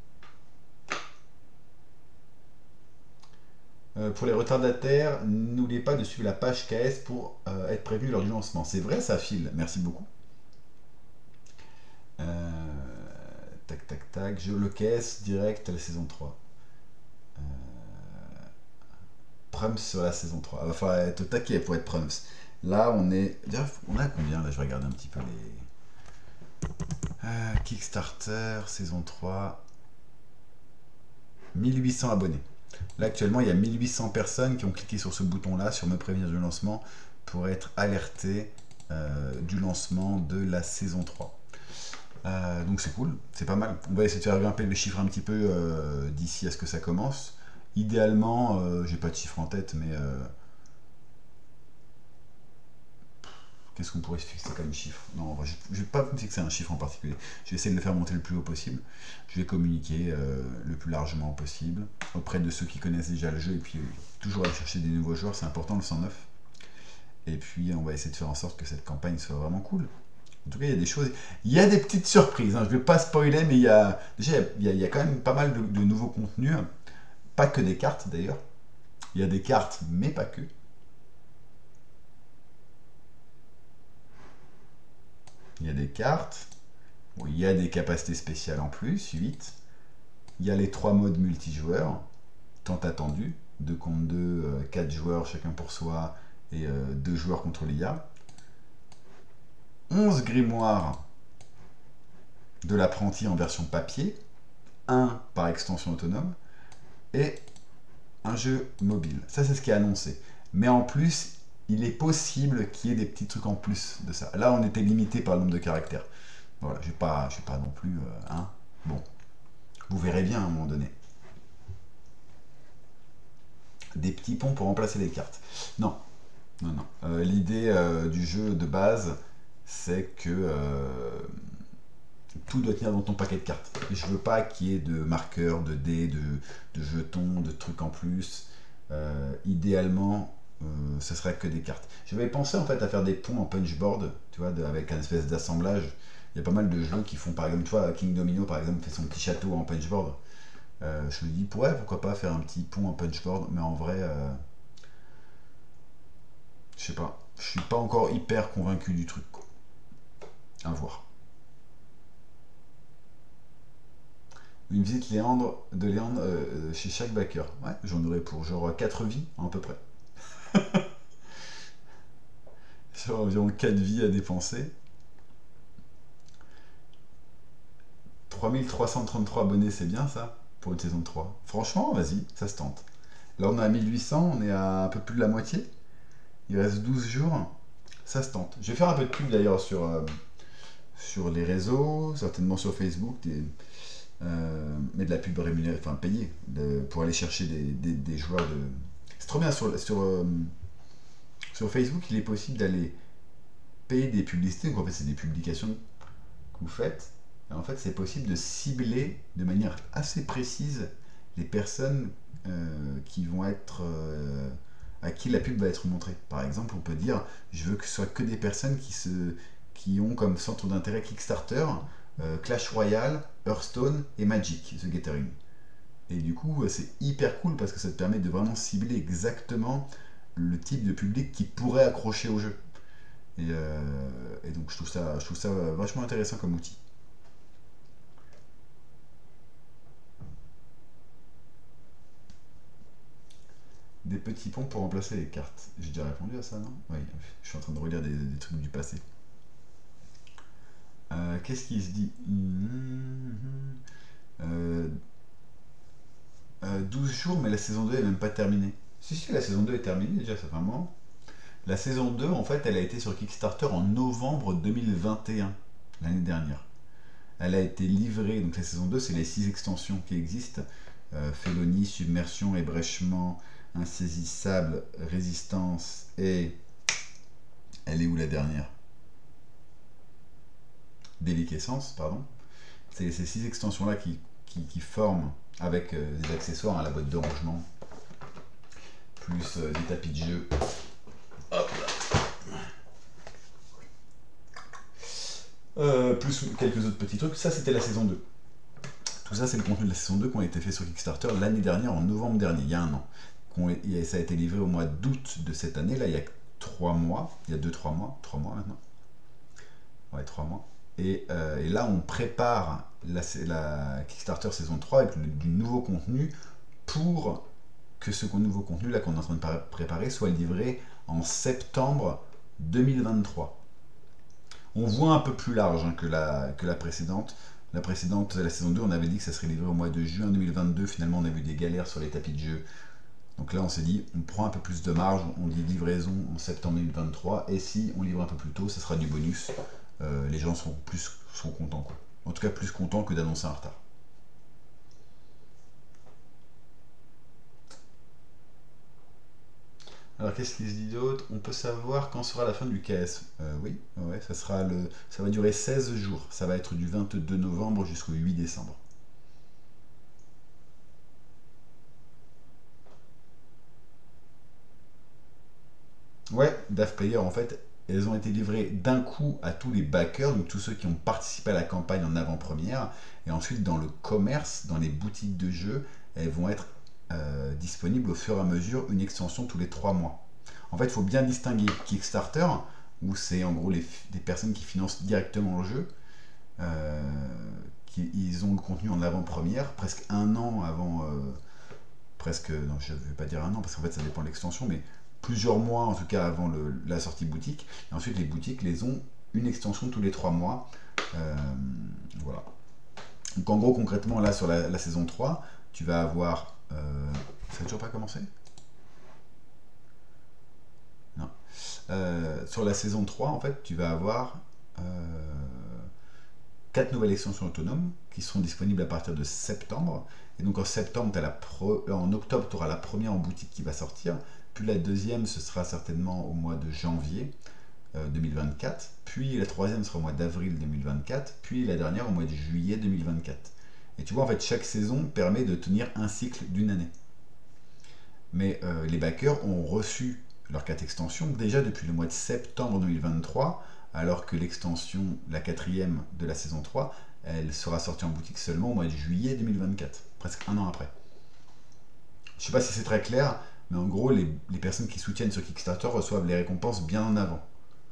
Pour les retardataires, n'oubliez pas de suivre la page KS pour être prévenu lors du lancement. C'est vrai ça, Phil, merci beaucoup. Tac, tac, tac, je le caisse direct à la saison 3. Prums sur la saison 3. Il va falloir être au taquet pour être Prums. Là, on est. On a combien là? Je vais regarder un petit peu les. Kickstarter, saison 3. 1800 abonnés. Là, actuellement, il y a 1800 personnes qui ont cliqué sur ce bouton-là, sur me prévenir du lancement, pour être alertés du lancement de la saison 3. Donc c'est cool, c'est pas mal. On va essayer de faire grimper le chiffre un petit peu d'ici à ce que ça commence. Idéalement, j'ai pas de chiffre en tête, mais qu'est-ce qu'on pourrait se fixer comme chiffre? Non, je vais pas me fixer un chiffre en particulier. Je vais essayer de le faire monter le plus haut possible. Je vais communiquer le plus largement possible auprès de ceux qui connaissent déjà le jeu et puis toujours aller chercher des nouveaux joueurs, c'est important le 109. Et puis on va essayer de faire en sorte que cette campagne soit vraiment cool. En tout cas, il y a des choses, il y a des petites surprises. Hein. Je ne vais pas spoiler, mais déjà il y a quand même pas mal de nouveaux contenus. Pas que des cartes d'ailleurs. Il y a des cartes, mais pas que. Il y a des cartes. Bon, il y a des capacités spéciales en plus, 8. Il y a les 3 modes multijoueurs, tant attendus. 2 contre 2, 4 joueurs chacun pour soi et 2 joueurs contre l'IA. 11 grimoires de l'apprenti en version papier, un par extension autonome, et un jeu mobile. Ça, c'est ce qui est annoncé. Mais en plus, il est possible qu'il y ait des petits trucs en plus de ça. Là, on était limité par le nombre de caractères. Voilà, je ne vais pas non plus... hein. Bon, vous verrez bien à un moment donné. Des petits ponts pour remplacer les cartes. Non, non, non. L'idée du jeu de base, c'est que tout doit tenir dans ton paquet de cartes. Et je veux pas qu'il y ait de marqueurs, de dés, de jetons, de trucs en plus. Idéalement, ce serait que des cartes. J'avais pensé en fait à faire des ponts en punchboard, tu vois, avec un espèce d'assemblage. Il y a pas mal de jeux qui font, par exemple, tu vois, King Domino par exemple fait son petit château en punchboard. Je me dis, pourquoi pas faire un petit pont en punchboard, mais en vrai, je sais pas. Je suis pas encore hyper convaincu du truc, quoi. À voir. Une visite de Léandre chez chaque backer. Ouais, j'en aurais pour genre 4 vies à peu près. Sur environ 4 vies à dépenser. 3333 abonnés, c'est bien ça pour une saison 3. Franchement, vas-y, ça se tente. Là, on est à 1800, on est à un peu plus de la moitié. Il reste 12 jours. Ça se tente. Je vais faire un peu de pub d'ailleurs sur les réseaux, certainement sur Facebook, mais de la pub rémunérée, enfin payée, pour aller chercher des joueurs de. C'est trop bien sur Facebook, il est possible d'aller payer des publicités, donc en fait c'est des publications que vous faites. Et en fait c'est possible de cibler de manière assez précise les personnes qui vont être à qui la pub va être montrée. Par exemple, on peut dire je veux que ce soit que des personnes qui ont comme centre d'intérêt Kickstarter Clash Royale, Hearthstone et Magic, The Gathering. Et du coup, c'est hyper cool parce que ça te permet de vraiment cibler exactement le type de public qui pourrait accrocher au jeu. Et donc, je trouve ça vachement intéressant comme outil. des petits ponts pour remplacer les cartes. J'ai déjà répondu à ça, non? Oui, je suis en train de relire des trucs du passé. Qu'est-ce qui se dit? 12 jours, mais la saison 2 est même pas terminée. Si, la saison 2 est terminée déjà, ça fait un moment. La saison 2, en fait, elle a été sur Kickstarter en novembre 2021, l'année dernière. Elle a été livrée, donc la saison 2, c'est les 6 extensions qui existent. Félonie, Submersion, Ébrèchement, Insaisissable, Résistance et... Elle est où la dernière? Déliquescence, pardon. C'est ces 6 extensions-là qui forment, avec des accessoires, hein, la boîte de rangement, plus des tapis de jeu. Hop là. Plus quelques autres petits trucs. Ça, c'était la saison 2. Tout ça, c'est le contenu de la saison 2 qui a été fait sur Kickstarter l'année dernière, en novembre dernier, il y a un an. Ça a été livré au mois d'août de cette année, là, il y a 3 mois, il y a 2-3 mois, 3 mois maintenant. Ouais, 3 mois. Et là, on prépare la Kickstarter saison 3 avec du nouveau contenu pour que ce nouveau contenu là qu'on est en train de préparer soit livré en septembre 2023. On voit un peu plus large, hein, que la précédente. La précédente, la saison 2, on avait dit que ça serait livré au mois de juin 2022. Finalement, on a vu des galères sur les tapis de jeu. Donc là, on s'est dit, on prend un peu plus de marge. On dit livraison en septembre 2023. Et si on livre un peu plus tôt, ça sera du bonus. Les gens sont contents, quoi. En tout cas, plus contents que d'annoncer un retard. Alors qu'est-ce qu'il se dit d'autre? On peut savoir quand sera la fin du KS? Oui, ouais, ça va durer 16 jours. Ça va être du 22 novembre jusqu'au 8 décembre. Ouais, DAF Player, en fait, elles ont été livrées d'un coup à tous les backers, donc tous ceux qui ont participé à la campagne en avant-première. Et ensuite, dans le commerce, dans les boutiques de jeux, elles vont être disponibles au fur et à mesure, une extension tous les 3 mois. En fait, il faut bien distinguer Kickstarter, où c'est en gros des personnes qui financent directement le jeu. Ils ont le contenu en avant-première, presque un an avant... presque, non, je ne vais pas dire un an, parce qu'en fait, ça dépend de l'extension, mais plusieurs mois en tout cas avant la sortie boutique. Et ensuite, les boutiques les ont une extension tous les 3 mois. Voilà. Donc en gros, concrètement, là, sur la saison 3, tu vas avoir... ça n'a toujours pas commencé? Non. Sur la saison 3, en fait, tu vas avoir 4 nouvelles extensions autonomes qui seront disponibles à partir de septembre. Et donc en septembre, en octobre, tu auras la première en boutique qui va sortir. Puis la deuxième, ce sera certainement au mois de janvier 2024. Puis la troisième sera au mois d'avril 2024. Puis la dernière au mois de juillet 2024. Et tu vois, en fait, chaque saison permet de tenir un cycle d'une année. Mais les backers ont reçu leurs 4 extensions déjà depuis le mois de septembre 2023, alors que l'extension, la quatrième de la saison 3, elle sera sortie en boutique seulement au mois de juillet 2024, presque un an après. Je ne sais pas si c'est très clair, mais en gros, les personnes qui soutiennent sur Kickstarter reçoivent les récompenses bien en avant.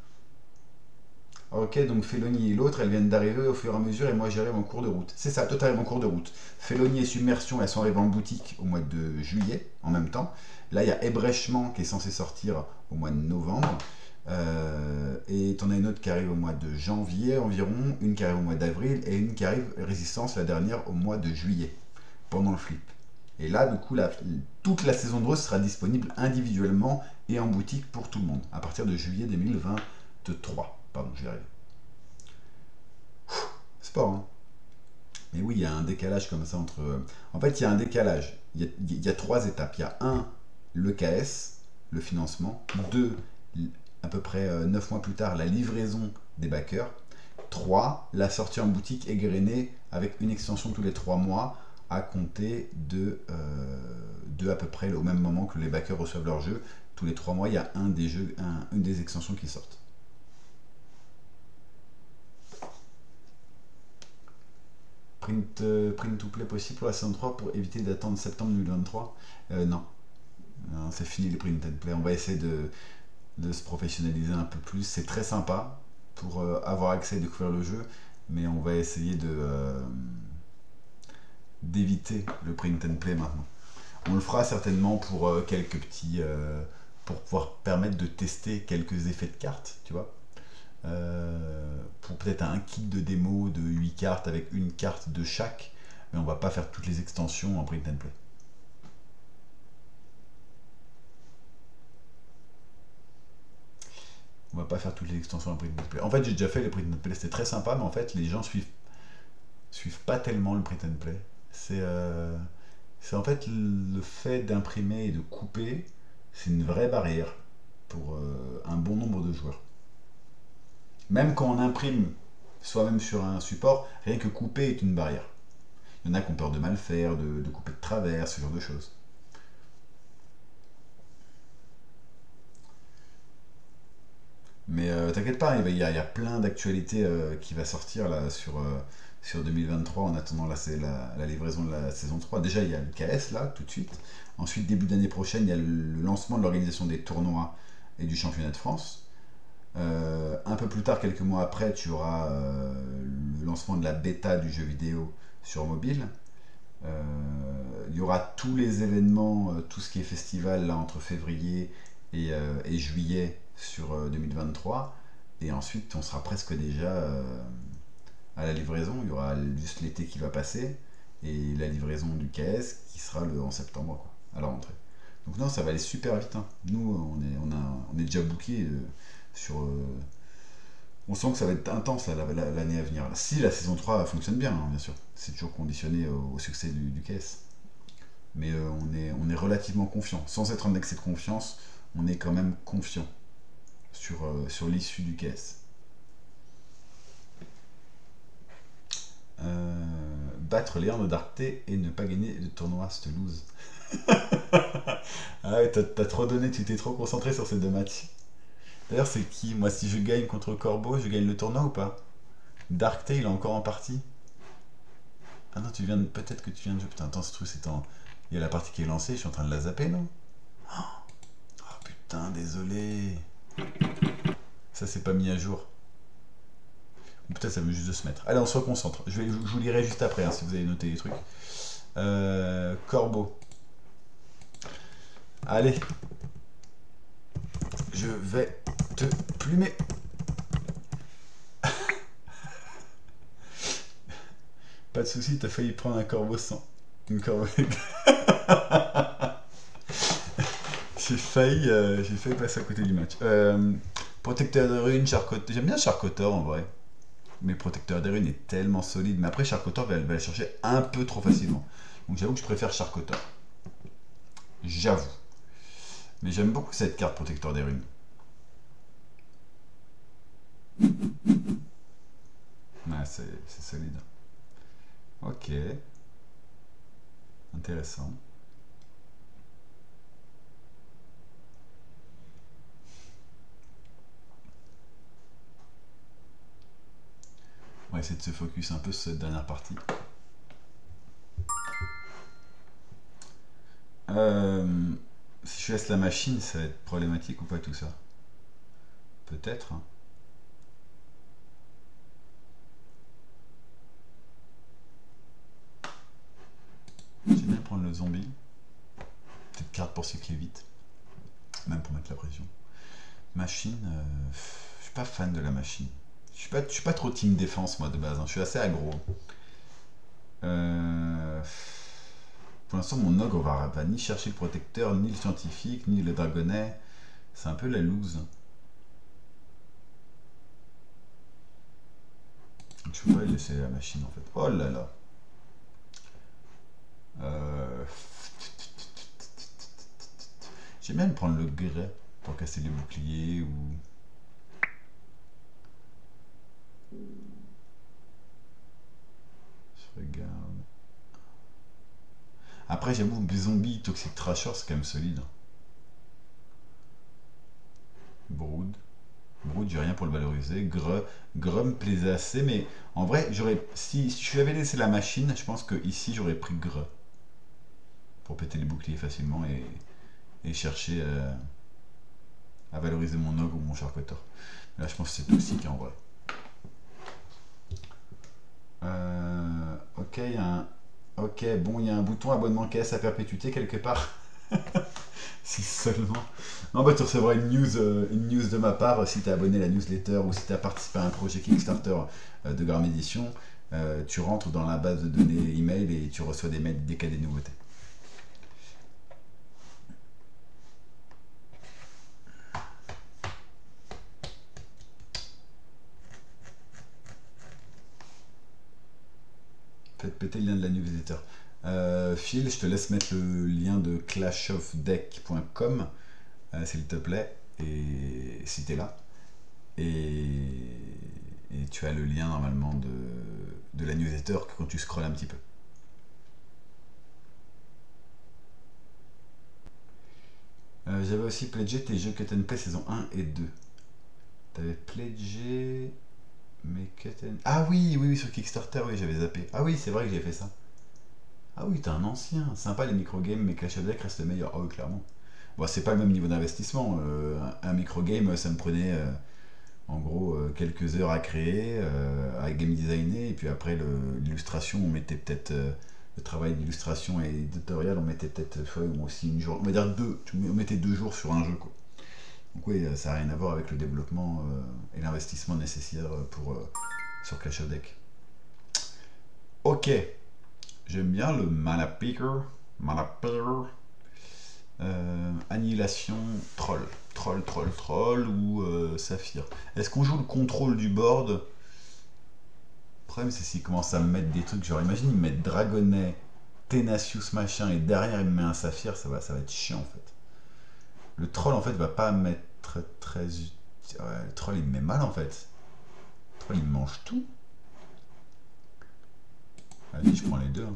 Ok, donc Félonie et l'autre, elles viennent d'arriver au fur et à mesure, et moi j'arrive en cours de route. C'est ça, toi t'arrives en cours de route. Félonie et Submersion, elles sont arrivées en boutique au mois de juillet, en même temps. Là, il y a Ébrèchement qui est censé sortir au mois de novembre. Et t'en as une autre qui arrive au mois de janvier environ, une qui arrive au mois d'avril, et une qui arrive, Résistance, la dernière, au mois de juillet, pendant le flip. Et là, du coup, toute la saison de Rose sera disponible individuellement et en boutique pour tout le monde, à partir de juillet 2023. Pardon, j'y arrive. Sport, hein. Mais oui, il y a un décalage comme ça entre... En fait, il y a un décalage. Il y a 3 étapes. Il y a 1, le KS, le financement. 2, à peu près 9 mois plus tard, la livraison des backers. 3, la sortie en boutique égrenée avec une extension tous les 3 mois à compter de à peu près au même moment que les backers reçoivent leur jeu. Tous les 3 mois, il y a une des extensions qui sortent. Print to play possible pour la saison 3 pour éviter d'attendre septembre 2023? Non. Non, c'est fini les print and play. On va essayer de se professionnaliser un peu plus. C'est très sympa pour avoir accès et découvrir le jeu, mais on va essayer d'éviter le print and play maintenant. On le fera certainement pour quelques petits... pour pouvoir permettre de tester quelques effets de cartes, tu vois. Pour peut-être un kit de démo de 8 cartes avec une carte de chaque, mais on va pas faire toutes les extensions en print and play. On va pas faire toutes les extensions en print and play. En fait, j'ai déjà fait les print and play, c'était très sympa, mais en fait, les gens suivent pas tellement le print and play. C'est en fait le fait d'imprimer et de couper, c'est une vraie barrière pour un bon nombre de joueurs. Même quand on imprime soi-même sur un support, rien que couper est une barrière. Il y en a qui ont peur de mal faire, de couper de travers, ce genre de choses. Mais t'inquiète pas, il y a plein d'actualités qui va sortir là sur 2023 en attendant la livraison de la saison 3. Déjà, il y a le KS là, tout de suite. Ensuite, début d'année prochaine, il y a le lancement de l'organisation des tournois et du championnat de France. Un peu plus tard, quelques mois après, tu auras le lancement de la bêta du jeu vidéo sur mobile. Il y aura tous les événements, tout ce qui est festival là, entre février et juillet sur 2023. Et ensuite, on sera presque déjà à la livraison. Il y aura juste l'été qui va passer et la livraison du KS qui sera en septembre, quoi, à la rentrée. Donc non, ça va aller super vite, hein. Nous, on est déjà booké sur... on sent que ça va être intense l'année à venir. Si la saison 3 fonctionne bien, hein, bien sûr. C'est toujours conditionné au succès du KS. Mais on est relativement confiant. Sans être un excès de confiance, on est quand même confiant sur l'issue du KS. Battre Léon de Darkté et ne pas gagner de tournoi, cette lose. Ah ouais, t'as trop donné, tu t'es trop concentré sur ces deux matchs. D'ailleurs, c'est qui? Moi, si je gagne contre Corbeau, je gagne le tournoi ou pas? Darkté, il est encore en partie. Ah non, peut-être que tu viens de jouer. Putain, attends, ce truc, il y a la partie qui est lancée, je suis en train de la zapper, non? Oh putain, désolé. Ça, c'est pas mis à jour. Ou peut-être ça veut juste de se mettre. Allez, on se reconcentre. Je vous lirai juste après, hein, si vous avez noté les trucs. Corbeau. Allez. Je vais te plumer. Pas de soucis, t'as failli prendre un corbeau sans. Une corbeau. J'ai failli passer à côté du match. Protecteur de runes, Charcoteur. J'aime bien Charcoteur en vrai. Mais Protecteur des runes est tellement solide. Mais après, Charcoteur va le chercher un peu trop facilement. Donc j'avoue que je préfère Charcoteur. J'avoue. Mais j'aime beaucoup cette carte Protecteur des runes. Ouais, c'est solide. Ok. Intéressant. On va essayer de se focus un peu sur cette dernière partie. Si je laisse la machine, ça va être problématique ou pas tout ça? Peut-être, hein. J'aime bien prendre le zombie. Petite carte pour cycler vite. Même pour mettre la pression. Machine, je suis pas fan de la machine. Je suis pas trop team défense moi de base, hein. Je suis assez aggro. Pour l'instant mon ogre va ni chercher le protecteur, ni le scientifique, ni le dragonnet. C'est un peu la loose. Je peux pas laisser la machine en fait. Oh là là. J'aime bien prendre le grès pour casser les boucliers ou... Je regarde. Après j'avoue, zombie, toxic trasher c'est quand même solide. Brood. Brood, j'ai rien pour le valoriser. Greu me plaisait assez, mais en vrai, si je lui avais laissé la machine, je pense que ici j'aurais pris Greu. Pour péter les boucliers facilement et chercher à valoriser mon ogre ou mon charcoteur. Là, je pense que c'est toxique en vrai. Ok, il y a un Ok, bon, il y a un bouton abonnement caisse à perpétuité quelque part. Si seulement. Non, bah tu recevras une news de ma part si tu es abonné à la newsletter ou si tu as participé à un projet Kickstarter de Garm Edition. Tu rentres dans la base de données email et tu reçois des mails dès qu'il y a des nouveautés. Faites péter le lien de la newsletter. Phil, je te laisse mettre le lien de clashofdeck.com s'il te plaît, et si t'es là. Et tu as le lien normalement de la newsletter quand tu scrolles un petit peu. J'avais aussi pledgé tes jeux Cut and Play saison 1 et 2. T'avais pledgé mes Cut and... Ah oui, oui, oui, sur Kickstarter, oui, j'avais zappé. Ah oui, c'est vrai que j'ai fait ça. Ah oui, t'es un ancien. Sympa les microgames, mais Clash of Deck reste meilleur. Ah oui, clairement. Bon, c'est pas le même niveau d'investissement. Un microgame, ça me prenait en gros quelques heures à créer, à game designer, et puis après l'illustration, on mettait peut-être le travail d'illustration et éditorial, on mettait peut-être aussi une journée, on va dire on mettait 2 jours sur un jeu, quoi. Donc oui, ça n'a rien à voir avec le développement et l'investissement nécessaire sur Clash of Deck. Ok, j'aime bien le Mana Picker. Annihilation, troll ou saphir. Est-ce qu'on joue le contrôle du board? Le problème c'est s'il commence à me mettre des trucs, genre imagine il me met Dragonnet, Tenacious machin et derrière il me met un saphir, ça va être chiant en fait. Le troll en fait va pas me mettre très... Ouais, le troll il me met mal en fait. Le troll il me mange tout. Vas-y, je prends les deux.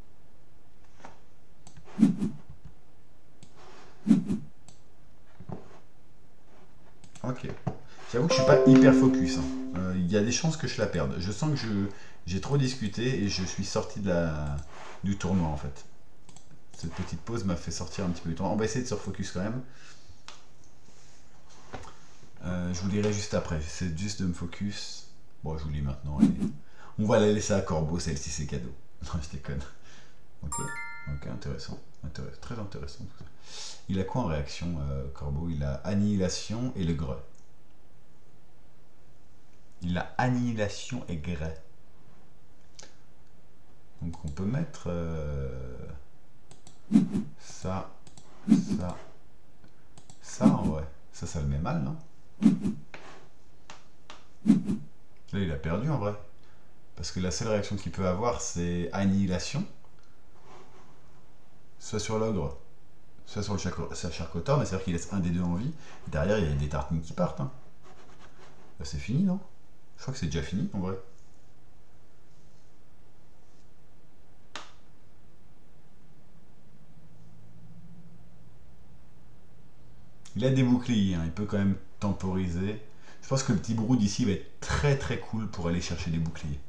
Ok. J'avoue que je suis pas hyper focus, hein. Il y a des chances que je la perde. Je sens que j'ai trop discuté et je suis sorti du tournoi en fait. Cette petite pause m'a fait sortir un petit peu du tournoi. On va essayer de se refocus quand même. Je vous dirai juste après. J'essaie juste de me focus. Bon, je vous lis maintenant. On va la laisser à Corbeau, celle-ci c'est cadeau. Non, je déconne. Ok, ok, intéressant. Très intéressant tout ça. Il a quoi en réaction, Corbeau? Il a Annihilation et le Greu. Il a Annihilation et Grès. Donc on peut mettre ça, ça en vrai. Ça le met mal, non? Là il a perdu en vrai. Parce que la seule réaction qu'il peut avoir c'est Annihilation. Soit sur l'ogre, soit sur le charcoteur, mais c'est-à-dire qu'il laisse un des deux en vie. Derrière il y a des tartines qui partent, hein. Là c'est fini, non? Je crois que c'est déjà fini en vrai. Il a des boucliers, hein. Il peut quand même temporiser. Je pense que le petit brou d'ici va être très cool pour aller chercher des boucliers.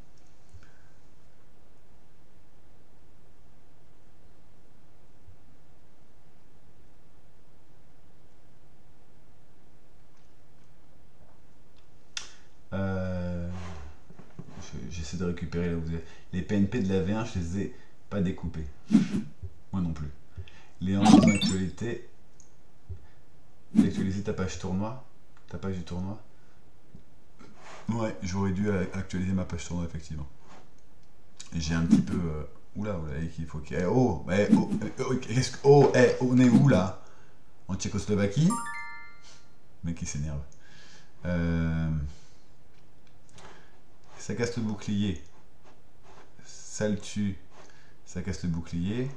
J'essaie de récupérer là où vous êtes. Les PNP de la V1, je les ai pas découpés. Moi non plus. Les enjeux d'actualité. Actualiser ta page tournoi. Ta page du tournoi. Ouais, j'aurais dû actualiser ma page tournoi effectivement. Et j'ai un petit peu. Oula, il faut qu'il. On est où là? En Tchécoslovaquie? Le mec qui s'énerve. Ça casse le bouclier. Ça le tue. Ça casse le bouclier.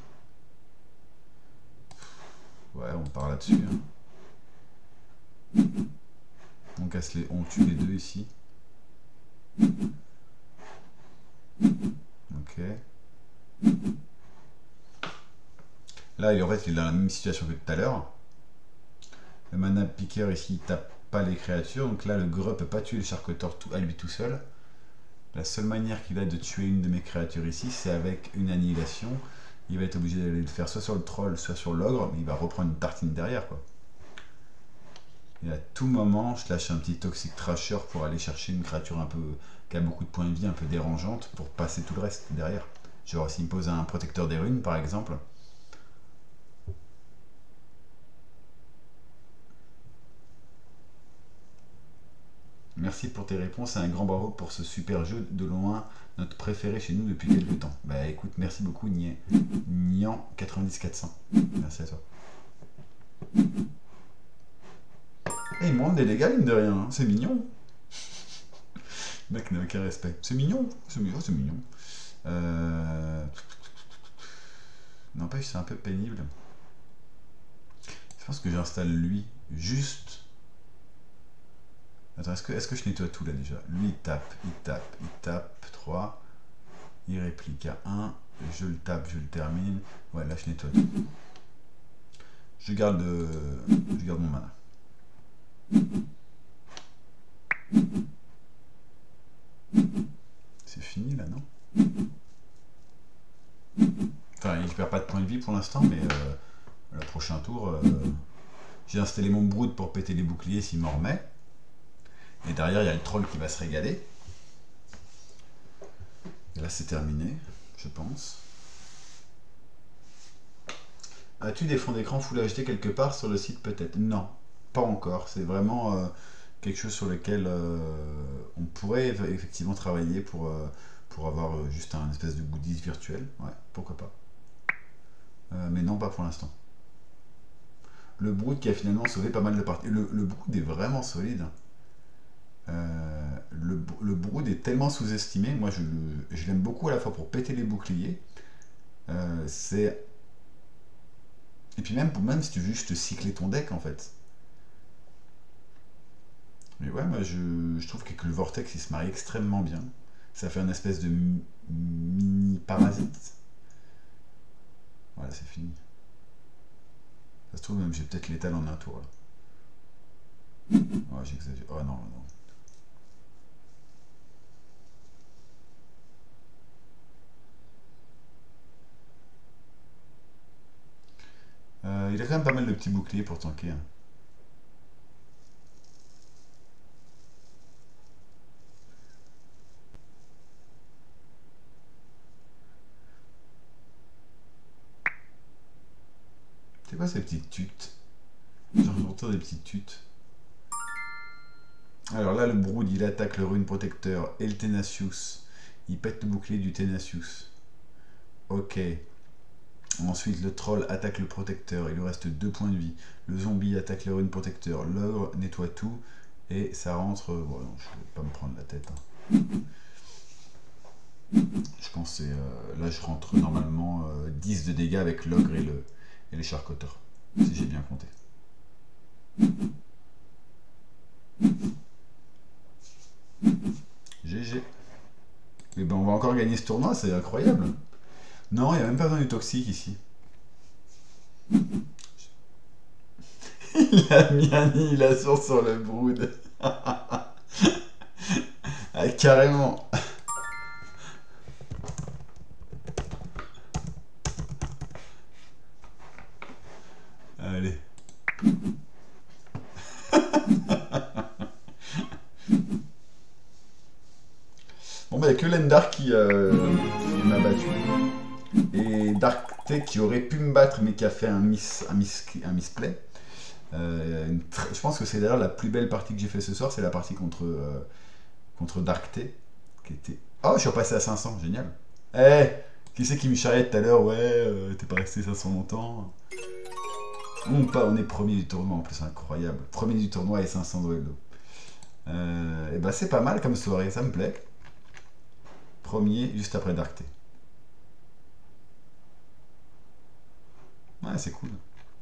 Ouais, on part là-dessus, hein. On tue les deux ici. Ok. Là, en fait, il est dans la même situation que tout à l'heure. Le mana picker ici, il tape pas les créatures. Donc là, le greu peut pas tuer le charcoteur à lui tout seul. La seule manière qu'il a de tuer une de mes créatures ici, c'est avec une annihilation. Il va être obligé d'aller le faire soit sur le troll, soit sur l'ogre, mais il va reprendre une tartine derrière, quoi. Et à tout moment, je lâche un petit Toxic Trasher pour aller chercher une créature un peu qui a beaucoup de points de vie, un peu dérangeante, pour passer tout le reste derrière. Genre s'il me pose un protecteur des runes par exemple. Merci pour tes réponses et un grand bravo pour ce super jeu, de loin notre préféré chez nous depuis quelques temps. Bah écoute, merci beaucoup Nian 90400. Merci à toi. Et il me rend des dégâts mine de rien, hein. C'est mignon. Le mec n'a aucun respect. C'est mignon, c'est mignon, c'est mignon. N'empêche, c'est un peu pénible. Je pense que j'installe lui juste. Attends, est-ce que je nettoie tout là déjà? Lui il tape, il tape, il tape. 3. Il réplique à 1. Je le tape, je le termine. Ouais, là je nettoie tout. Je garde mon mana. C'est fini là, non? Enfin, il perd pas de points de vie pour l'instant, mais le prochain tour, j'ai installé mon brood pour péter les boucliers s'il m'en remet. Et derrière, il y a le troll qui va se régaler. Et là, c'est terminé, je pense. As-tu des fonds d'écran Full HD quelque part sur le site peut-être? Non, pas encore. C'est vraiment quelque chose sur lequel on pourrait effectivement travailler pour avoir juste un espèce de goodies virtuel. Ouais, pourquoi pas. Mais non, pas pour l'instant. Le Brood qui a finalement sauvé pas mal de parties. Le Brood est vraiment solide. Le Brood est tellement sous-estimé. Moi, je l'aime beaucoup à la fois pour péter les boucliers. C'est... Et puis même si tu veux juste cycler ton deck, en fait. Mais ouais, moi, je trouve que le Vortex, il se marie extrêmement bien. Ça fait un espèce de mini-parasite. Voilà, c'est fini. Ça se trouve, même j'ai peut-être l'étal en un tour, là. Ouais, j'exagère. Oh non, non. Il a quand même pas mal de petits boucliers pour tanker, hein. C'est quoi ces petites tutes? J'entends des petites tutes. Alors là, le Brood, il attaque le Rune Protecteur et le Tenacious. Il pète le bouclier du Tenacious. Ok. Ensuite, le Troll attaque le Protecteur. Il lui reste 2 points de vie. Le Zombie attaque le Rune Protecteur. L'Ogre nettoie tout. Et ça rentre... Bon, non, je vais pas me prendre la tête, hein. Je pense que là, je rentre normalement 10 de dégâts avec l'Ogre et les charcoteurs. Si j'ai bien compté. GG. Et ben on va encore gagner ce tournoi, c'est incroyable. Non, il n'y a même pas besoin du toxique ici. Il a mis un annihilation sur le Brood. Ah, carrément. Allez. Bon bah il n'y a que Lendar qui m'a battu. Et Dark T qui aurait pu me battre mais qui a fait un misplay. Je pense que c'est d'ailleurs la plus belle partie que j'ai fait ce soir, c'est la partie contre Dark T. Qui était... Oh, je suis repassé à 500, génial. Eh, hey, qui c'est qui me charriait tout à l'heure? Ouais, t'es pas resté 500 longtemps. On est premier du tournoi en plus, incroyable. Premier du tournoi et 500 duellos. Et bah c'est pas mal comme soirée, ça me plaît. Premier juste après Dark T. Ouais, c'est cool.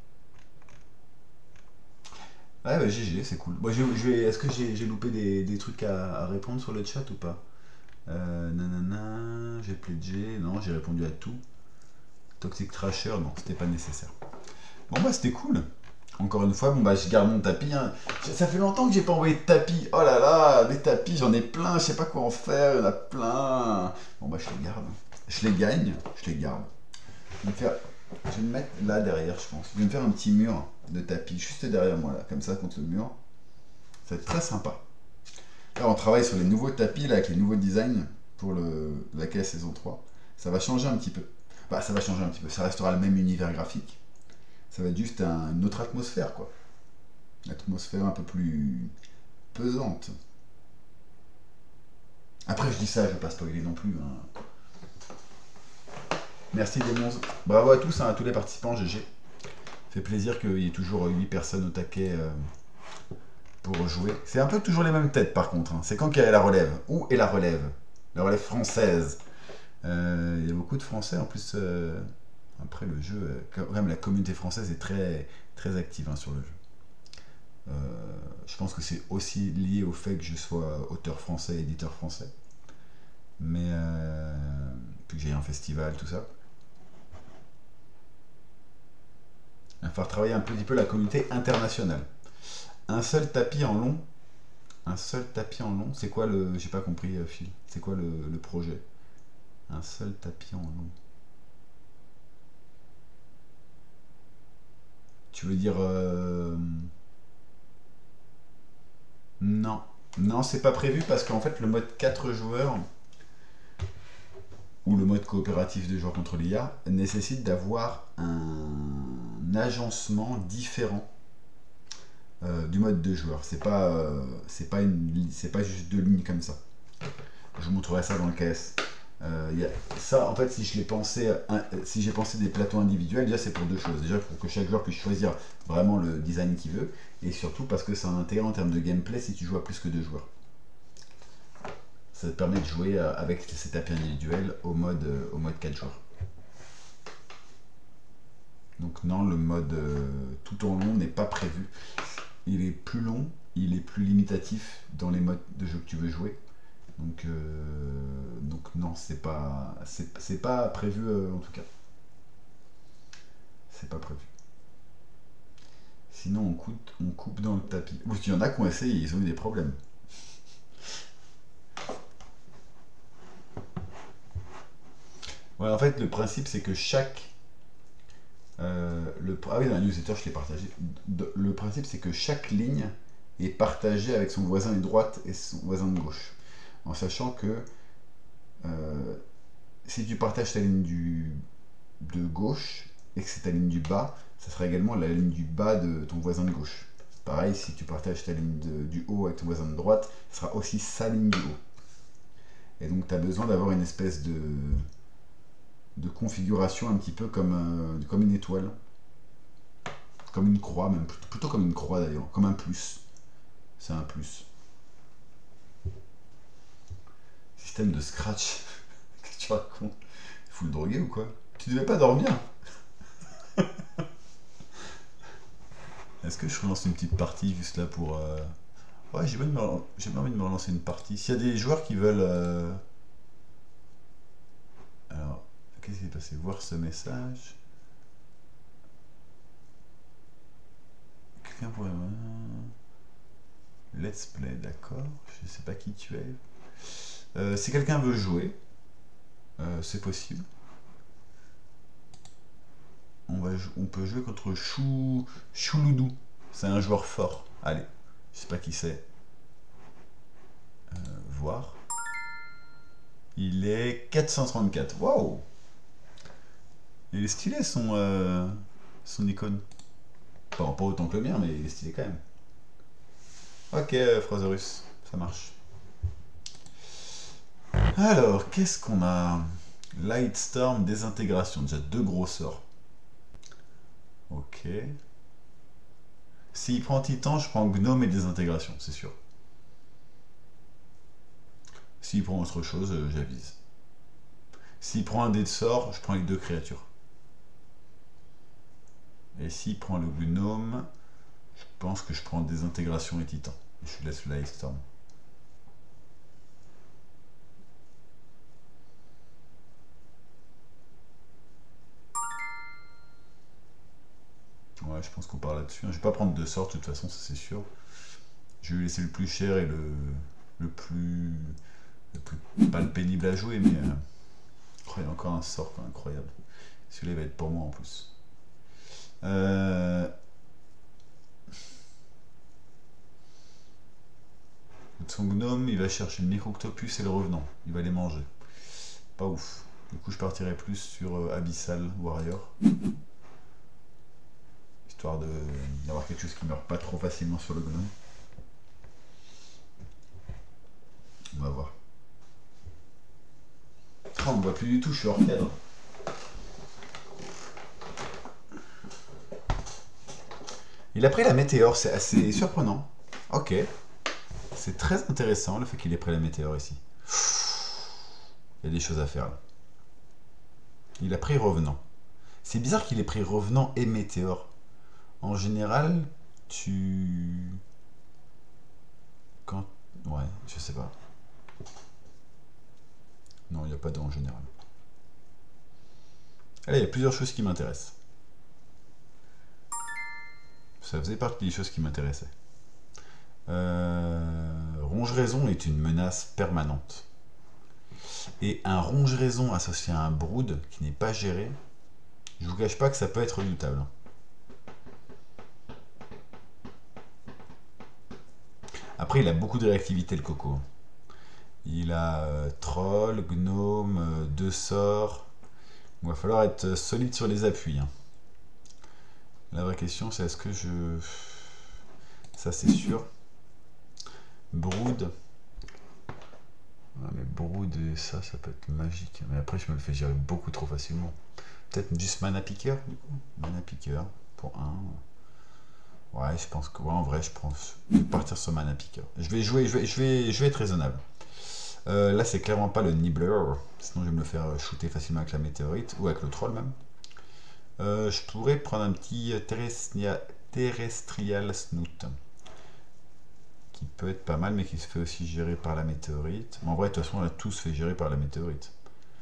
Ouais, bah GG, c'est cool. Bon, est-ce que j'ai loupé des trucs à répondre sur le chat ou pas? Nanana, j'ai pledgé, non, j'ai répondu à tout. Toxic Trasher, non, c'était pas nécessaire. Bon bah c'était cool. Encore une fois, bon bah je garde mon tapis, hein. Ça fait longtemps que j'ai pas envoyé de tapis. Oh là là, des tapis, j'en ai plein, je sais pas quoi en faire, il y en a plein. Bon bah je les garde. Je les gagne, je les garde. Je vais me mettre là derrière, je pense. Je vais me faire un petit mur de tapis juste derrière moi, là, comme ça, contre le mur. Ça va être très sympa. Là, on travaille sur les nouveaux tapis, là, avec les nouveaux designs pour la saison 3. Ça va changer un petit peu. Bah, ça va changer un petit peu. Ça restera le même univers graphique. Ça va être juste une autre atmosphère, quoi. Une atmosphère un peu plus pesante. Après, je dis ça, je ne veux pas spoiler non plus, hein. Merci Démons. Bravo à tous, hein, à tous les participants, GG. Fait plaisir qu'il y ait toujours 8 personnes au taquet pour jouer. C'est un peu toujours les mêmes têtes par contre, hein. C'est quand qu'il y a la relève. Où est la relève? La relève française. Il y a beaucoup de Français en plus. Après le jeu, quand même la communauté française est très, très active, hein, sur le jeu. Je pense que c'est aussi lié au fait que je sois auteur français, éditeur français. Mais puis que j'ai un festival, tout ça. Il va falloir travailler un petit peu la communauté internationale. Un seul tapis en long. Un seul tapis en long. C'est quoi le... J'ai pas compris, Phil. C'est quoi le projet? Un seul tapis en long. Tu veux dire... Non. Non, c'est pas prévu parce qu'en fait, le mode 4 joueurs, ou le mode coopératif de joueurs contre l'IA, nécessite d'avoir un agencement différent du mode de joueur. C'est pas juste deux lignes comme ça. Je vous montrerai ça dans le KS. Ça, en fait, si j'ai pensé des plateaux individuels, déjà c'est pour deux choses. Déjà pour que chaque joueur puisse choisir vraiment le design qu'il veut, et surtout parce que c'est un intérêt en termes de gameplay si tu joues à plus que deux joueurs. Ça te permet de jouer avec ces tapis individuels au mode 4 joueurs. Donc non, le mode tout en long n'est pas prévu. Il est plus long, il est plus limitatif dans les modes de jeu que tu veux jouer. Donc non, c'est pas prévu, en tout cas. C'est pas prévu. Sinon on coupe dans le tapis. Ou il y en a qui ont essayé, ils ont eu des problèmes. Ouais, en fait, le principe c'est que chaque ah oui, dans la newsletter, je l'ai partagé. Le principe, c'est que chaque ligne est partagée avec son voisin de droite et son voisin de gauche. En sachant que euh, si tu partages ta ligne de gauche et que c'est ta ligne du bas, ça sera également la ligne du bas de ton voisin de gauche. Pareil, si tu partages ta ligne du haut avec ton voisin de droite, ce sera aussi sa ligne du haut. Et donc, tu as besoin d'avoir une espèce de configuration un petit peu comme une étoile. Comme une croix, même plutôt comme une croix d'ailleurs, comme un plus. C'est un plus. Système de scratch. Qu'est-ce que tu racontes? Faut le droguer ou quoi? Tu devais pas dormir? Est-ce que je relance une petite partie juste là pour... Ouais, j'ai bien envie de me relancer une partie. S'il y a des joueurs qui veulent... Alors, qu'est-ce qui s'est passé? Voir ce message. Quelqu'un pourrait... Let's play, d'accord. Je sais pas qui tu es. Si quelqu'un veut jouer, c'est possible. On peut jouer contre Chouloudou. C'est un joueur fort. Allez, je sais pas qui c'est. Voir. Il est 434. Waouh! Il est stylé son icône. Pas autant que le mien, mais il est stylé quand même. Ok, Frozerus, ça marche. Alors, qu'est-ce qu'on a? Lightstorm, désintégration. Déjà deux gros sorts. Ok. S'il prend Titan, je prends Gnome et désintégration, c'est sûr. S'il prend autre chose, j'avise. S'il prend un dé de sort, je prends les deux créatures. Et s'il prend le Gnome, je pense que je prends désintégration et Titan. Je laisse le Lightstorm. Ouais, je pense qu'on part là-dessus. Je vais pas prendre deux sorts de toute façon, ça c'est sûr. Je vais laisser le plus cher et le plus pas le pénible à jouer, mais il y a encore un sort incroyable. Celui-là va être pour moi en plus. Son gnome, il va chercher le micro-octopus et le revenant. Il va les manger. Pas ouf. Du coup, je partirai plus sur Abyssal Warrior. Histoire d'avoir quelque chose qui meurt pas trop facilement sur le gnome. On va voir. Ah, on ne voit plus du tout, je suis hors cadre. Il a pris la météore, c'est assez surprenant. Ok. C'est très intéressant le fait qu'il ait pris la météore ici. Il y a des choses à faire là. Il a pris revenant. C'est bizarre qu'il ait pris revenant et météore. En général, tu... Quand... Ouais, je sais pas. Non, il n'y a pas d'en général. Allez, il y a plusieurs choses qui m'intéressent. Ça faisait partie des choses qui m'intéressaient. Ronge-raison est une menace permanente. Et un ronge-raison associé à un brood qui n'est pas géré, je vous cache pas que ça peut être redoutable. Après, il a beaucoup de réactivité, le coco. Il a troll, gnome, 2 sorts. Il va falloir être solide sur les appuis. Hein. La vraie question, c'est est-ce que je... Ça, c'est sûr. Brood. Ah, mais Brood et ça peut être magique. Mais après, je me le fais gérer beaucoup trop facilement. Peut-être juste Mana Picker, du coup. Mana Picker pour 1. Ouais, je pense que... Ouais, en vrai, je pense... Je vais partir sur Mana Picker. Je vais être raisonnable. Là, c'est clairement pas le Nibbler. Sinon, je vais me le faire shooter facilement avec la météorite. Ou avec le troll, même. Je pourrais prendre un petit Terrestrial Snoot. Qui peut être pas mal, mais qui se fait aussi gérer par la météorite. Mais en vrai, de toute façon, on a tous fait gérer par la météorite.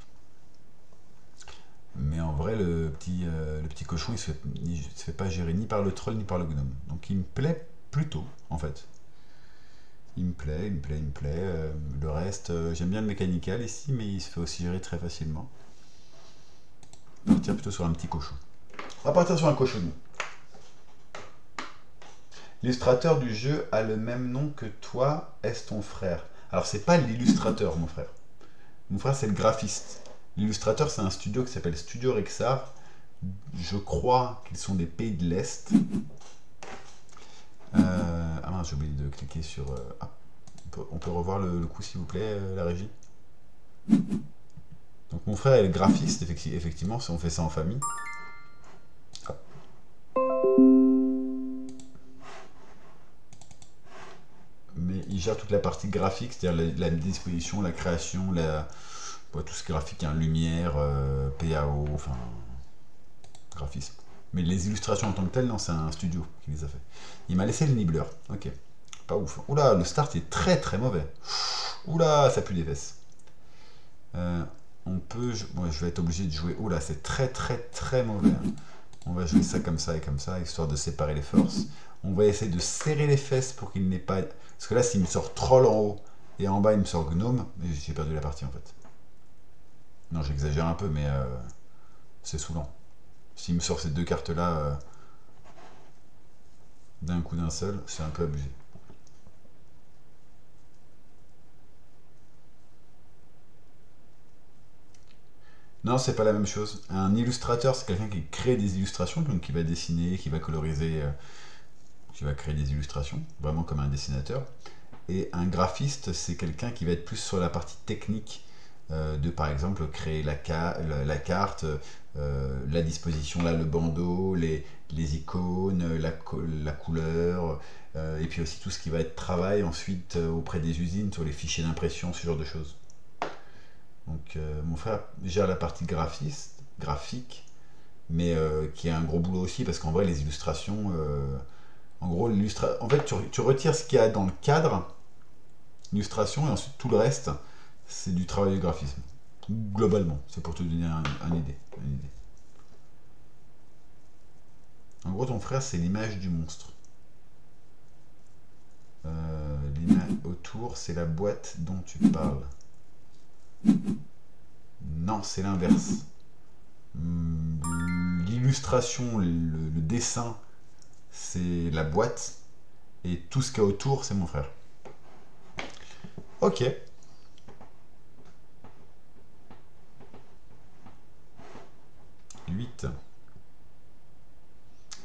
Mais en vrai, le petit cochon, il se fait pas gérer ni par le troll, ni par le gnome. Donc il me plaît plutôt, en fait. Il me plaît. Le reste, j'aime bien le mécanical ici, mais il se fait aussi gérer très facilement. On va partir plutôt sur un petit cochon. On va partir sur un cochon. L'illustrateur du jeu a le même nom que toi, est-ce ton frère? Alors c'est pas l'illustrateur, mon frère. Mon frère, c'est le graphiste. L'illustrateur, c'est un studio qui s'appelle Studio Rexar. Je crois qu'ils sont des pays de l'Est. Ah mince, j'ai oublié de cliquer sur... Ah, on peut revoir le coup, s'il vous plaît, la régie. Donc mon frère est le graphiste, effectivement, si on fait ça en famille. Ah. Mais il gère toute la partie graphique, c'est-à-dire la disposition, la création, tout ce qui est graphique, hein, lumière, PAO, enfin, graphisme. Mais les illustrations en tant que telles, non, c'est un studio qui les a fait. Il m'a laissé le Nibbler, ok. Pas ouf. Oula, le start est très très mauvais. Oula, ça pue des fesses. On peut... Ouais, je vais être obligé de jouer... Oula, c'est très très très mauvais. Hein. On va jouer ça comme ça et comme ça, histoire de séparer les forces. On va essayer de serrer les fesses pour qu'il n'ait pas... Parce que là, s'il me sort troll en haut et en bas, il me sort gnome, j'ai perdu la partie en fait. Non, j'exagère un peu, mais c'est saoulant. S'il me sort ces deux cartes-là d'un coup d'un seul, c'est un peu abusé. Non, c'est pas la même chose. Un illustrateur, c'est quelqu'un qui crée des illustrations, donc qui va dessiner, qui va coloriser, qui va créer des illustrations, vraiment comme un dessinateur. Et un graphiste, c'est quelqu'un qui va être plus sur la partie technique de, par exemple, créer la carte, la disposition, là, le bandeau, les icônes, la couleur, et puis aussi tout ce qui va être travail ensuite auprès des usines sur les fichiers d'impression, ce genre de choses. Donc mon frère gère la partie graphique, mais qui a un gros boulot aussi, parce qu'en vrai, les illustrations... en gros, en fait, tu retires ce qu'il y a dans le cadre, l'illustration, et ensuite tout le reste, c'est du travail de graphisme. Globalement, c'est pour te donner une idée. En gros, ton frère, c'est l'image du monstre. L'image autour, c'est la boîte dont tu parles. Non, c'est l'inverse. L'illustration, le dessin, c'est la boîte. Et tout ce qu'il y a autour, c'est mon frère. Ok.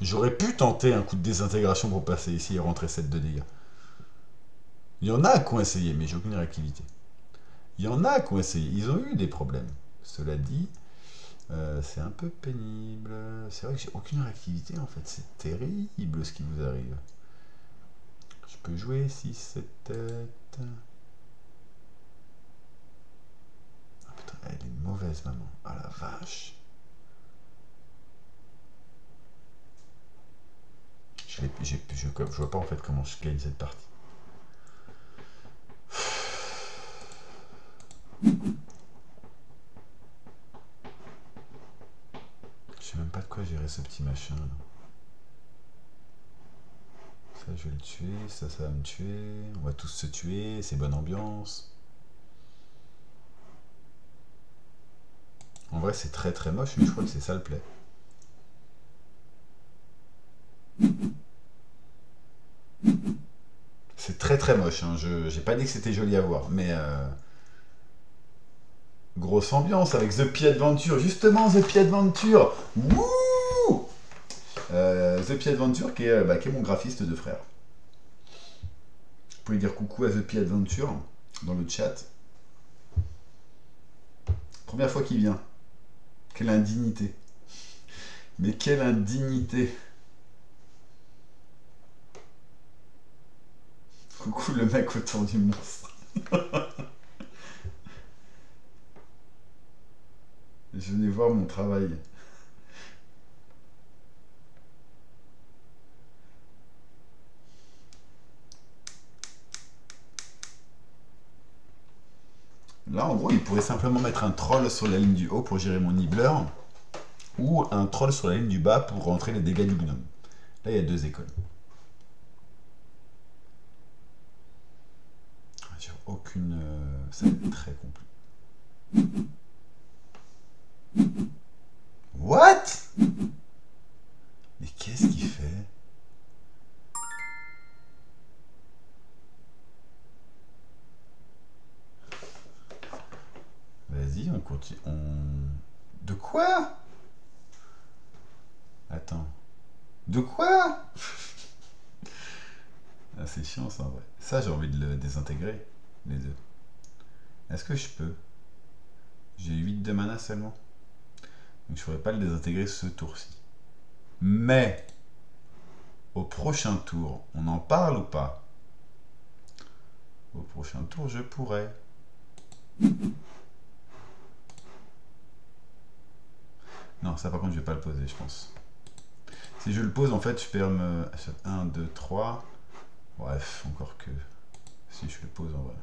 J'aurais pu tenter un coup de désintégration pour passer ici et rentrer 7 de dégâts. Il y en a qui ont essayé, mais j'ai aucune réactivité. Il y en a qui ont essayé, ils ont eu des problèmes. Cela dit, c'est un peu pénible. C'est vrai que j'ai aucune réactivité en fait, c'est terrible ce qui vous arrive. Je peux jouer 6-7 têtes. Ah putain, elle est mauvaise maman. Ah la vache. Je vois pas en fait comment je gagne cette partie. Je sais même pas de quoi gérer ce petit machin. Là. Ça je vais le tuer, ça va me tuer. On va tous se tuer, c'est bonne ambiance. En vrai c'est très très moche, mais je crois que c'est ça le play. C'est très très moche, hein. J'ai pas dit que c'était joli à voir, mais grosse ambiance avec The Pie Adventure, justement The Pie Adventure. Wouh The Pie Adventure qui est mon graphiste de frère. Vous pouvez dire coucou à The Pie Adventure dans le chat. Première fois qu'il vient. Quelle indignité. Mais quelle indignité. Coucou le mec autour du monstre. Je venais voir mon travail. Là, en gros, il pourrait simplement mettre un troll sur la ligne du haut pour gérer mon nibbler, ou un troll sur la ligne du bas pour rentrer les dégâts du gnome. Là, il y a deux écoles. J'ai aucune... ça va être très compliqué. What? Mais qu'est-ce qu'il fait? Vas-y, on continue. De quoi? Attends. De quoi? Ah, c'est chiant ça en vrai. Ça, j'ai envie de le désintégrer, les deux. Est-ce que je peux? J'ai 8 de mana seulement. Donc je ne pourrais pas le désintégrer ce tour-ci. Mais, au prochain tour, on en parle ou pas? Au prochain tour, je pourrais. Non, ça par contre, je vais pas le poser, je pense. Si je le pose, en fait, je perds 1, 2, 3. Bref, encore que... Si je le pose, en vrai.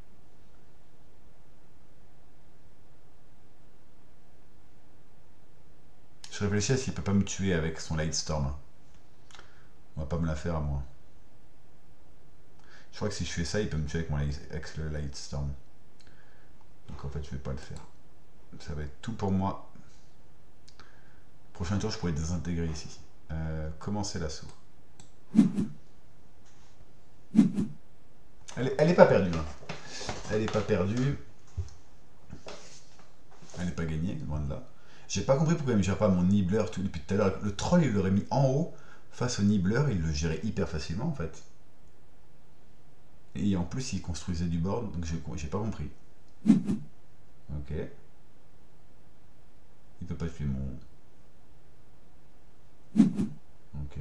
Je réfléchis à s'il peut pas me tuer avec son Lightstorm. On va pas me la faire à moi. Je crois que si je fais ça, il peut me tuer avec le Lightstorm. Donc en fait, je vais pas le faire. Ça va être tout pour moi. Prochain tour, je pourrais désintégrer ici. Commencer l'assaut. Elle est pas perdue. Hein. Elle est pas perdue. Elle n'est pas gagnée, loin de là. J'ai pas compris pourquoi il ne gère pas mon nibbler depuis tout à l'heure. Le troll, il l'aurait mis en haut face au nibbler, il le gérait hyper facilement en fait. Et en plus, il construisait du board, donc j'ai pas compris. Ok. Il peut pas tuer mon... Ok.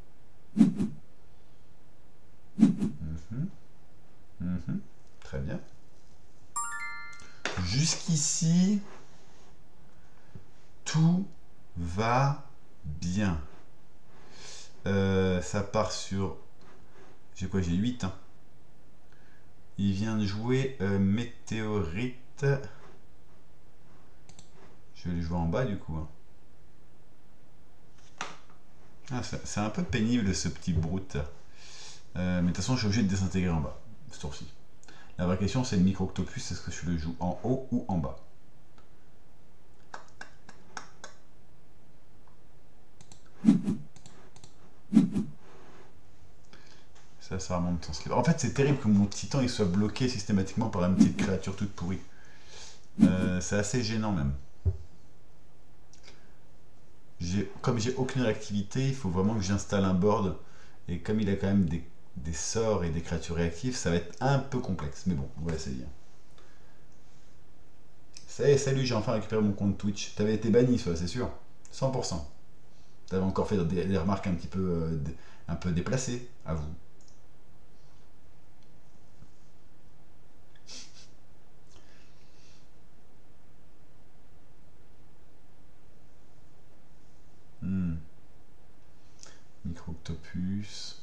Très bien. Jusqu'ici, tout va bien. Ça part sur... J'ai quoi? J'ai 8. Hein. Il vient de jouer Météorite. Je vais le jouer en bas du coup. Hein. Ah, c'est un peu pénible ce petit brute. Mais de toute façon, je suis obligé de désintégrer en bas, ce tour-ci. La vraie question, c'est le micro-octopus, est-ce que je le joue en haut ou en bas? Ça remonte son slip. En fait, c'est terrible que mon titan il soit bloqué systématiquement par une petite créature toute pourrie. C'est assez gênant même. Comme j'ai aucune réactivité, il faut vraiment que j'installe un board. Et comme il a quand même des sorts et des créatures réactives, ça va être un peu complexe. Mais bon, on va essayer. Salut, j'ai enfin récupéré mon compte Twitch. T'avais été banni, ça, c'est sûr. 100%. T'avais encore fait des remarques un peu déplacées, à vous. Hmm. Micro-octopus.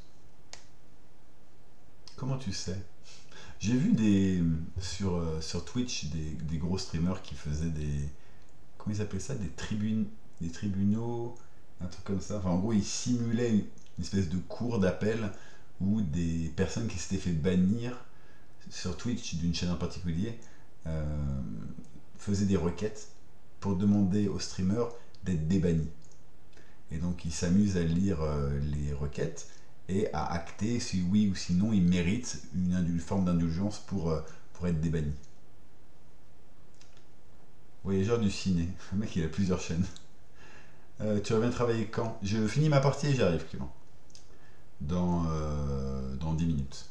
Comment tu sais? J'ai vu sur Twitch des gros streamers qui faisaient des. Comment ils appelaient ça? Des tribunaux, un truc comme ça. Enfin, en gros, ils simulaient une espèce de cour d'appel où des personnes qui s'étaient fait bannir sur Twitch d'une chaîne en particulier euh, faisaient des requêtes pour demander aux streamers d'être débannis. Et donc, ils s'amusent à lire les requêtes et à acter si oui ou si non ils méritent une forme d'indulgence pour être débannis. Voyageur du ciné. Le mec, il a plusieurs chaînes. Tu reviens travailler quand? Je finis ma partie et j'arrive, Clément. Dans 10 minutes.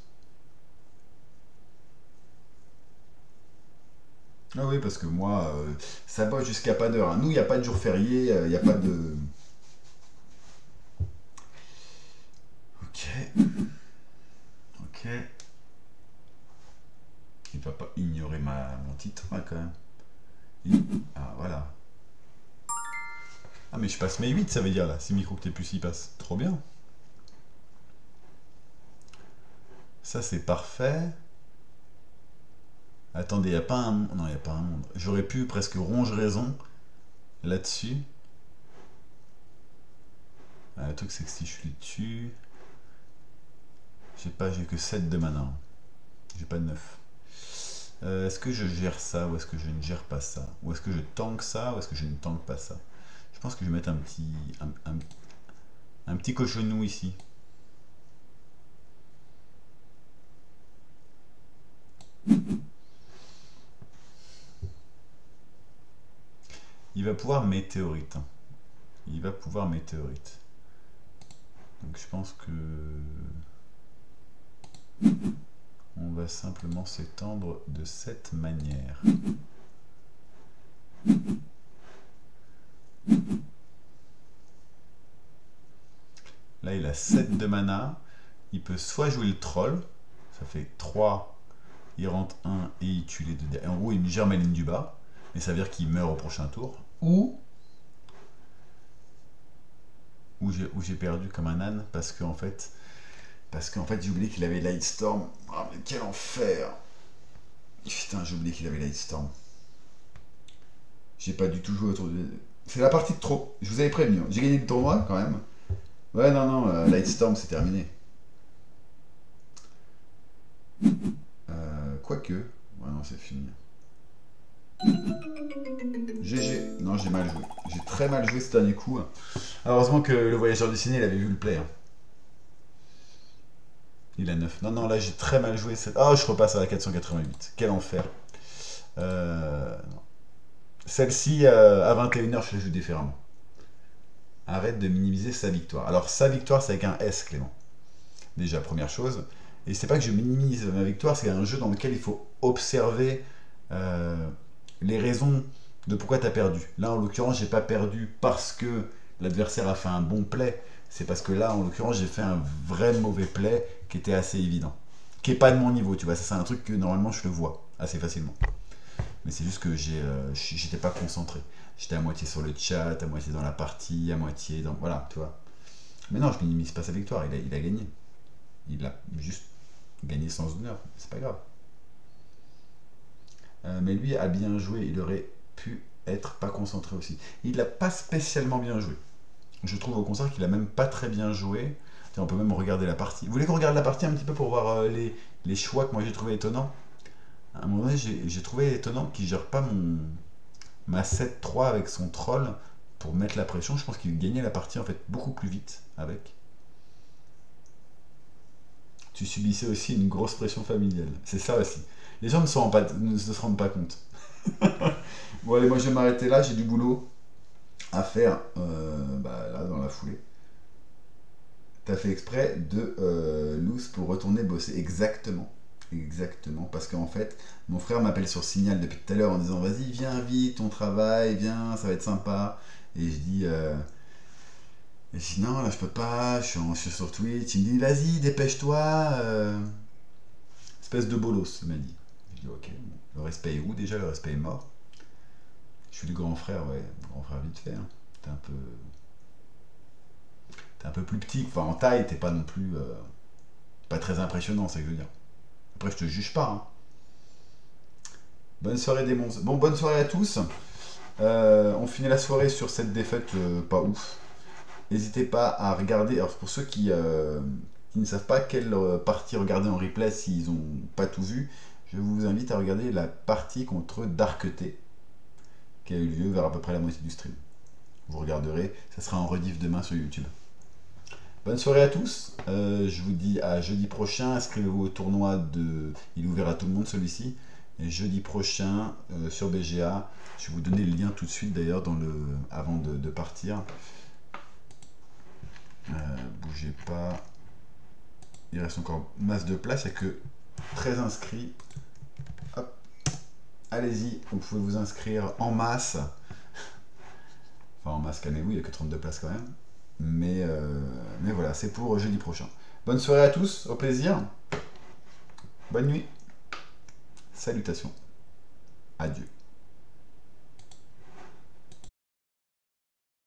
Ah oui, parce que moi, ça bosse jusqu'à pas d'heure, hein. Nous, il n'y a pas de jour férié, il n'y a pas de. Ok, ok. Il va pas ignorer mon titre, là, quand même. Ah, voilà. Ah, mais je passe mes 8, ça veut dire, là, si Micro que t'es plus, il passe. Trop bien. Ça, c'est parfait. Attendez, il n'y a pas un. Non, il n'y a pas un monde. J'aurais pu presque ronge raison là-dessus. Le truc, c'est que si je suis dessus. J'ai que 7 de mana. J'ai pas de 9. Est-ce que je gère ça ou est-ce que je ne gère pas ça? Ou est-ce que je tank ça ou est-ce que je ne tank pas ça? Je pense que je vais mettre un petit cochonou ici. Il va pouvoir météorite, hein. Il va pouvoir météorite. Donc je pense que on va simplement s'étendre de cette manière. Là, il a 7 de mana. Il peut soit jouer le troll, ça fait 3, il rentre 1 et il tue les deux derrière. En gros, il gère ma ligne du bas, mais ça veut dire qu'il meurt au prochain tour. Ou j'ai perdu comme un âne parce qu'en fait, j'ai oublié qu'il avait Lightstorm. Ah, mais quel enfer! Putain, j'ai oublié qu'il avait Lightstorm. J'ai pas du tout joué autour de. C'est la partie de trop. Je vous avais prévenu, hein. J'ai gagné le tournoi quand même. Ouais, non, non, Lightstorm, c'est terminé. Quoique. Ouais, non, c'est fini. GG. Non, j'ai mal joué. J'ai très mal joué ce dernier coup. Alors, heureusement que le voyageur du ciné, il avait vu le play, hein. Il a 9. Non, non, là, j'ai très mal joué cette. Ah, je repasse à la 488. Quel enfer. Non. Celle-ci, à 21h, je la joue différemment. Arrête de minimiser sa victoire. Alors, sa victoire, c'est avec un S, Clément. Déjà, première chose. Et c'est pas que je minimise ma victoire, c'est un jeu dans lequel il faut observer les raisons de pourquoi tu as perdu. Là, en l'occurrence, j'ai pas perdu parce que l'adversaire a fait un bon play. C'est parce que là, en l'occurrence, j'ai fait un vrai mauvais play qui était assez évident. Qui est pas de mon niveau, tu vois. Ça, c'est un truc que normalement, je le vois assez facilement. Mais c'est juste que j'étais pas concentré. J'étais à moitié sur le chat, à moitié dans la partie, à moitié dans. Voilà, tu vois. Mais non, je minimise pas sa victoire, il a gagné. Il a juste gagné sans honneur, c'est pas grave. Mais lui a bien joué, il aurait pu être pas concentré aussi. Il n'a pas spécialement bien joué. Je trouve au contraire qu'il a même pas très bien joué. Tiens, on peut même regarder la partie. Vous voulez qu'on regarde la partie un petit peu pour voir les choix que moi j'ai trouvé étonnants? À un moment donné, j'ai trouvé étonnant qu'il gère pas ma 7-3 avec son troll pour mettre la pression. Je pense qu'il gagnait la partie en fait beaucoup plus vite avec. Tu subissais aussi une grosse pression familiale. C'est ça aussi. Les gens ne se rendent pas compte. Bon allez, moi je vais m'arrêter là, j'ai du boulot. à faire là dans la foulée. T'as fait exprès de loose pour retourner bosser. Exactement. Exactement. Parce qu'en fait, mon frère m'appelle sur Signal depuis tout à l'heure en disant vas-y, viens vite, ton travail, viens, ça va être sympa. Et je dis non, là je peux pas, je suis sur Twitch. Il me dit vas-y, dépêche-toi. Espèce de bolos, il m'a dit. Je dis ok, bon. Le respect est où déjà? Le respect est mort. Je suis le grand frère, ouais. Grand frère vite fait. Hein. T'es un peu. T'es un peu plus petit. Enfin, en taille, t'es pas non plus. Pas très impressionnant, c'est ce que je veux dire. Après, je te juge pas. Hein. Bonne soirée, des monstres. Bon, bonne soirée à tous. On finit la soirée sur cette défaite pas ouf. N'hésitez pas à regarder. Alors, pour ceux qui ne savent pas quelle partie regarder en replay s'ils n'ont pas tout vu, je vous invite à regarder la partie contre Darketé qui a eu lieu vers à peu près la moitié du stream. Vous regarderez, ça sera en rediff demain sur YouTube. Bonne soirée à tous. Je vous dis à jeudi prochain. Inscrivez-vous au tournoi de. Il est ouvert à tout le monde celui-ci. Et jeudi prochain sur BGA. Je vais vous donner le lien tout de suite d'ailleurs avant de partir. Bougez pas. Il reste encore masse de place. Il n'y a que 13 inscrits. Hop. Allez-y, vous pouvez vous inscrire en masse. Enfin en masse, calmez-vous, il n'y a que 32 places quand même. Mais voilà, c'est pour jeudi prochain. Bonne soirée à tous, au plaisir. Bonne nuit. Salutations. Adieu.